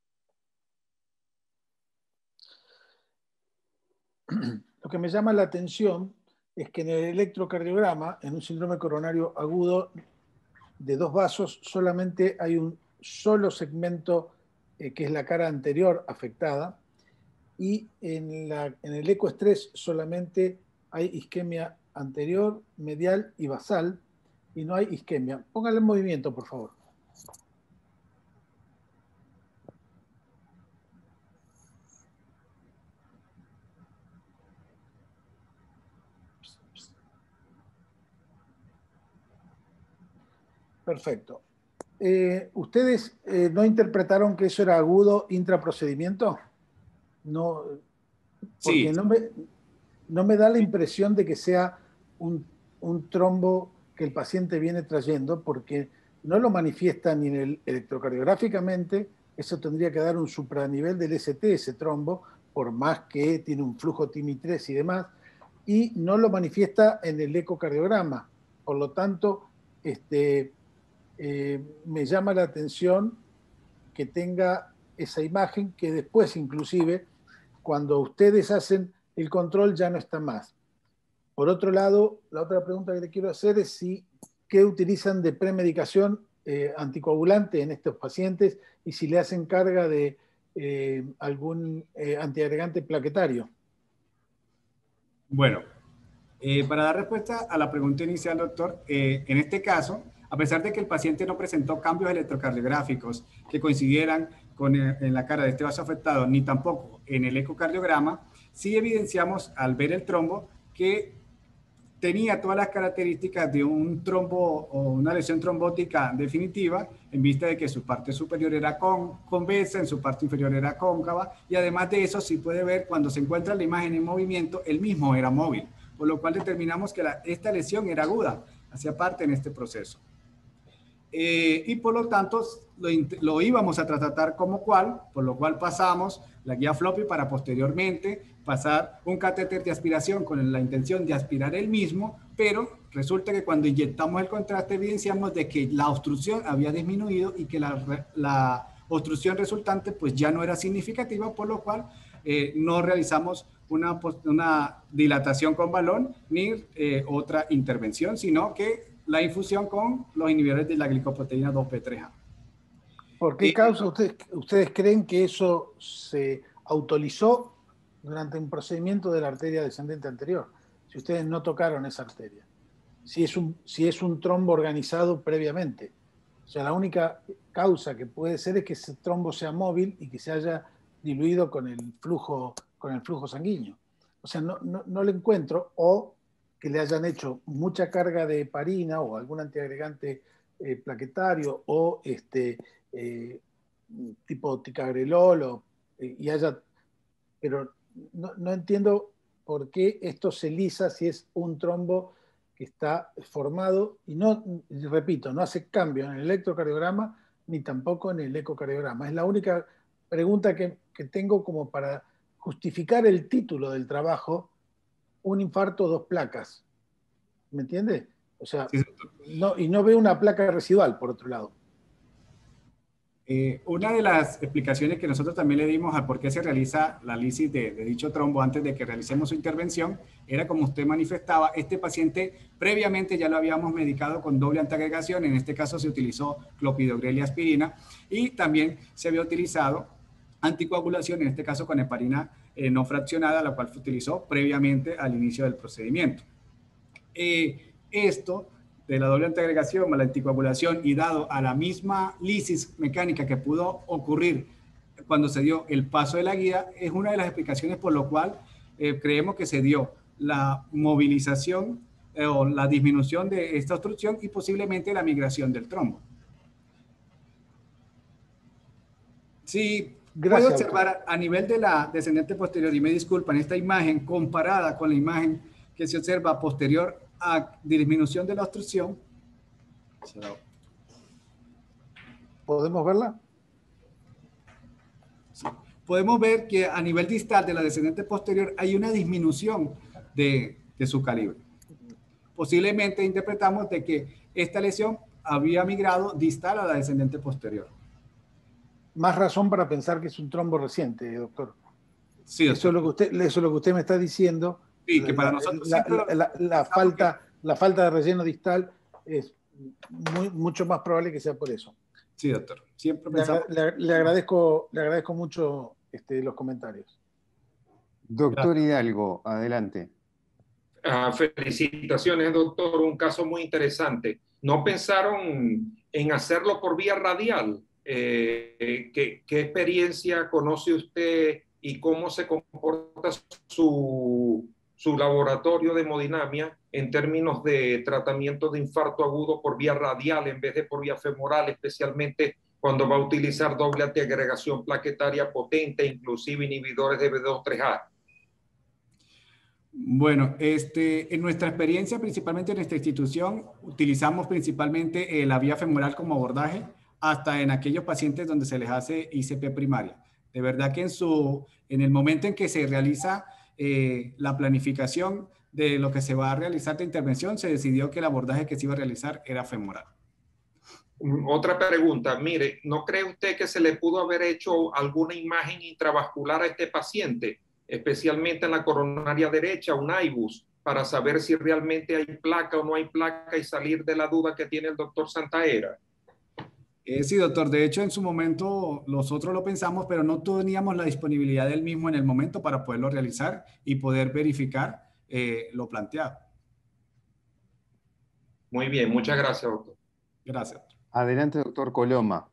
Lo que me llama la atención es que en el electrocardiograma, en un síndrome coronario agudo de dos vasos, solamente hay un solo segmento eh, que es la cara anterior afectada, y en, la, en el ecoestrés solamente hay isquemia anterior, medial y basal, y no hay isquemia. Póngale en movimiento, por favor. Perfecto. Eh, ¿Ustedes eh, no interpretaron que eso era agudo intraprocedimiento? No, porque Sí. no me, no me da la impresión de que sea un, un trombo que el paciente viene trayendo, porque no lo manifiesta ni en el electrocardiográficamente. Eso tendría que dar un supranivel del S T, ese trombo, por más que tiene un flujo T I M I tres y demás, y no lo manifiesta en el ecocardiograma. Por lo tanto, este, eh, me llama la atención que tenga esa imagen, que después inclusive, cuando ustedes hacen el control, ya no está más. Por otro lado, la otra pregunta que le quiero hacer es si, ¿qué utilizan de premedicación eh, anticoagulante en estos pacientes y si le hacen carga de eh, algún eh, antiagregante plaquetario? Bueno, eh, para dar respuesta a la pregunta inicial, doctor, eh, en este caso, a pesar de que el paciente no presentó cambios electrocardiográficos que coincidieran con el, en la cara de este vaso afectado, ni tampoco en el ecocardiograma, sí evidenciamos al ver el trombo que tenía todas las características de un trombo o una lesión trombótica definitiva, en vista de que su parte superior era con, convexa, en su parte inferior era cóncava, y además de eso, sí puede ver cuando se encuentra la imagen en movimiento, el mismo era móvil, por lo cual determinamos que la, esta lesión era aguda, hacía parte en este proceso. Eh, y por lo tanto lo, lo íbamos a tratar como cual, por lo cual pasamos la guía floppy para posteriormente pasar un catéter de aspiración con la intención de aspirar el mismo, pero resulta que cuando inyectamos el contraste evidenciamos de que la obstrucción había disminuido y que la, la obstrucción resultante pues ya no era significativa, por lo cual eh, no realizamos una, una dilatación con balón ni eh, otra intervención, sino que la infusión con los inhibidores de la glicoproteína dos P tres A. ¿Por qué causa ustedes, ustedes creen que eso se autorizó durante un procedimiento de la arteria descendente anterior? Si ustedes no tocaron esa arteria. Si es un, si es un trombo organizado previamente. O sea, la única causa que puede ser es que ese trombo sea móvil y que se haya diluido con el flujo, con el flujo sanguíneo. O sea, no, no, no le encuentro, o que le hayan hecho mucha carga de heparina o algún antiagregante eh, plaquetario o este, eh, tipo ticagrelol, o, eh, y haya, pero no, no entiendo por qué esto se lisa si es un trombo que está formado y no, repito, no hace cambio en el electrocardiograma ni tampoco en el ecocardiograma. Es la única pregunta que, que tengo como para justificar el título del trabajo, un infarto, dos placas. ¿Me entiende? O sea, sí. no, y no veo una placa residual, por otro lado. Eh, una de las explicaciones que nosotros también le dimos a por qué se realiza la lisis de, de dicho trombo antes de que realicemos su intervención era, como usted manifestaba, este paciente previamente ya lo habíamos medicado con doble antiagregación, en este caso se utilizó clopidogrel y aspirina, y también se había utilizado anticoagulación, en este caso con heparina eh, no fraccionada, la cual se utilizó previamente al inicio del procedimiento. Eh, esto de la doble antiagregación más la anticoagulación y dado a la misma lisis mecánica que pudo ocurrir cuando se dio el paso de la guía, es una de las explicaciones por lo cual eh, creemos que se dio la movilización eh, o la disminución de esta obstrucción y posiblemente la migración del trombo. Sí, puedo observar a nivel de la descendente posterior, y me disculpan, esta imagen comparada con la imagen que se observa posterior a disminución de la obstrucción. ¿Podemos verla? Sí. Podemos ver que a nivel distal de la descendente posterior hay una disminución de, de su calibre. Posiblemente interpretamos de que esta lesión había migrado distal a la descendente posterior. Más razón para pensar que es un trombo reciente, doctor. Sí, doctor. Eso es lo que usted, eso es lo que usted me está diciendo. Sí, que para la, nosotros la, la, la, la, falta, la falta de relleno distal es muy, mucho más probable que sea por eso. Sí, doctor. Siempre pensamos... le, le, le, agradezco, le agradezco mucho este, los comentarios. Doctor Gracias. Hidalgo, adelante. Ah, felicitaciones, doctor. Un caso muy interesante. ¿No pensaron en hacerlo por vía radial? Eh, ¿qué, ¿Qué experiencia conoce usted y cómo se comporta su... su laboratorio de hemodinamia en términos de tratamiento de infarto agudo por vía radial en vez de por vía femoral, especialmente cuando va a utilizar doble antiagregación plaquetaria potente, inclusive inhibidores de B dos tres A? Bueno, este, en nuestra experiencia, principalmente en esta institución, utilizamos principalmente eh, la vía femoral como abordaje, hasta en aquellos pacientes donde se les hace I C P primaria. De verdad que en, su, en el momento en que se realiza Eh, la planificación de lo que se va a realizar de intervención, se decidió que el abordaje que se iba a realizar era femoral. Otra pregunta, mire, ¿no cree usted que se le pudo haber hecho alguna imagen intravascular a este paciente, especialmente en la coronaria derecha, un I B U S, para saber si realmente hay placa o no hay placa y salir de la duda que tiene el doctor Santaera? Eh, sí, doctor. De hecho, en su momento nosotros lo pensamos, pero no teníamos la disponibilidad del mismo en el momento para poderlo realizar y poder verificar eh, lo planteado. Muy bien, muchas gracias, doctor. Gracias. Adelante, doctor Coloma.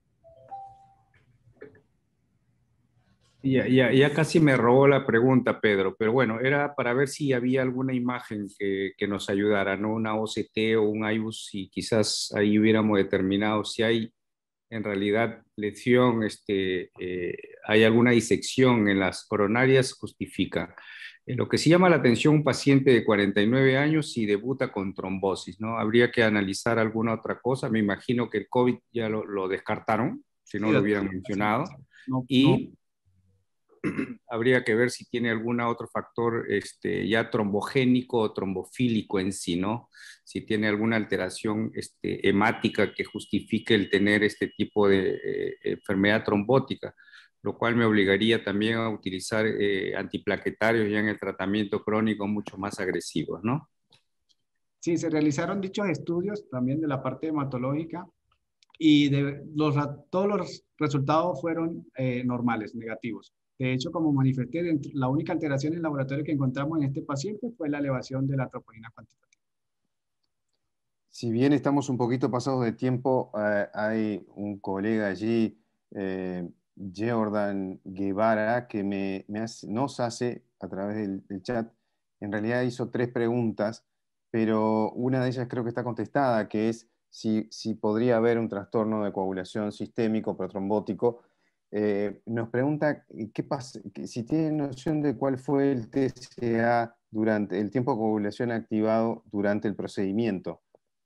Ya, ya, ya casi me robó la pregunta, Pedro, pero bueno, era para ver si había alguna imagen que, que nos ayudara, ¿no? Una O C T o un I B U S, y quizás ahí hubiéramos determinado si hay en realidad lesión, este, eh, hay alguna disección en las coronarias, justifica. Eh, lo que sí llama la atención, un paciente de cuarenta y nueve años y debuta con trombosis, ¿no? Habría que analizar alguna otra cosa. Me imagino que el COVID ya lo, lo descartaron, si no sí, lo hubieran sí, mencionado. No, y no. Habría que ver si tiene algún otro factor este, ya trombogénico o trombofílico en sí, ¿no? Si tiene alguna alteración este, hemática que justifique el tener este tipo de eh, enfermedad trombótica, lo cual me obligaría también a utilizar eh, antiplaquetarios ya en el tratamiento crónico mucho más agresivos, ¿no? Sí, se realizaron dichos estudios también de la parte hematológica y de los, todos los resultados fueron eh, normales, negativos. De hecho, como manifesté, la única alteración en el laboratorio que encontramos en este paciente fue la elevación de la troponina cuantitativa. Si bien estamos un poquito pasados de tiempo, eh, hay un colega allí, eh, Jordan Guevara, que me, me hace, nos hace a través del, del chat, en realidad hizo tres preguntas, pero una de ellas creo que está contestada, que es si, si podría haber un trastorno de coagulación sistémico protrombótico. Eh, nos pregunta qué pasa, si tiene noción de cuál fue el T C A durante el tiempo de coagulación activado durante el procedimiento.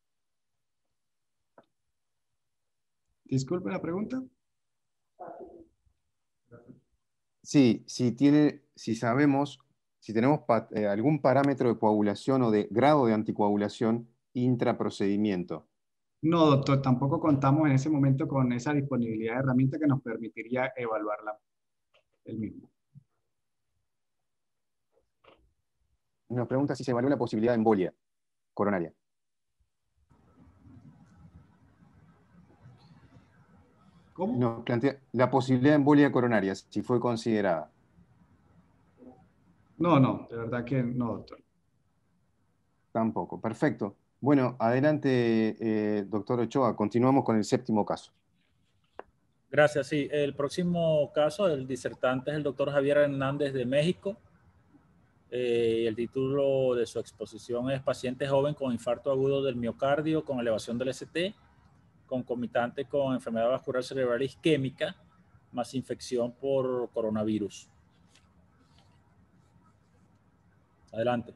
Disculpe la pregunta. Sí, si tiene, si sabemos, si tenemos pa, eh, algún parámetro de coagulación o de grado de anticoagulación intraprocedimiento. No, doctor, tampoco contamos en ese momento con esa disponibilidad de herramienta que nos permitiría evaluarla el mismo. Nos pregunta si se evaluó la posibilidad de embolia coronaria. ¿Cómo? Nos plantea la posibilidad de embolia coronaria, si fue considerada. No, no, de verdad que no, doctor. Tampoco, perfecto. Bueno, adelante, eh, doctor Ochoa, continuamos con el séptimo caso. Gracias, sí. El próximo caso, el disertante es el doctor Javier Hernández de México. Eh, el título de su exposición es Paciente joven con infarto agudo del miocardio con elevación del S T, concomitante con enfermedad vascular cerebral isquémica, más infección por coronavirus. Adelante.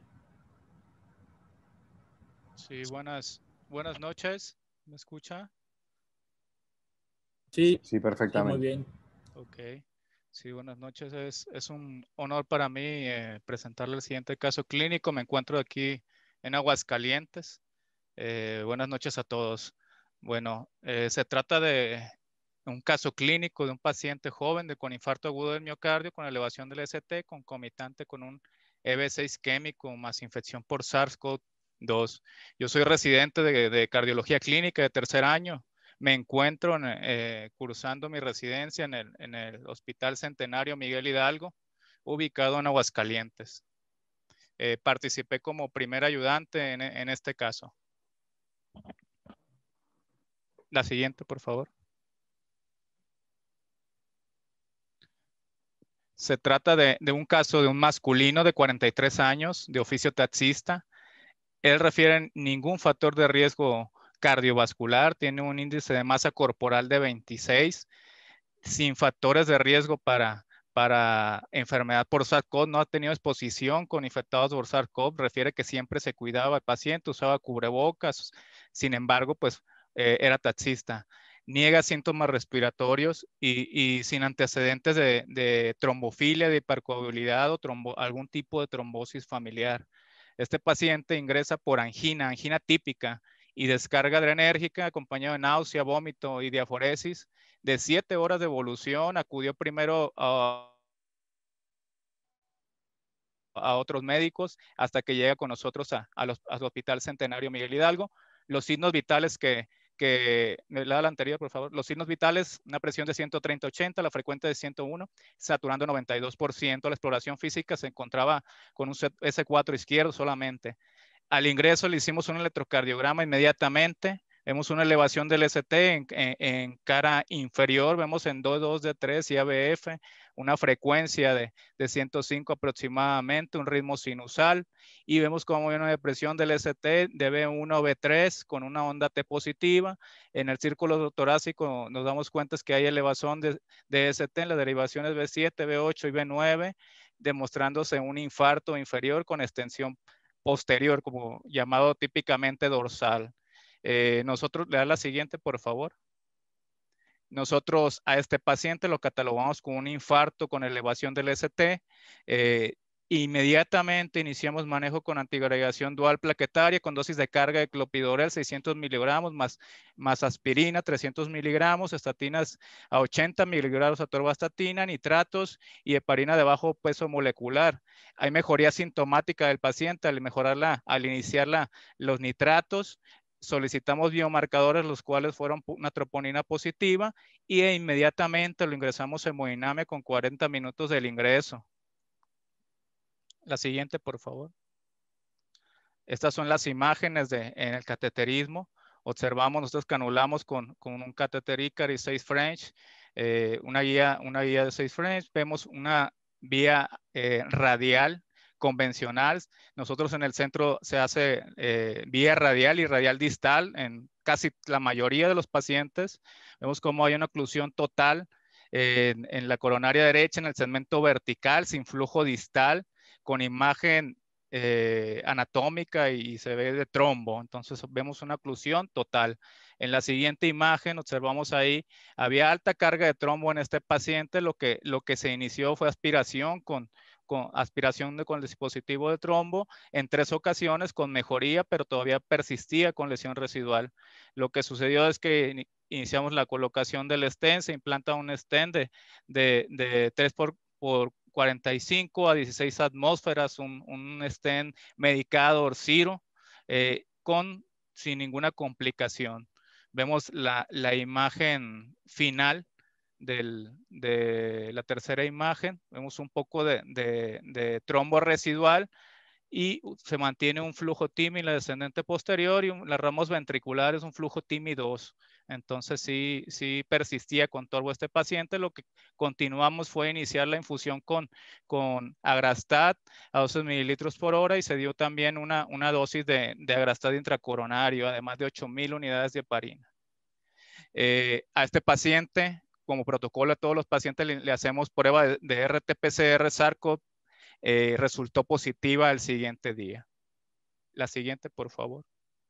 Sí, buenas, buenas noches. ¿Me escucha? Sí, sí, perfectamente. Sí, muy bien. Ok. Sí, buenas noches. Es, es un honor para mí eh, presentarle el siguiente caso clínico. Me encuentro aquí en Aguascalientes. Eh, buenas noches a todos. Bueno, eh, se trata de un caso clínico de un paciente joven de, con infarto agudo del miocardio, con elevación del S T, concomitante con un E B C isquémico más infección por SARS CoV dos. Yo soy residente de, de cardiología clínica de tercer año. Me encuentro en, eh, cursando mi residencia en el, en el Hospital Centenario Miguel Hidalgo, ubicado en Aguascalientes. Eh, participé como primer ayudante en, en este caso. La siguiente, por favor. Se trata de, de un caso de un masculino de cuarenta y tres años, de oficio taxista. Él refiere ningún factor de riesgo cardiovascular, tiene un índice de masa corporal de veintiséis, sin factores de riesgo para, para enfermedad por SARS-CoV, no ha tenido exposición con infectados por SARS-CoV, refiere que siempre se cuidaba el paciente, usaba cubrebocas, sin embargo, pues eh, era taxista. Niega síntomas respiratorios y, y sin antecedentes de, de trombofilia, de hipercoagulabilidad o trombo, algún tipo de trombosis familiar. Este paciente ingresa por angina, angina típica y descarga adrenérgica acompañado de náusea, vómito y diaforesis. De siete horas de evolución, acudió primero a, a otros médicos hasta que llega con nosotros a, a los, al Hospital Centenario Miguel Hidalgo. Los signos vitales que, que me da la anterior, por favor. Los signos vitales, una presión de ciento treinta ochenta, la frecuencia de ciento uno, saturando noventa y dos por ciento. La exploración física se encontraba con un S cuatro izquierdo solamente. Al ingreso le hicimos un electrocardiograma inmediatamente. Vemos una elevación del S T en, en, en cara inferior, vemos en dos punto dos de tres y A B F, una frecuencia de, de ciento cinco aproximadamente, un ritmo sinusal, y vemos como hay una depresión del S T de B uno B tres con una onda T positiva. En el círculo torácico nos damos cuenta que hay elevación de, de S T en las derivaciones B siete, B ocho y B nueve, demostrándose un infarto inferior con extensión posterior, como llamado típicamente dorsal. Eh, nosotros, le da la siguiente, por favor. Nosotros a este paciente lo catalogamos con un infarto con elevación del S T. Eh, inmediatamente iniciamos manejo con antiagregación dual plaquetaria con dosis de carga de clopidogrel seiscientos miligramos más, más aspirina trescientos miligramos, estatinas a ochenta miligramos atorvastatina, nitratos y heparina de bajo peso molecular. Hay mejoría sintomática del paciente al mejorarla, al iniciarla los nitratos. Solicitamos biomarcadores, los cuales fueron una troponina positiva, y inmediatamente lo ingresamos en hemodinamia con cuarenta minutos del ingreso. La siguiente, por favor. Estas son las imágenes de, en el cateterismo. Observamos, nosotros canulamos con, con un catéter Icari seis French. eh, una, guía, una guía de seis frames. Vemos una vía eh, radial convencional. Nosotros en el centro se hace eh, vía radial y radial distal en casi la mayoría de los pacientes. Vemos cómo hay una oclusión total eh, en, en la coronaria derecha, en el segmento vertical, sin flujo distal, con imagen eh, anatómica y se ve de trombo. Entonces vemos una oclusión total. En la siguiente imagen observamos ahí, había alta carga de trombo en este paciente. Lo que, lo que se inició fue aspiración con, con aspiración de, con el dispositivo de trombo en tres ocasiones con mejoría, pero todavía persistía con lesión residual. Lo que sucedió es que iniciamos la colocación del stent, se implanta un stent de, de, de tres por cuarenta y cinco a dieciséis atmósferas, un, un stent medicado Orsiro, eh, con, sin ninguna complicación. Vemos la, la imagen final del, de la tercera imagen. Vemos un poco de, de, de trombo residual y se mantiene un flujo T I M I en la descendente posterior y un, las ramas ventriculares un flujo T I M I dos. Entonces sí, sí persistía con torbo este paciente. Lo que continuamos fue iniciar la infusión con, con Agrastat a doce mililitros por hora y se dio también una, una dosis de, de Agrastat intracoronario, además de ocho mil unidades de heparina. Eh, a este paciente, como protocolo a todos los pacientes, le, le hacemos prueba de, de R T P C R SARS-CoV. Eh, resultó positiva el siguiente día. La siguiente, por favor.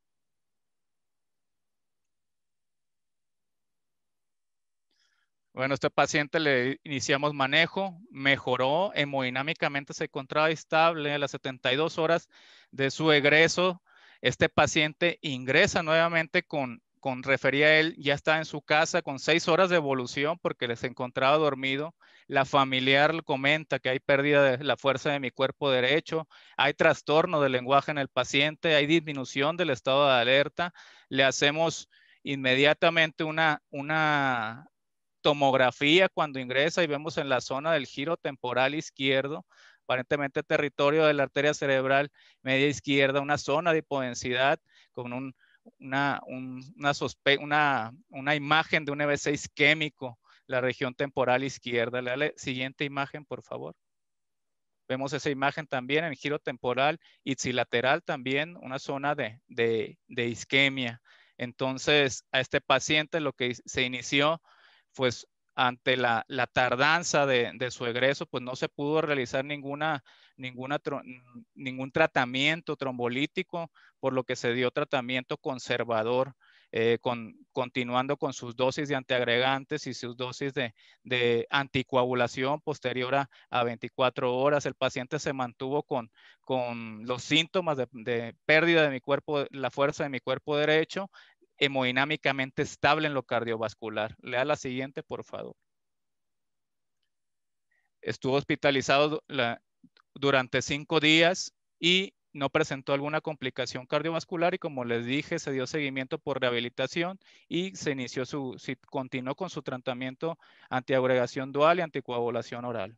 Bueno, a este paciente le iniciamos manejo, mejoró, hemodinámicamente se encontraba estable. A las setenta y dos horas de su egreso, este paciente ingresa nuevamente con, con refería él, ya está en su casa con seis horas de evolución porque les encontraba dormido. La familiar comenta que hay pérdida de la fuerza de mi cuerpo derecho, hay trastorno del lenguaje en el paciente, hay disminución del estado de alerta. Le hacemos inmediatamente una, una tomografía cuando ingresa y vemos en la zona del giro temporal izquierdo, aparentemente territorio de la arteria cerebral media izquierda, una zona de hipodensidad con un, una, un, una, sospe una, una imagen de un E B C isquémico, la región temporal izquierda. La siguiente imagen, por favor. Vemos esa imagen también en giro temporal ipsilateral también, una zona de, de, de isquemia. Entonces, a este paciente lo que se inició, pues ante la, la tardanza de, de su egreso, pues no se pudo realizar ninguna, ninguna, ningún tratamiento trombolítico, por lo que se dio tratamiento conservador, eh, con, continuando con sus dosis de antiagregantes y sus dosis de, de anticoagulación posterior a, a veinticuatro horas. El paciente se mantuvo con, con los síntomas de, de pérdida de mi cuerpo, la fuerza de mi cuerpo derecho, hemodinámicamente estable en lo cardiovascular. Lea la siguiente, por favor. Estuvo hospitalizado la, durante cinco días y no presentó alguna complicación cardiovascular y, como les dije, se dio seguimiento por rehabilitación y se inició su, si continuó con su tratamiento antiagregación dual y anticoagulación oral.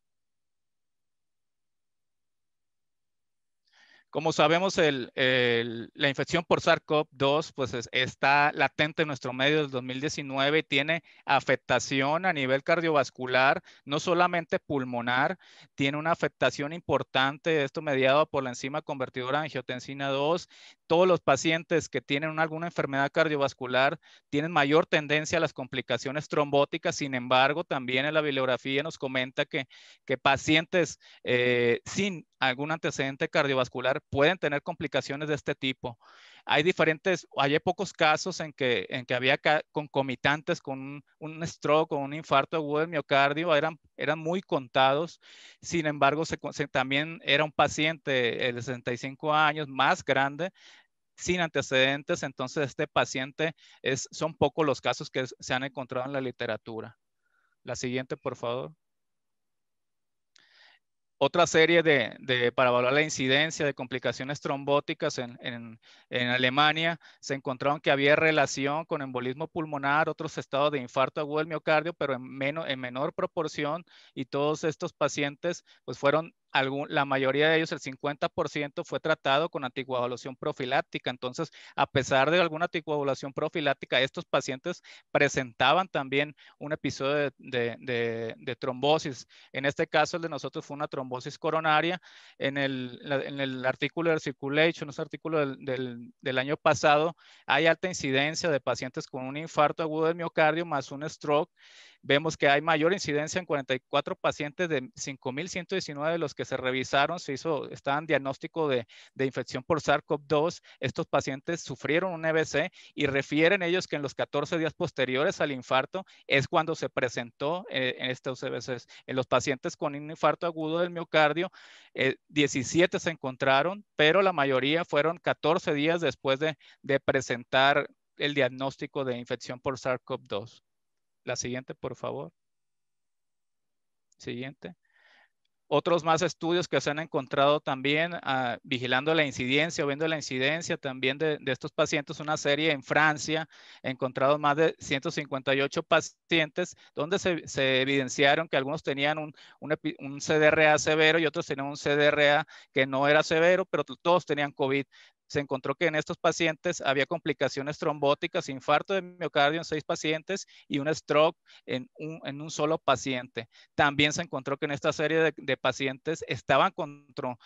Como sabemos, el, el, la infección por SARS CoV dos pues es, está latente en nuestro medio desde dos mil diecinueve y tiene afectación a nivel cardiovascular, no solamente pulmonar, tiene una afectación importante, esto mediado por la enzima convertidora de angiotensina dos. Todos los pacientes que tienen una, alguna enfermedad cardiovascular tienen mayor tendencia a las complicaciones trombóticas. Sin embargo, también en la bibliografía nos comenta que, que pacientes eh, sin algún antecedente cardiovascular pueden tener complicaciones de este tipo. Hay diferentes, hay pocos casos en que, en que había concomitantes con un, un stroke o un infarto agudo del miocardio, eran, eran muy contados. Sin embargo, se, se, también era un paciente de sesenta y cinco años, más grande, sin antecedentes. Entonces, este paciente, es, son pocos los casos que se han encontrado en la literatura. La siguiente, por favor. Otra serie de, de, para evaluar la incidencia de complicaciones trombóticas en, en, en Alemania, se encontraron que había relación con embolismo pulmonar, otros estados de infarto agudo del miocardio, pero en, menos, en menor proporción, y todos estos pacientes pues, fueron algún, la mayoría de ellos, el cincuenta por ciento, fue tratado con anticoagulación profiláctica. Entonces, a pesar de alguna anticoagulación profiláctica, estos pacientes presentaban también un episodio de, de, de, de trombosis. En este caso, el de nosotros fue una trombosis coronaria. En el, en el artículo de Circulation, ese artículo del, del, del año pasado, hay alta incidencia de pacientes con un infarto agudo del miocardio más un stroke. Vemos que hay mayor incidencia en cuarenta y cuatro pacientes de cinco mil ciento diecinueve de los que se revisaron, se hizo, estaban diagnóstico de, de infección por SARS CoV dos. Estos pacientes sufrieron un E B C y refieren ellos que en los catorce días posteriores al infarto es cuando se presentó eh, en estos E B Cs. En los pacientes con un infarto agudo del miocardio, eh, diecisiete se encontraron, pero la mayoría fueron catorce días después de, de presentar el diagnóstico de infección por SARS CoV dos. La siguiente, por favor. Siguiente. Otros más estudios que se han encontrado también uh, vigilando la incidencia o viendo la incidencia también de, de estos pacientes. Una serie en Francia, encontrado más de ciento cincuenta y ocho pacientes donde se, se evidenciaron que algunos tenían un, un, un C D R A severo y otros tenían un C D R A que no era severo, pero todos tenían COVID. Se encontró que en estos pacientes había complicaciones trombóticas, infarto de miocardio en seis pacientes y un stroke en un, en un solo paciente. También se encontró que en esta serie de, de pacientes estaban con,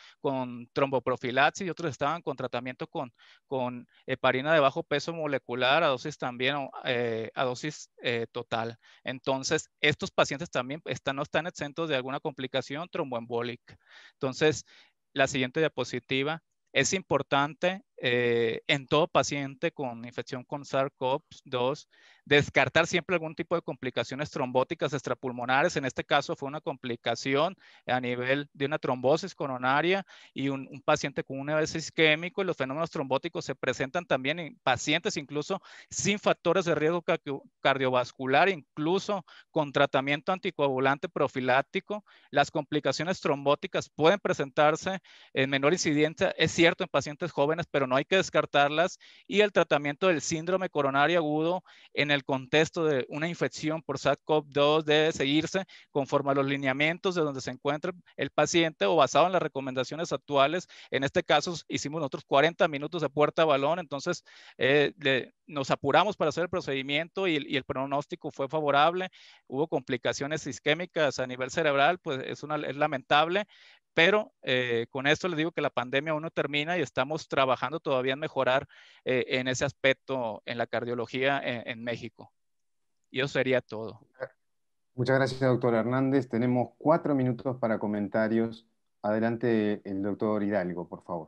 con tromboprofilaxis y otros estaban con tratamiento con, con heparina de bajo peso molecular a dosis también eh, a dosis eh, total. Entonces, estos pacientes también están, no están exentos de alguna complicación tromboembólica. Entonces, la siguiente diapositiva. Es importante eh, en todo paciente con infección con SARS CoV dos descartar siempre algún tipo de complicaciones trombóticas extrapulmonares. En este caso fue una complicación a nivel de una trombosis coronaria y un, un paciente con un E B C isquémico, y los fenómenos trombóticos se presentan también en pacientes incluso sin factores de riesgo cardiovascular, incluso con tratamiento anticoagulante profiláctico. Las complicaciones trombóticas pueden presentarse en menor incidencia, es cierto, en pacientes jóvenes, pero no hay que descartarlas, y el tratamiento del síndrome coronario agudo en el contexto de una infección por SARS CoV dos debe seguirse conforme a los lineamientos de donde se encuentra el paciente o basado en las recomendaciones actuales. En este caso hicimos nosotros cuarenta minutos de puerta a balón, entonces eh, le, nos apuramos para hacer el procedimiento y, y el pronóstico fue favorable. Hubo complicaciones isquémicas a nivel cerebral, pues es, una, es lamentable. Pero eh, con esto les digo que la pandemia aún no termina y estamos trabajando todavía en mejorar eh, en ese aspecto en la cardiología en, en México. Y eso sería todo. Muchas gracias, doctor Hernández. Tenemos cuatro minutos para comentarios. Adelante el doctor Hidalgo, por favor.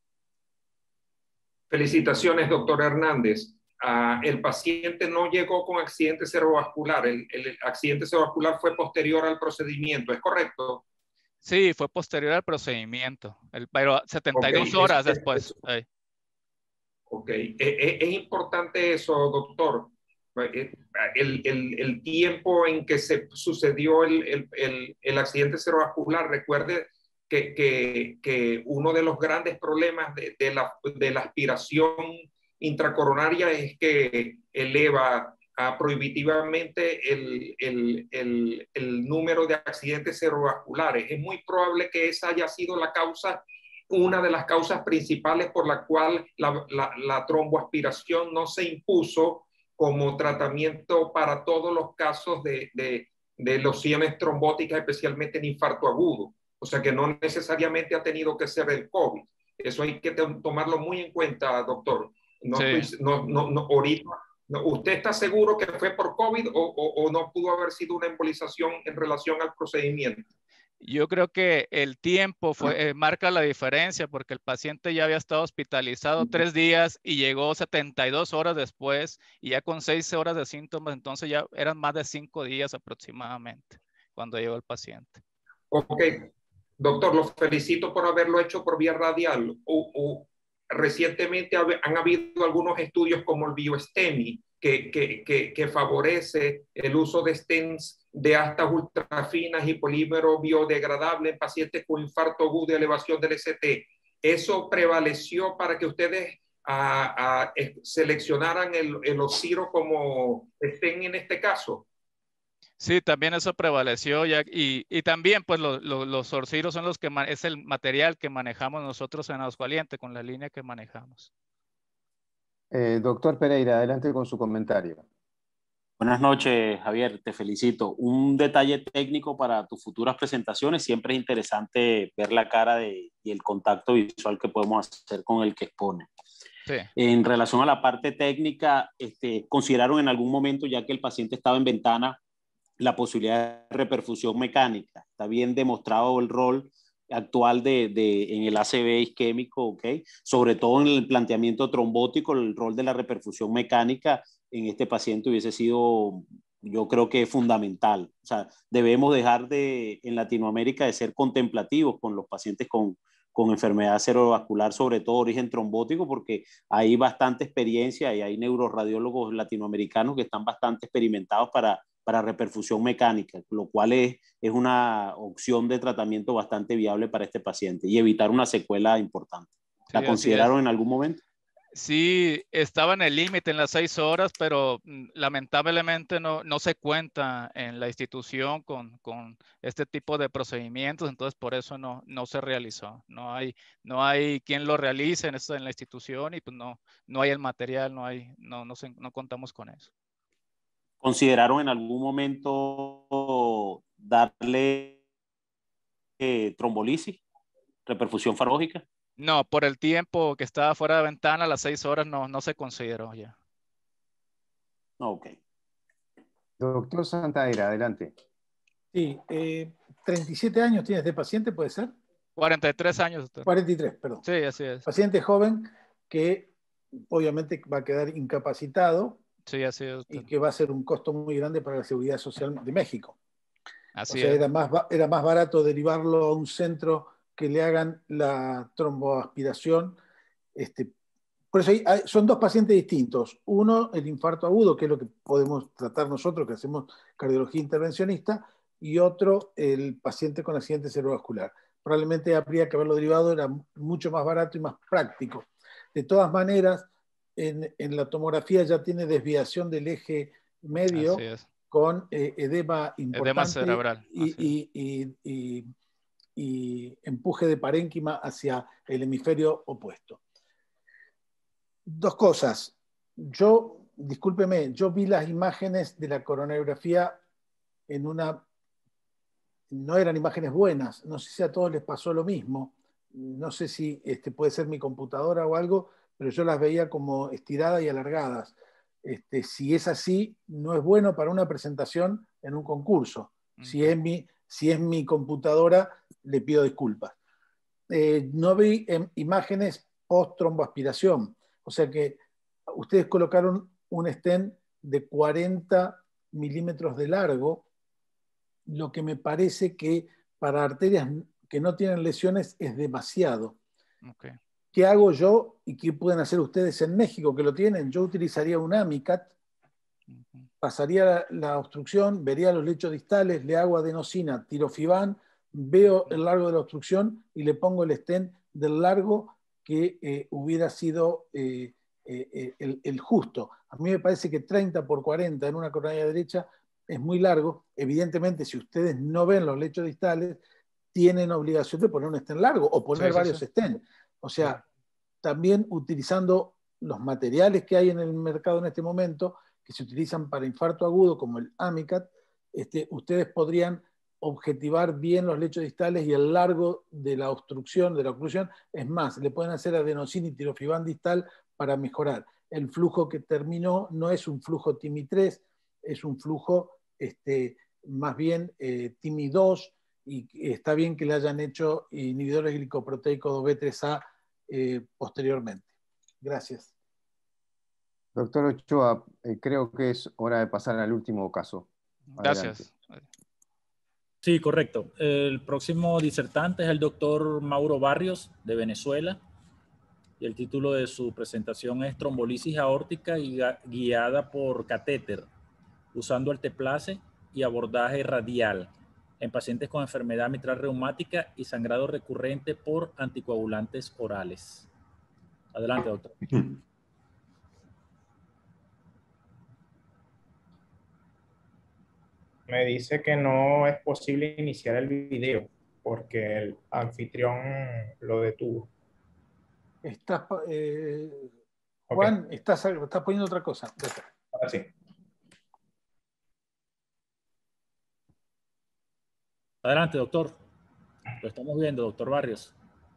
Felicitaciones, doctor Hernández. Uh, el paciente no llegó con accidente cerebrovascular. El, el accidente cerebrovascular fue posterior al procedimiento, ¿es correcto? Sí, fue posterior al procedimiento, el, pero setenta y dos okay, horas es, después. Es, ok, es, es importante eso, doctor. El, el, el tiempo en que se sucedió el, el, el, el accidente cerebrovascular, recuerde que, que, que uno de los grandes problemas de, de, la, de la aspiración intracoronaria es que eleva Uh, prohibitivamente el, el, el, el número de accidentes cerebrovasculares. Es muy probable que esa haya sido la causa, una de las causas principales por la cual la, la, la tromboaspiración no se impuso como tratamiento para todos los casos de, de, de lesiones trombóticas, especialmente en infarto agudo. O sea que no necesariamente ha tenido que ser el COVID. Eso hay que tomarlo muy en cuenta, doctor. No, sí. estoy, no, no, no, ahorita... ¿Usted está seguro que fue por COVID o, o, o no pudo haber sido una embolización en relación al procedimiento? Yo creo que el tiempo fue, eh, marca la diferencia, porque el paciente ya había estado hospitalizado tres días y llegó setenta y dos horas después y ya con seis horas de síntomas, entonces ya eran más de cinco días aproximadamente cuando llegó el paciente. Ok, doctor, lo felicito por haberlo hecho por vía radial. O, o, Recientemente han habido algunos estudios como el BioSTEMI que, que, que, que favorece el uso de stents de astas ultrafinas y polímero biodegradable en pacientes con infarto agudo y elevación del S T. ¿Eso prevaleció para que ustedes a, a, seleccionaran el, el osciro como stent en este caso? Sí, también eso prevaleció ya, y, y también pues lo, lo, los sorciros son los que es el material que manejamos nosotros en Aguascalientes con la línea que manejamos. Eh, doctor Pereira, adelante con su comentario. Buenas noches, Javier, te felicito. Un detalle técnico para tus futuras presentaciones, siempre es interesante ver la cara de, y el contacto visual que podemos hacer con el que expone. Sí. En relación a la parte técnica, este, ¿consideraron en algún momento, ya que el paciente estaba en ventana, la posibilidad de reperfusión mecánica? Está bien demostrado el rol actual de, de, en el A C V isquémico, ¿ok? Sobre todo en el planteamiento trombótico, el rol de la reperfusión mecánica en este paciente hubiese sido, yo creo que fundamental. O sea, debemos dejar de, en Latinoamérica, de ser contemplativos con los pacientes con, con enfermedad cerebrovascular, sobre todo origen trombótico, porque hay bastante experiencia y hay neuroradiólogos latinoamericanos que están bastante experimentados para para reperfusión mecánica, lo cual es, es una opción de tratamiento bastante viable para este paciente y evitar una secuela importante. ¿La Sí, consideraron en algún momento? Sí, estaba en el límite en las seis horas, pero lamentablemente no, no se cuenta en la institución con, con este tipo de procedimientos, entonces por eso no, no se realizó. No hay, no hay quien lo realice en, esto, en la institución y pues no, no hay el material, no, hay, no, no, se, no contamos con eso. ¿Consideraron en algún momento darle eh, trombolisis, reperfusión farógica? No, por el tiempo que estaba fuera de ventana, las seis horas no, no se consideró ya. Ok. Doctor Santaera, adelante. Sí, eh, treinta y siete años tiene este paciente, ¿puede ser? cuarenta y tres años, doctor. cuarenta y tres, perdón. Sí, así es. Paciente joven que obviamente va a quedar incapacitado. Sí, así es, doctor. Y que va a ser un costo muy grande para la Seguridad Social de México. Así o sea, es. Era, más, era más barato derivarlo a un centro que le hagan la tromboaspiración. Este, por eso hay, hay, son dos pacientes distintos. Uno, el infarto agudo, que es lo que podemos tratar nosotros, que hacemos cardiología intervencionista, y otro, el paciente con accidente cerebrovascular. Probablemente habría que haberlo derivado, era mucho más barato y más práctico. De todas maneras, En, en la tomografía ya tiene desviación del eje medio con eh, edema importante edema cerebral. Y, y, y, y, y empuje de parénquima hacia el hemisferio opuesto. Dos cosas. Yo, discúlpeme, yo vi las imágenes de la coronariografía en una... No eran imágenes buenas. No sé si a todos les pasó lo mismo. No sé si este, puede ser mi computadora o algo, pero yo las veía como estiradas y alargadas. Este, si es así, no es bueno para una presentación en un concurso. Okay. Si, es mi, si es mi computadora, le pido disculpas. Eh, no vi eh, imágenes post-tromboaspiración. O sea que ustedes colocaron un stent de cuarenta milímetros de largo, lo que me parece que para arterias que no tienen lesiones es demasiado. Okay. ¿Qué hago yo y qué pueden hacer ustedes en México que lo tienen? Yo utilizaría un AMICAT, uh-huh. pasaría la, la obstrucción, vería los lechos distales, le hago adenosina, tirofibán, veo el largo de la obstrucción y le pongo el stent del largo que eh, hubiera sido eh, eh, el, el justo. A mí me parece que treinta por cuarenta en una coronaria derecha es muy largo. Evidentemente, si ustedes no ven los lechos distales, tienen obligación de poner un stent largo o poner sí, sí, varios sí. stents. O sea, también utilizando los materiales que hay en el mercado en este momento, que se utilizan para infarto agudo, como el AMICAT, este, ustedes podrían objetivar bien los lechos distales y el largo de la obstrucción, de la oclusión. Es más, le pueden hacer adenosina y tirofibán distal para mejorar. El flujo que terminó no es un flujo T I M I tres, es un flujo este, más bien eh, T I M I dos, y está bien que le hayan hecho inhibidores glicoproteicos dos B tres A eh, posteriormente. Gracias. Doctor Ochoa, eh, creo que es hora de pasar al último caso. Gracias. Adelante. Sí, correcto. El próximo disertante es el doctor Mauro Barrios, de Venezuela, y el título de su presentación es Trombolisis aórtica guiada por catéter, usando alteplase y abordaje radial en pacientes con enfermedad mitral reumática y sangrado recurrente por anticoagulantes orales. Adelante, doctor. me dice que no es posible iniciar el video porque el anfitrión lo detuvo. Estás, eh, Juan, okay. estás, estás poniendo otra cosa. Ahora sí. Adelante, doctor. Lo estamos viendo, doctor Barrios.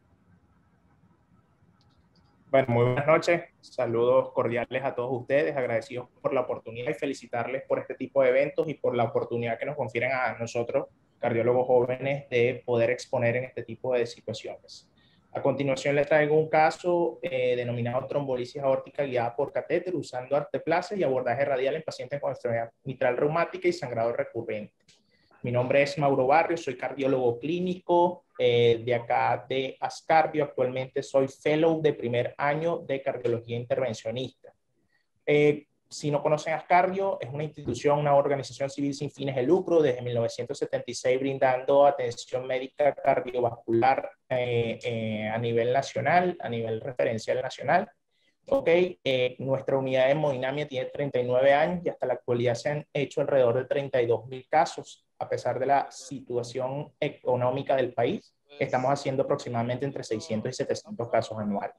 Bueno, muy buenas noches. Saludos cordiales a todos ustedes. Agradecidos por la oportunidad y felicitarles por este tipo de eventos y por la oportunidad que nos confieren a nosotros, cardiólogos jóvenes, de poder exponer en este tipo de situaciones. A continuación les traigo un caso eh, denominado trombolisis aórtica guiada por catéter usando arteplasia y abordaje radial en pacientes con enfermedad mitral reumática y sangrado recurrente. Mi nombre es Mauro Barrios, soy cardiólogo clínico eh, de acá de Ascardio. Actualmente soy fellow de primer año de cardiología intervencionista. Eh, si no conocen Ascardio, es una institución, una organización civil sin fines de lucro desde mil novecientos setenta y seis brindando atención médica cardiovascular eh, eh, a nivel nacional, a nivel referencial nacional. Ok, eh, nuestra unidad de hemodinamia tiene treinta y nueve años y hasta la actualidad se han hecho alrededor de treinta y dos mil casos. A pesar de la situación económica del país, estamos haciendo aproximadamente entre seiscientos y setecientos casos anuales.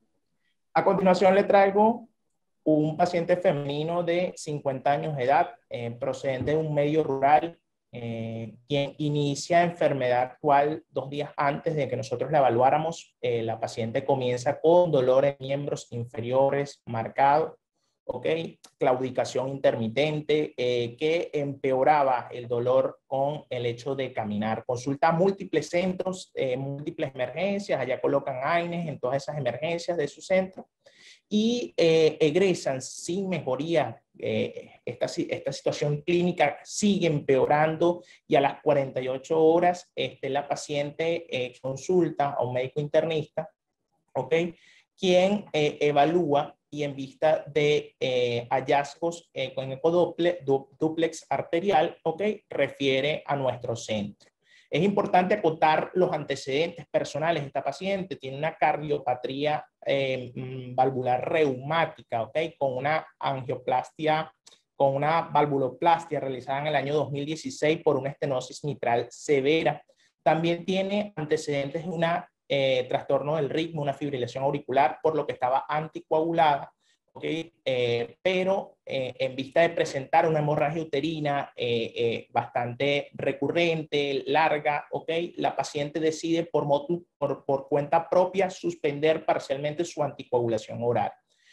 A continuación le traigo un paciente femenino de cincuenta años de edad, eh, procedente de un medio rural, eh, quien inicia enfermedad actual dos días antes de que nosotros la evaluáramos. Eh, la paciente comienza con dolor en miembros inferiores marcado, ¿ok? Claudicación intermitente, eh, que empeoraba el dolor con el hecho de caminar. Consulta a múltiples centros, eh, múltiples emergencias, allá colocan A I N Es en todas esas emergencias de su centro y eh, egresan sin mejoría. Eh, esta, esta situación clínica sigue empeorando y a las cuarenta y ocho horas este, la paciente eh, consulta a un médico internista, ¿ok? Quien eh, evalúa y en vista de eh, hallazgos eh, con ecoduplex duplex arterial, ¿ok? Refiere a nuestro centro. Es importante acotar los antecedentes personales. Esta paciente tiene una cardiopatría eh, valvular reumática, ¿ok? Con una angioplastia, con una valvuloplastia realizada en el año dos mil dieciséis por una estenosis mitral severa. También tiene antecedentes de una Eh, trastorno del ritmo, una fibrilación auricular, por lo que estaba anticoagulada, ¿okay? eh, pero eh, en vista de presentar una hemorragia uterina eh, eh, bastante recurrente, larga, ¿okay? La paciente decide por, motu, por, por cuenta propia suspender parcialmente su anticoagulación oral.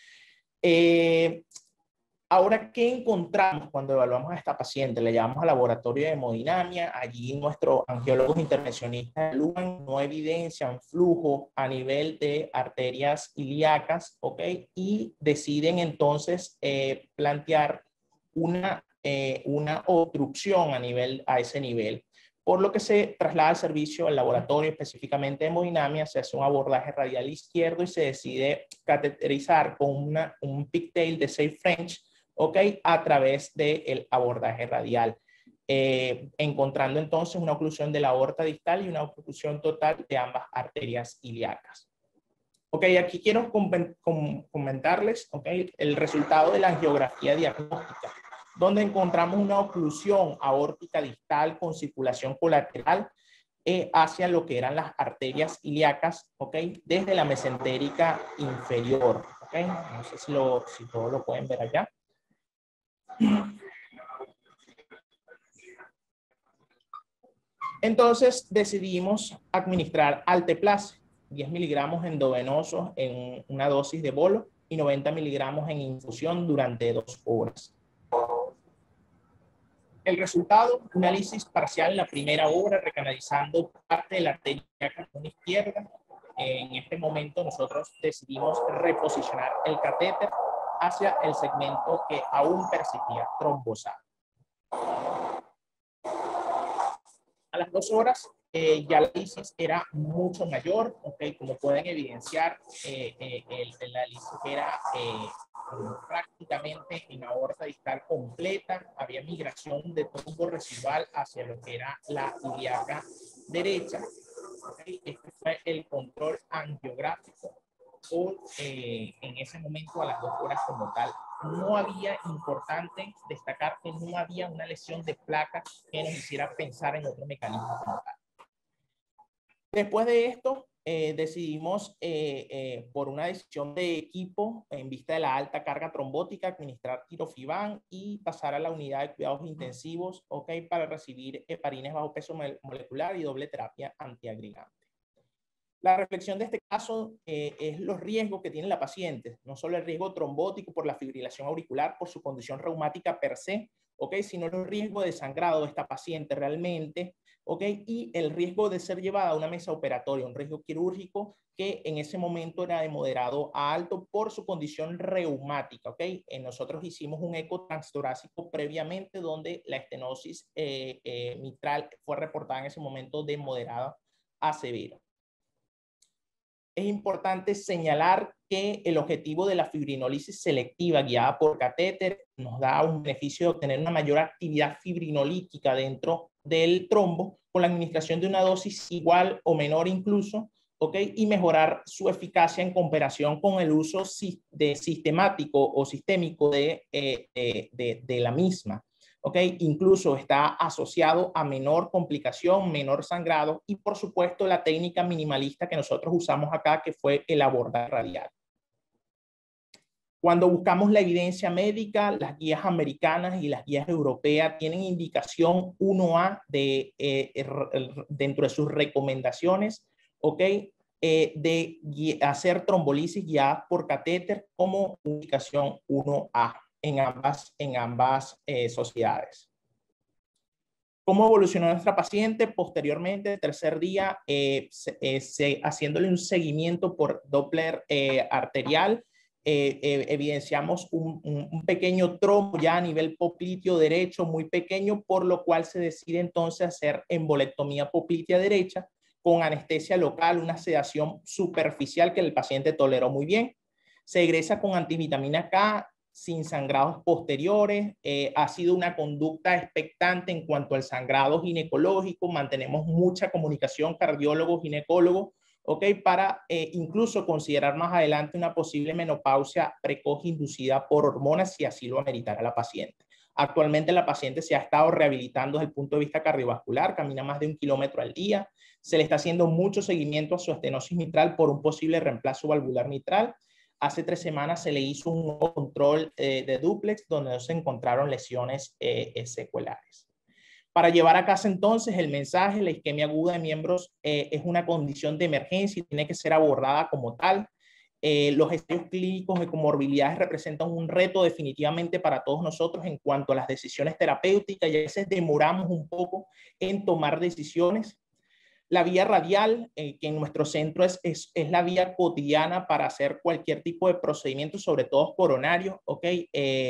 Eh, Ahora, ¿qué encontramos cuando evaluamos a esta paciente? Le llevamos al laboratorio de hemodinamia. Allí nuestros angiólogos intervencionistas evalúan, no evidencian flujo a nivel de arterias ilíacas, ¿ok? Y deciden entonces eh, plantear una, eh, una obstrucción a, nivel, a ese nivel. Por lo que se traslada al servicio al laboratorio, específicamente de hemodinamia, se hace un abordaje radial izquierdo y se decide cateterizar con una, un pigtail de seis French, ¿ok? A través del abordaje radial, eh, encontrando entonces una oclusión de la aorta distal y una oclusión total de ambas arterias ilíacas. Ok, aquí quiero comentarles, ok, el resultado de la angiografía diagnóstica, donde encontramos una oclusión aórtica distal con circulación colateral eh, hacia lo que eran las arterias ilíacas, ok, desde la mesentérica inferior, ok. No sé si, lo, si todos lo pueden ver allá. Entonces decidimos administrar Alteplase, diez miligramos endovenosos en una dosis de bolo y noventa miligramos en infusión durante dos horas. El resultado, un análisis parcial en la primera hora, recanalizando parte de la arteria izquierda. En este momento nosotros decidimos reposicionar el catéter hacia el segmento que aún persistía trombosado. A las dos horas eh, ya la lisis era mucho mayor, okay, como pueden evidenciar, eh, eh, el, el análisis era eh, prácticamente en aorta distal completa, había migración de trombo residual hacia lo que era la ilíaca derecha. Okay. Este fue el control angiográfico por, eh, en ese momento a las dos horas como tal no había, importante destacar que no había una lesión de placa que nos hiciera pensar en otro mecanismo como tal. Después de esto, eh, decidimos, eh, eh, por una decisión de equipo, en vista de la alta carga trombótica, administrar tirofiban y pasar a la unidad de cuidados intensivos, ¿ok? Para recibir heparines bajo peso molecular y doble terapia antiagregante. La reflexión de este caso eh, es los riesgos que tiene la paciente, no solo el riesgo trombótico por la fibrilación auricular, por su condición reumática per se, ¿ok? Sino el riesgo de sangrado de esta paciente realmente, ¿ok? Y el riesgo de ser llevada a una mesa operatoria, un riesgo quirúrgico que en ese momento era de moderado a alto por su condición reumática, ¿ok? Eh, nosotros hicimos un eco transtorácico previamente donde la estenosis eh, eh, mitral fue reportada en ese momento de moderada a severa. Es importante señalar que el objetivo de la fibrinólisis selectiva guiada por catéter nos da un beneficio de obtener una mayor actividad fibrinolítica dentro del trombo con la administración de una dosis igual o menor incluso, ¿ok? Y mejorar su eficacia en comparación con el uso de sistemático o sistémico de, eh, de, de, de la misma. ¿Ok? Incluso está asociado a menor complicación, menor sangrado y por supuesto la técnica minimalista que nosotros usamos acá, que fue el abordaje radial. Cuando buscamos la evidencia médica, las guías americanas y las guías europeas tienen indicación uno A de, eh, dentro de sus recomendaciones, ¿ok? Eh, de hacer trombolisis guiada por catéter como indicación uno A. En ambas, en ambas eh, sociedades. ¿Cómo evolucionó nuestra paciente? Posteriormente, el tercer día, eh, se, eh, se, haciéndole un seguimiento por Doppler eh, arterial, eh, eh, evidenciamos un, un, un pequeño trombo ya a nivel popliteo derecho, muy pequeño, por lo cual se decide entonces hacer embolectomía poplitea derecha con anestesia local, una sedación superficial que el paciente toleró muy bien. Se egresa con antivitamina K, sin sangrados posteriores, eh, ha sido una conducta expectante en cuanto al sangrado ginecológico, mantenemos mucha comunicación cardiólogo-ginecólogo, ¿ok? Para eh, incluso considerar más adelante una posible menopausia precoz inducida por hormonas si así lo ameritara la paciente. Actualmente la paciente se ha estado rehabilitando desde el punto de vista cardiovascular, camina más de un kilómetro al día, se le está haciendo mucho seguimiento a su estenosis mitral por un posible reemplazo valvular mitral. Hace tres semanas se le hizo un control eh, de dúplex donde no se encontraron lesiones eh, secuelares. Para llevar a casa entonces el mensaje, la isquemia aguda de miembros eh, es una condición de emergencia y tiene que ser abordada como tal. Eh, los estudios clínicos de comorbilidades representan un reto definitivamente para todos nosotros en cuanto a las decisiones terapéuticas y a veces demoramos un poco en tomar decisiones. La vía radial, eh, que en nuestro centro es, es, es la vía cotidiana para hacer cualquier tipo de procedimiento, sobre todo coronarios, ¿ok? Eh,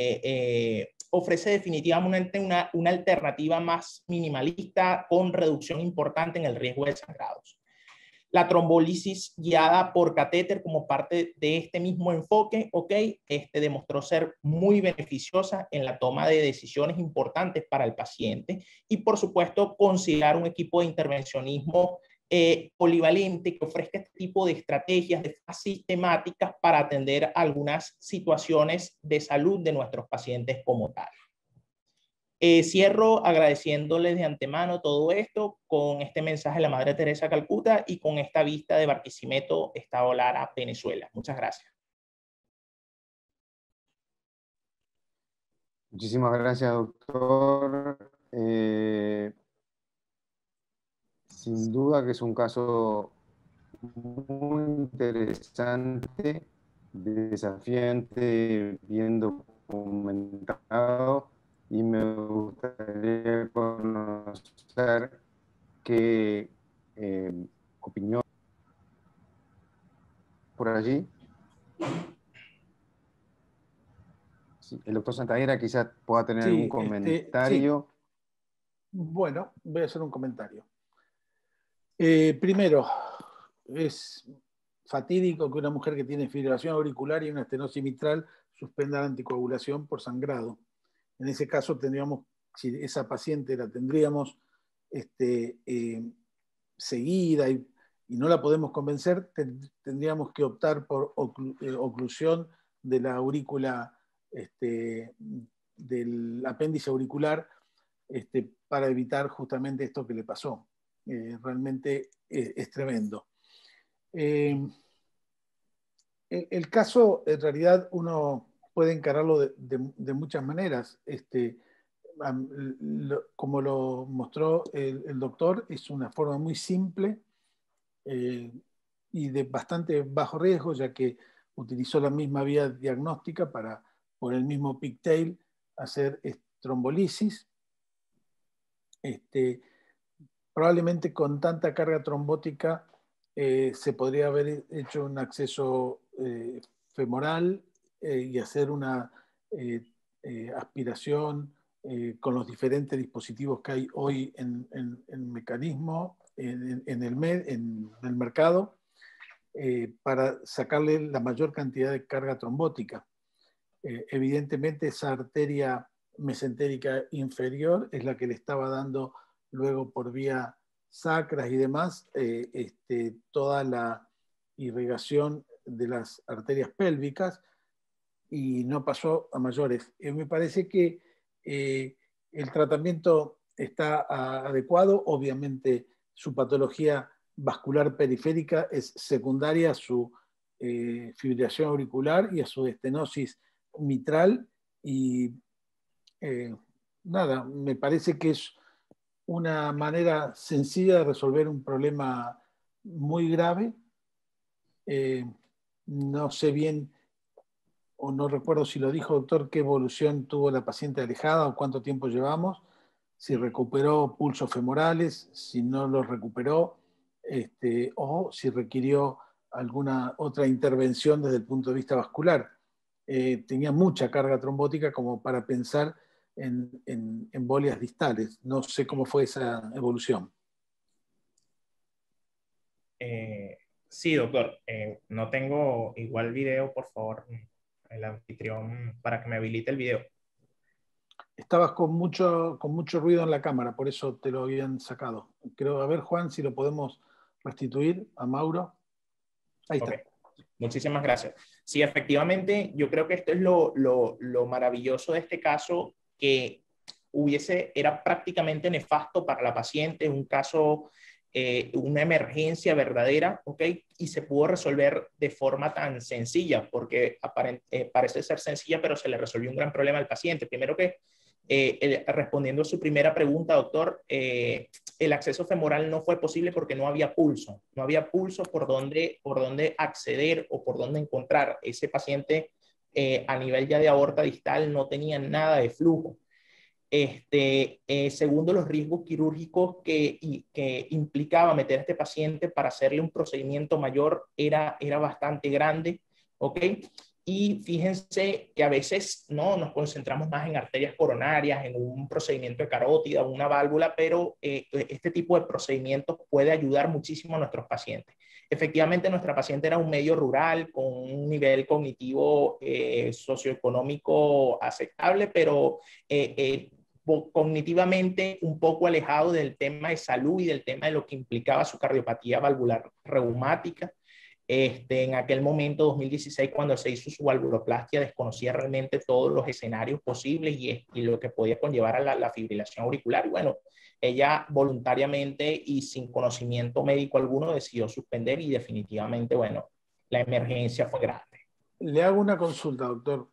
eh, ofrece definitivamente una, una alternativa más minimalista con reducción importante en el riesgo de sangrados. La trombolisis guiada por catéter como parte de este mismo enfoque, ¿ok? Este demostró ser muy beneficiosa en la toma de decisiones importantes para el paciente y, por supuesto, considerar un equipo de intervencionismo eh, polivalente que ofrezca este tipo de estrategias de sistemáticas para atender algunas situaciones de salud de nuestros pacientes como tal. Eh, cierro agradeciéndoles de antemano todo esto con este mensaje de la Madre Teresa Calcuta y con esta vista de Barquisimeto, Estado Lara, Venezuela. Muchas gracias. Muchísimas gracias, doctor. Eh, sin duda que es un caso muy interesante, desafiante, bien documentado. Y me gustaría conocer qué eh, opinión por allí. Sí, el doctor Santaguera quizás pueda tener sí, algún comentario. Este, sí. Bueno, voy a hacer un comentario. Eh, primero, es fatídico que una mujer que tiene fibrilación auricular y una estenosis mitral suspenda la anticoagulación por sangrado. En ese caso tendríamos, si esa paciente la tendríamos este, eh, seguida y, y no la podemos convencer, ten, tendríamos que optar por oclu, eh, oclusión de la aurícula este, del apéndice auricular este, para evitar justamente esto que le pasó. Eh, realmente es, es tremendo. Eh, el, el caso, en realidad, uno puede encararlo de, de, de muchas maneras. Este, lo, como lo mostró el, el doctor, es una forma muy simple eh, y de bastante bajo riesgo, ya que utilizó la misma vía diagnóstica para, por el mismo pigtail, hacer trombolisis. Este, probablemente con tanta carga trombótica eh, se podría haber hecho un acceso eh, femoral eh, y hacer una eh, eh, aspiración eh, con los diferentes dispositivos que hay hoy en, en, en mecanismo, en, en, el med, en el mercado, eh, para sacarle la mayor cantidad de carga trombótica. Eh, evidentemente esa arteria mesentérica inferior es la que le estaba dando luego por vía sacras y demás eh, este, toda la irrigación de las arterias pélvicas y no pasó a mayores. Eh, me parece que eh, el tratamiento está a, adecuado, obviamente su patología vascular periférica es secundaria a su eh, fibrilación auricular y a su estenosis mitral y eh, nada, me parece que es una manera sencilla de resolver un problema muy grave. Eh, no sé bien, o no recuerdo si lo dijo doctor, qué evolución tuvo la paciente alejada o cuánto tiempo llevamos, si recuperó pulsos femorales, si no los recuperó, este, o si requirió alguna otra intervención desde el punto de vista vascular. Eh, tenía mucha carga trombótica como para pensar en, en embolias distales. No sé cómo fue esa evolución. Eh, sí, doctor. Eh, no tengo igual video, por favor, el anfitrión, para que me habilite el video. Estabas con mucho, con mucho ruido en la cámara, por eso te lo habían sacado. Creo, a ver, Juan, si lo podemos restituir a Mauro. Ahí está. Okay. Muchísimas gracias. Sí, efectivamente, yo creo que esto es lo, lo, lo maravilloso de este caso, que hubiese, era prácticamente nefasto para la paciente, un caso, eh, una emergencia verdadera, ¿ok? Y se pudo resolver de forma tan sencilla, porque aparent, eh, parece ser sencilla, pero se le resolvió un gran problema al paciente. Primero que, eh, el, respondiendo a su primera pregunta, doctor, eh, el acceso femoral no fue posible porque no había pulso, no había pulso por donde, por donde acceder o por donde encontrar. Ese paciente eh, a nivel ya de aorta distal no tenía nada de flujo. Este, eh, segundo, los riesgos quirúrgicos que, y, que implicaba meter a este paciente para hacerle un procedimiento mayor era, era bastante grande, ¿ok? Y fíjense que a veces no nos concentramos más en arterias coronarias, en un procedimiento de carótida, una válvula, pero eh, este tipo de procedimientos puede ayudar muchísimo a nuestros pacientes. Efectivamente, nuestra paciente era un medio rural con un nivel cognitivo eh, socioeconómico aceptable, pero eh, eh, cognitivamente un poco alejado del tema de salud y del tema de lo que implicaba su cardiopatía valvular reumática. Este, en aquel momento, dos mil dieciséis, cuando se hizo su valvuloplastia, desconocía realmente todos los escenarios posibles y, y lo que podía conllevar a la, la fibrilación auricular. Y bueno, ella voluntariamente y sin conocimiento médico alguno decidió suspender y definitivamente, bueno, la emergencia fue grande. Le hago una consulta, doctor.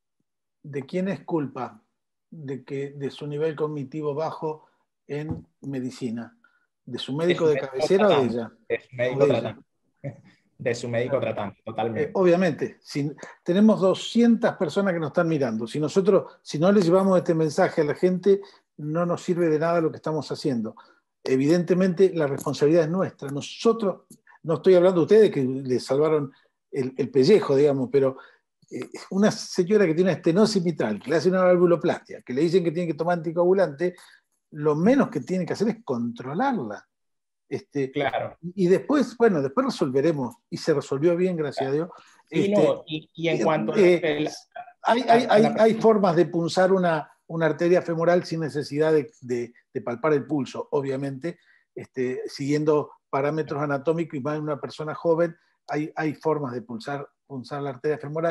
¿De quién es culpa de, que, de su nivel cognitivo bajo en medicina? ¿De su médico de, de cabecera o de ella? De su médico tratante. De su médico tratante, totalmente. Eh, obviamente, si tenemos doscientas personas que nos están mirando, si nosotros, si no les llevamos este mensaje a la gente, no nos sirve de nada lo que estamos haciendo. Evidentemente, la responsabilidad es nuestra. Nosotros, no estoy hablando de ustedes que le salvaron el, el pellejo, digamos, pero eh, una señora que tiene una estenosis mitral, que le hace una valvuloplastia, que le dicen que tiene que tomar anticoagulante, lo menos que tiene que hacer es controlarla. Este, claro. Y después, bueno, después resolveremos, y se resolvió bien, gracias claro. a Dios. Sí, Este, no, y, y en cuanto eh, a la, hay, hay, hay, hay formas de punzar una, una arteria femoral sin necesidad de, de, de palpar el pulso, obviamente, este, siguiendo parámetros anatómicos y más en una persona joven, hay, hay formas de pulsar, punzar la arteria femoral,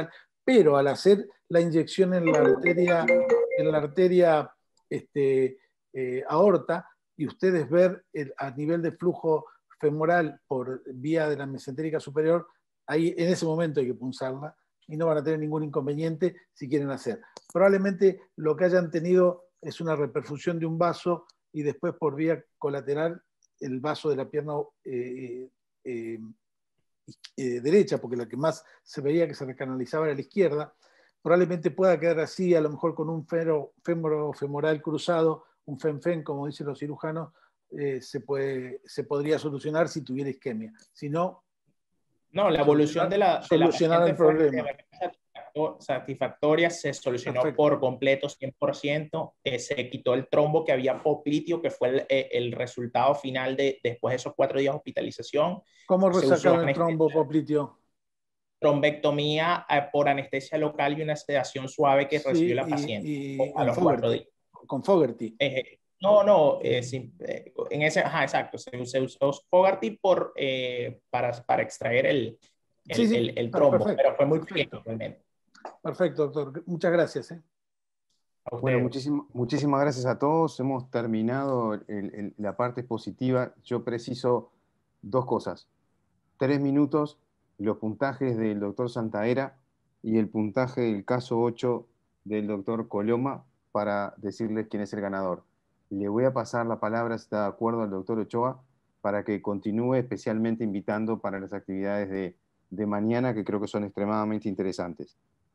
pero al hacer la inyección en la arteria, en la arteria este, eh, aorta, y ustedes ver el, a nivel de flujo femoral por vía de la mesentérica superior, ahí en ese momento hay que punzarla y no van a tener ningún inconveniente si quieren hacer. Probablemente lo que hayan tenido es una reperfusión de un vaso y después por vía colateral el vaso de la pierna eh, eh, eh, derecha, porque la que más se veía que se recanalizaba era la izquierda. Probablemente pueda quedar así, a lo mejor con un fémoro femoral cruzado, un FEMFEM, como dicen los cirujanos, eh, se, puede, se podría solucionar si tuviera isquemia. Si no, no, la evolución de la, de la paciente el problema. Fue satisfactoria, se solucionó Perfecto. Por completo, cien por ciento, eh, se quitó el trombo que había popliteo, que fue el, eh, el resultado final de después de esos cuatro días de hospitalización. ¿Cómo resacaron el trombo popliteo? Trombectomía eh, por anestesia local y una sedación suave que sí, recibió la paciente y, y a los cuatro días. Con Fogarty. Eh, no, no, eh, sí, eh, en ese, ajá, exacto, se, se usó Fogarty por, eh, para, para extraer el, el, sí, sí. el, el trombo, perfecto, pero fue muy perfecto. Realmente. Perfecto, doctor. Muchas gracias. ¿eh? Bueno, muchísimo, muchísimas gracias a todos. Hemos terminado el, el, la parte expositiva. Yo preciso dos cosas. Tres minutos, los puntajes del doctor Santaera y el puntaje del caso ocho del doctor Coloma para decirles quién es el ganador. Le voy a pasar la palabra, si está de acuerdo, al doctor Ochoa para que continúe, especialmente invitando para las actividades de, de mañana, que creo que son extremadamente interesantes.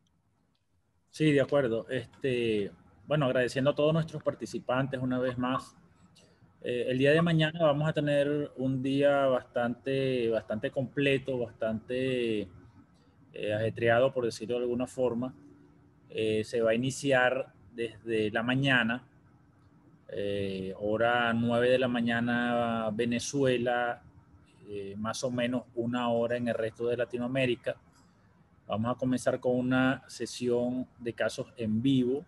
Sí, de acuerdo. Este, bueno, agradeciendo a todos nuestros participantes una vez más. Eh, el día de mañana vamos a tener un día bastante, bastante completo, bastante eh, ajetreado, por decirlo de alguna forma. Eh, se va a iniciar desde la mañana, eh, hora nueve de la mañana Venezuela, eh, más o menos una hora en el resto de Latinoamérica. Vamos a comenzar con una sesión de casos en vivo.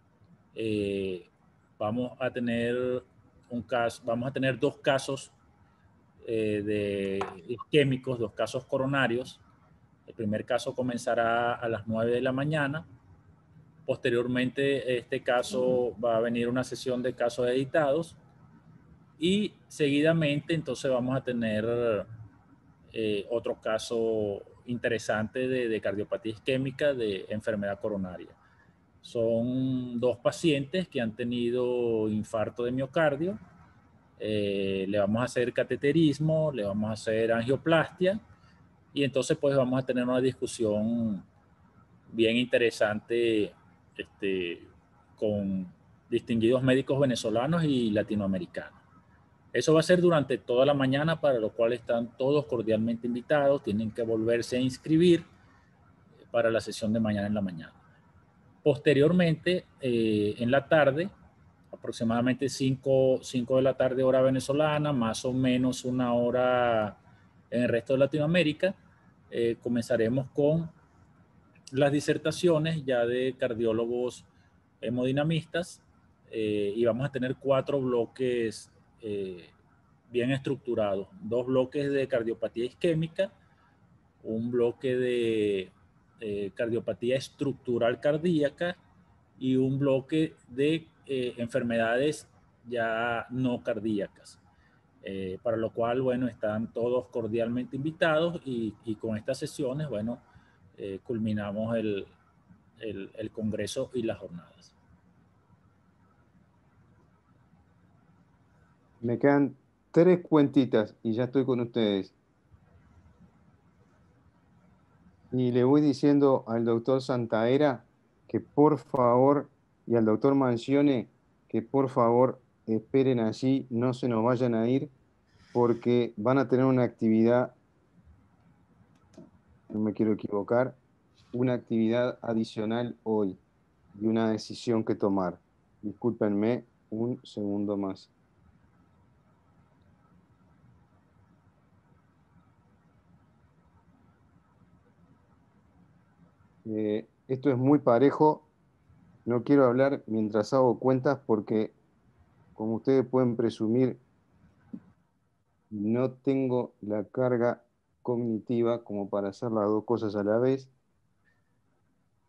Eh, vamos a tener un caso, vamos a tener dos casos eh, de isquémicos, dos casos coronarios. El primer caso comenzará a las nueve de la mañana. Posteriormente, este caso va a venir una sesión de casos editados y seguidamente entonces vamos a tener eh, otro caso interesante de, de cardiopatía isquémica de enfermedad coronaria. Son dos pacientes que han tenido infarto de miocardio. Eh, le vamos a hacer cateterismo, le vamos a hacer angioplastia y entonces pues vamos a tener una discusión bien interesante este, con distinguidos médicos venezolanos y latinoamericanos. Eso va a ser durante toda la mañana, para lo cual están todos cordialmente invitados. Tienen que volverse a inscribir para la sesión de mañana en la mañana. Posteriormente, eh, en la tarde, aproximadamente cinco de la tarde hora venezolana, más o menos una hora en el resto de Latinoamérica, eh, comenzaremos con las disertaciones ya de cardiólogos hemodinamistas eh, y vamos a tener cuatro bloques eh, bien estructurados. Dos bloques de cardiopatía isquémica, un bloque de eh, cardiopatía estructural cardíaca y un bloque de eh, enfermedades ya no cardíacas. Eh, para lo cual, bueno, están todos cordialmente invitados y, y con estas sesiones, bueno, eh, culminamos el, el, el congreso y las jornadas. Me quedan tres cuentitas y ya estoy con ustedes. Y le voy diciendo al doctor Santaera que por favor, y al doctor Mansione, que por favor esperen allí, no se nos vayan a ir, porque van a tener una actividad, no me quiero equivocar, una actividad adicional hoy y una decisión que tomar. Discúlpenme un segundo más. Eh, esto es muy parejo. No quiero hablar mientras hago cuentas porque, como ustedes pueden presumir, no tengo la carga cognitiva como para hacer las dos cosas a la vez.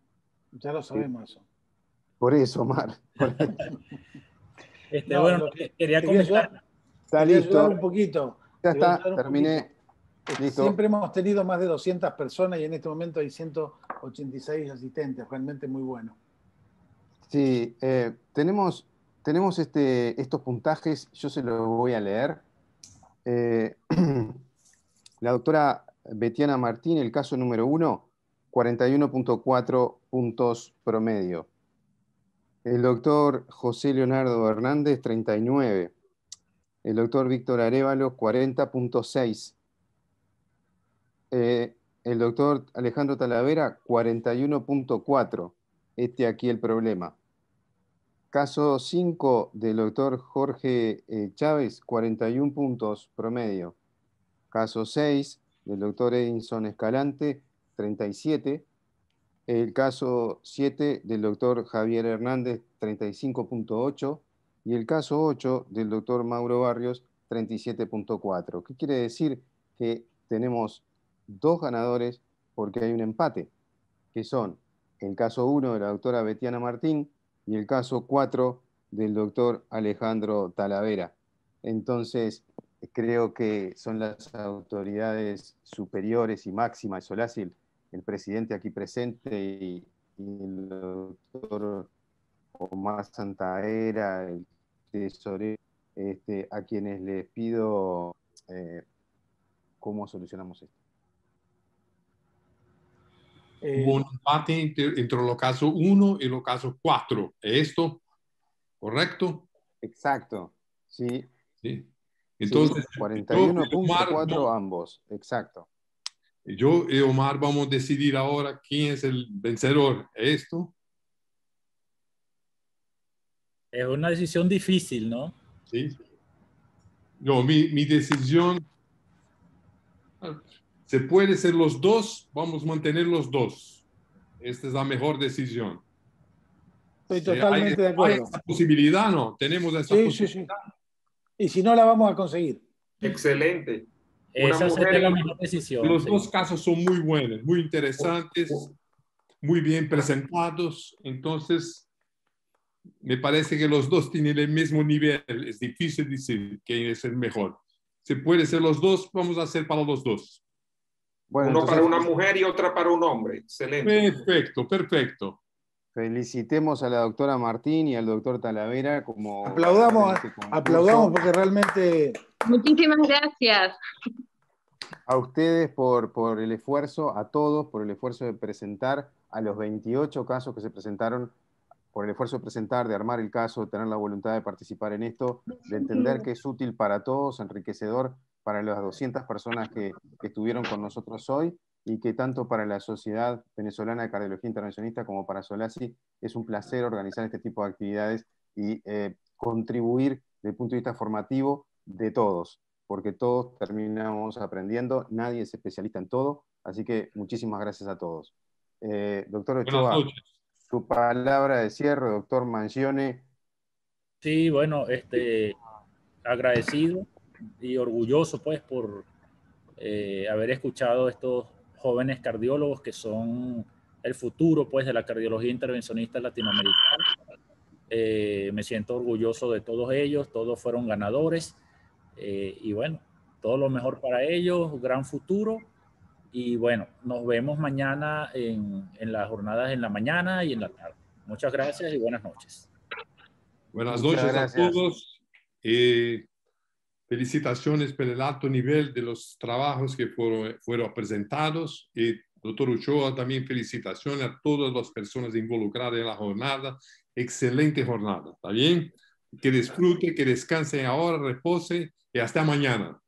Ya lo sabemos eso. Por eso, Omar. Por eso. Este, No, bueno, lo que- quería quería comentar. ayudar- Está quería listo. ayudar un poquito. Ya Quería está, ayudar un terminé. poquito. Listo. Siempre hemos tenido más de doscientas personas y en este momento hay ciento ochenta y seis asistentes, realmente muy bueno. Sí, eh, tenemos, tenemos este, estos puntajes, yo se los voy a leer. Eh, la doctora Betiana Martín, el caso número uno, cuarenta y uno punto cuatro puntos promedio. El doctor José Leonardo Hernández, treinta y nueve. El doctor Víctor Arévalo, cuarenta punto seis. Eh, el doctor Alejandro Talavera, cuarenta y uno punto cuatro. Este aquí el problema. Caso cinco del doctor Jorge eh, Chávez, cuarenta y uno puntos promedio. Caso seis del doctor Edinson Escalante, treinta y siete. El caso siete del doctor Javier Hernández, treinta y cinco punto ocho. Y el caso ocho del doctor Mauro Barrios, treinta y siete punto cuatro. ¿Qué quiere decir? Que tenemos dos ganadores porque hay un empate, que son el caso uno de la doctora Betiana Martín y el caso cuatro del doctor Alejandro Talavera. Entonces, creo que son las autoridades superiores y máximas, Solasi, el, el presidente aquí presente y, y el doctor Omar Santaera, el tesorero, este, a quienes les pido eh, cómo solucionamos esto. Hubo un empate entre, entre los casos uno y los casos cuatro. ¿Es esto correcto? Exacto, sí. Sí. Entonces, sí, cuarenta y uno punto cuatro no, ambos, exacto. Yo y Omar vamos a decidir ahora quién es el vencedor. ¿Esto? Es una decisión difícil, ¿no? Sí. No, mi, mi decisión... Se puede ser los dos, vamos a mantener los dos. Esta es la mejor decisión. Estoy Si totalmente hay, de acuerdo. ¿Hay esa posibilidad? No, tenemos esa sí, posibilidad. Sí, sí. Y si no, la vamos a conseguir. Excelente. Una Esa mujer sería la y... mejor decisión. Los sí. dos casos son muy buenos, muy interesantes, muy bien presentados. Entonces, me parece que los dos tienen el mismo nivel. Es difícil decir quién es el mejor. Si puede ser los dos, vamos a hacer para los dos. Bueno, Uno entonces, para una mujer y otra para un hombre. Excelente. Perfecto, perfecto. Felicitemos a la doctora Martín y al doctor Talavera como... Aplaudamos, este aplaudamos porque realmente... Muchísimas gracias. A ustedes por, por el esfuerzo, a todos por el esfuerzo de presentar a los veintiocho casos que se presentaron, por el esfuerzo de presentar, de armar el caso, de tener la voluntad de participar en esto, de entender que es útil para todos, enriquecedor para las doscientas personas que, que estuvieron con nosotros hoy, y que tanto para la Sociedad Venezolana de Cardiología Intervencionista como para Solasi es un placer organizar este tipo de actividades y eh, contribuir desde el punto de vista formativo de todos, porque todos terminamos aprendiendo, nadie es especialista en todo, así que muchísimas gracias a todos. Eh, doctor Ochoa, su palabra de cierre, doctor Mangione. Sí, bueno, este, agradecido y orgulloso pues por eh, haber escuchado a estos jóvenes cardiólogos que son el futuro pues de la cardiología intervencionista latinoamericana. Eh, me siento orgulloso de todos ellos, todos fueron ganadores eh, y bueno, todo lo mejor para ellos, gran futuro y bueno, nos vemos mañana en, en las jornadas en la mañana y en la tarde. Muchas gracias y buenas noches. Buenas Muchas noches gracias. a todos. Eh, felicitaciones por el alto nivel de los trabajos que fueron, fueron presentados. Y doctor Ochoa, también felicitaciones a todas las personas involucradas en la jornada. Excelente jornada, ¿está bien? Que disfrute, que descansen ahora, repose y hasta mañana.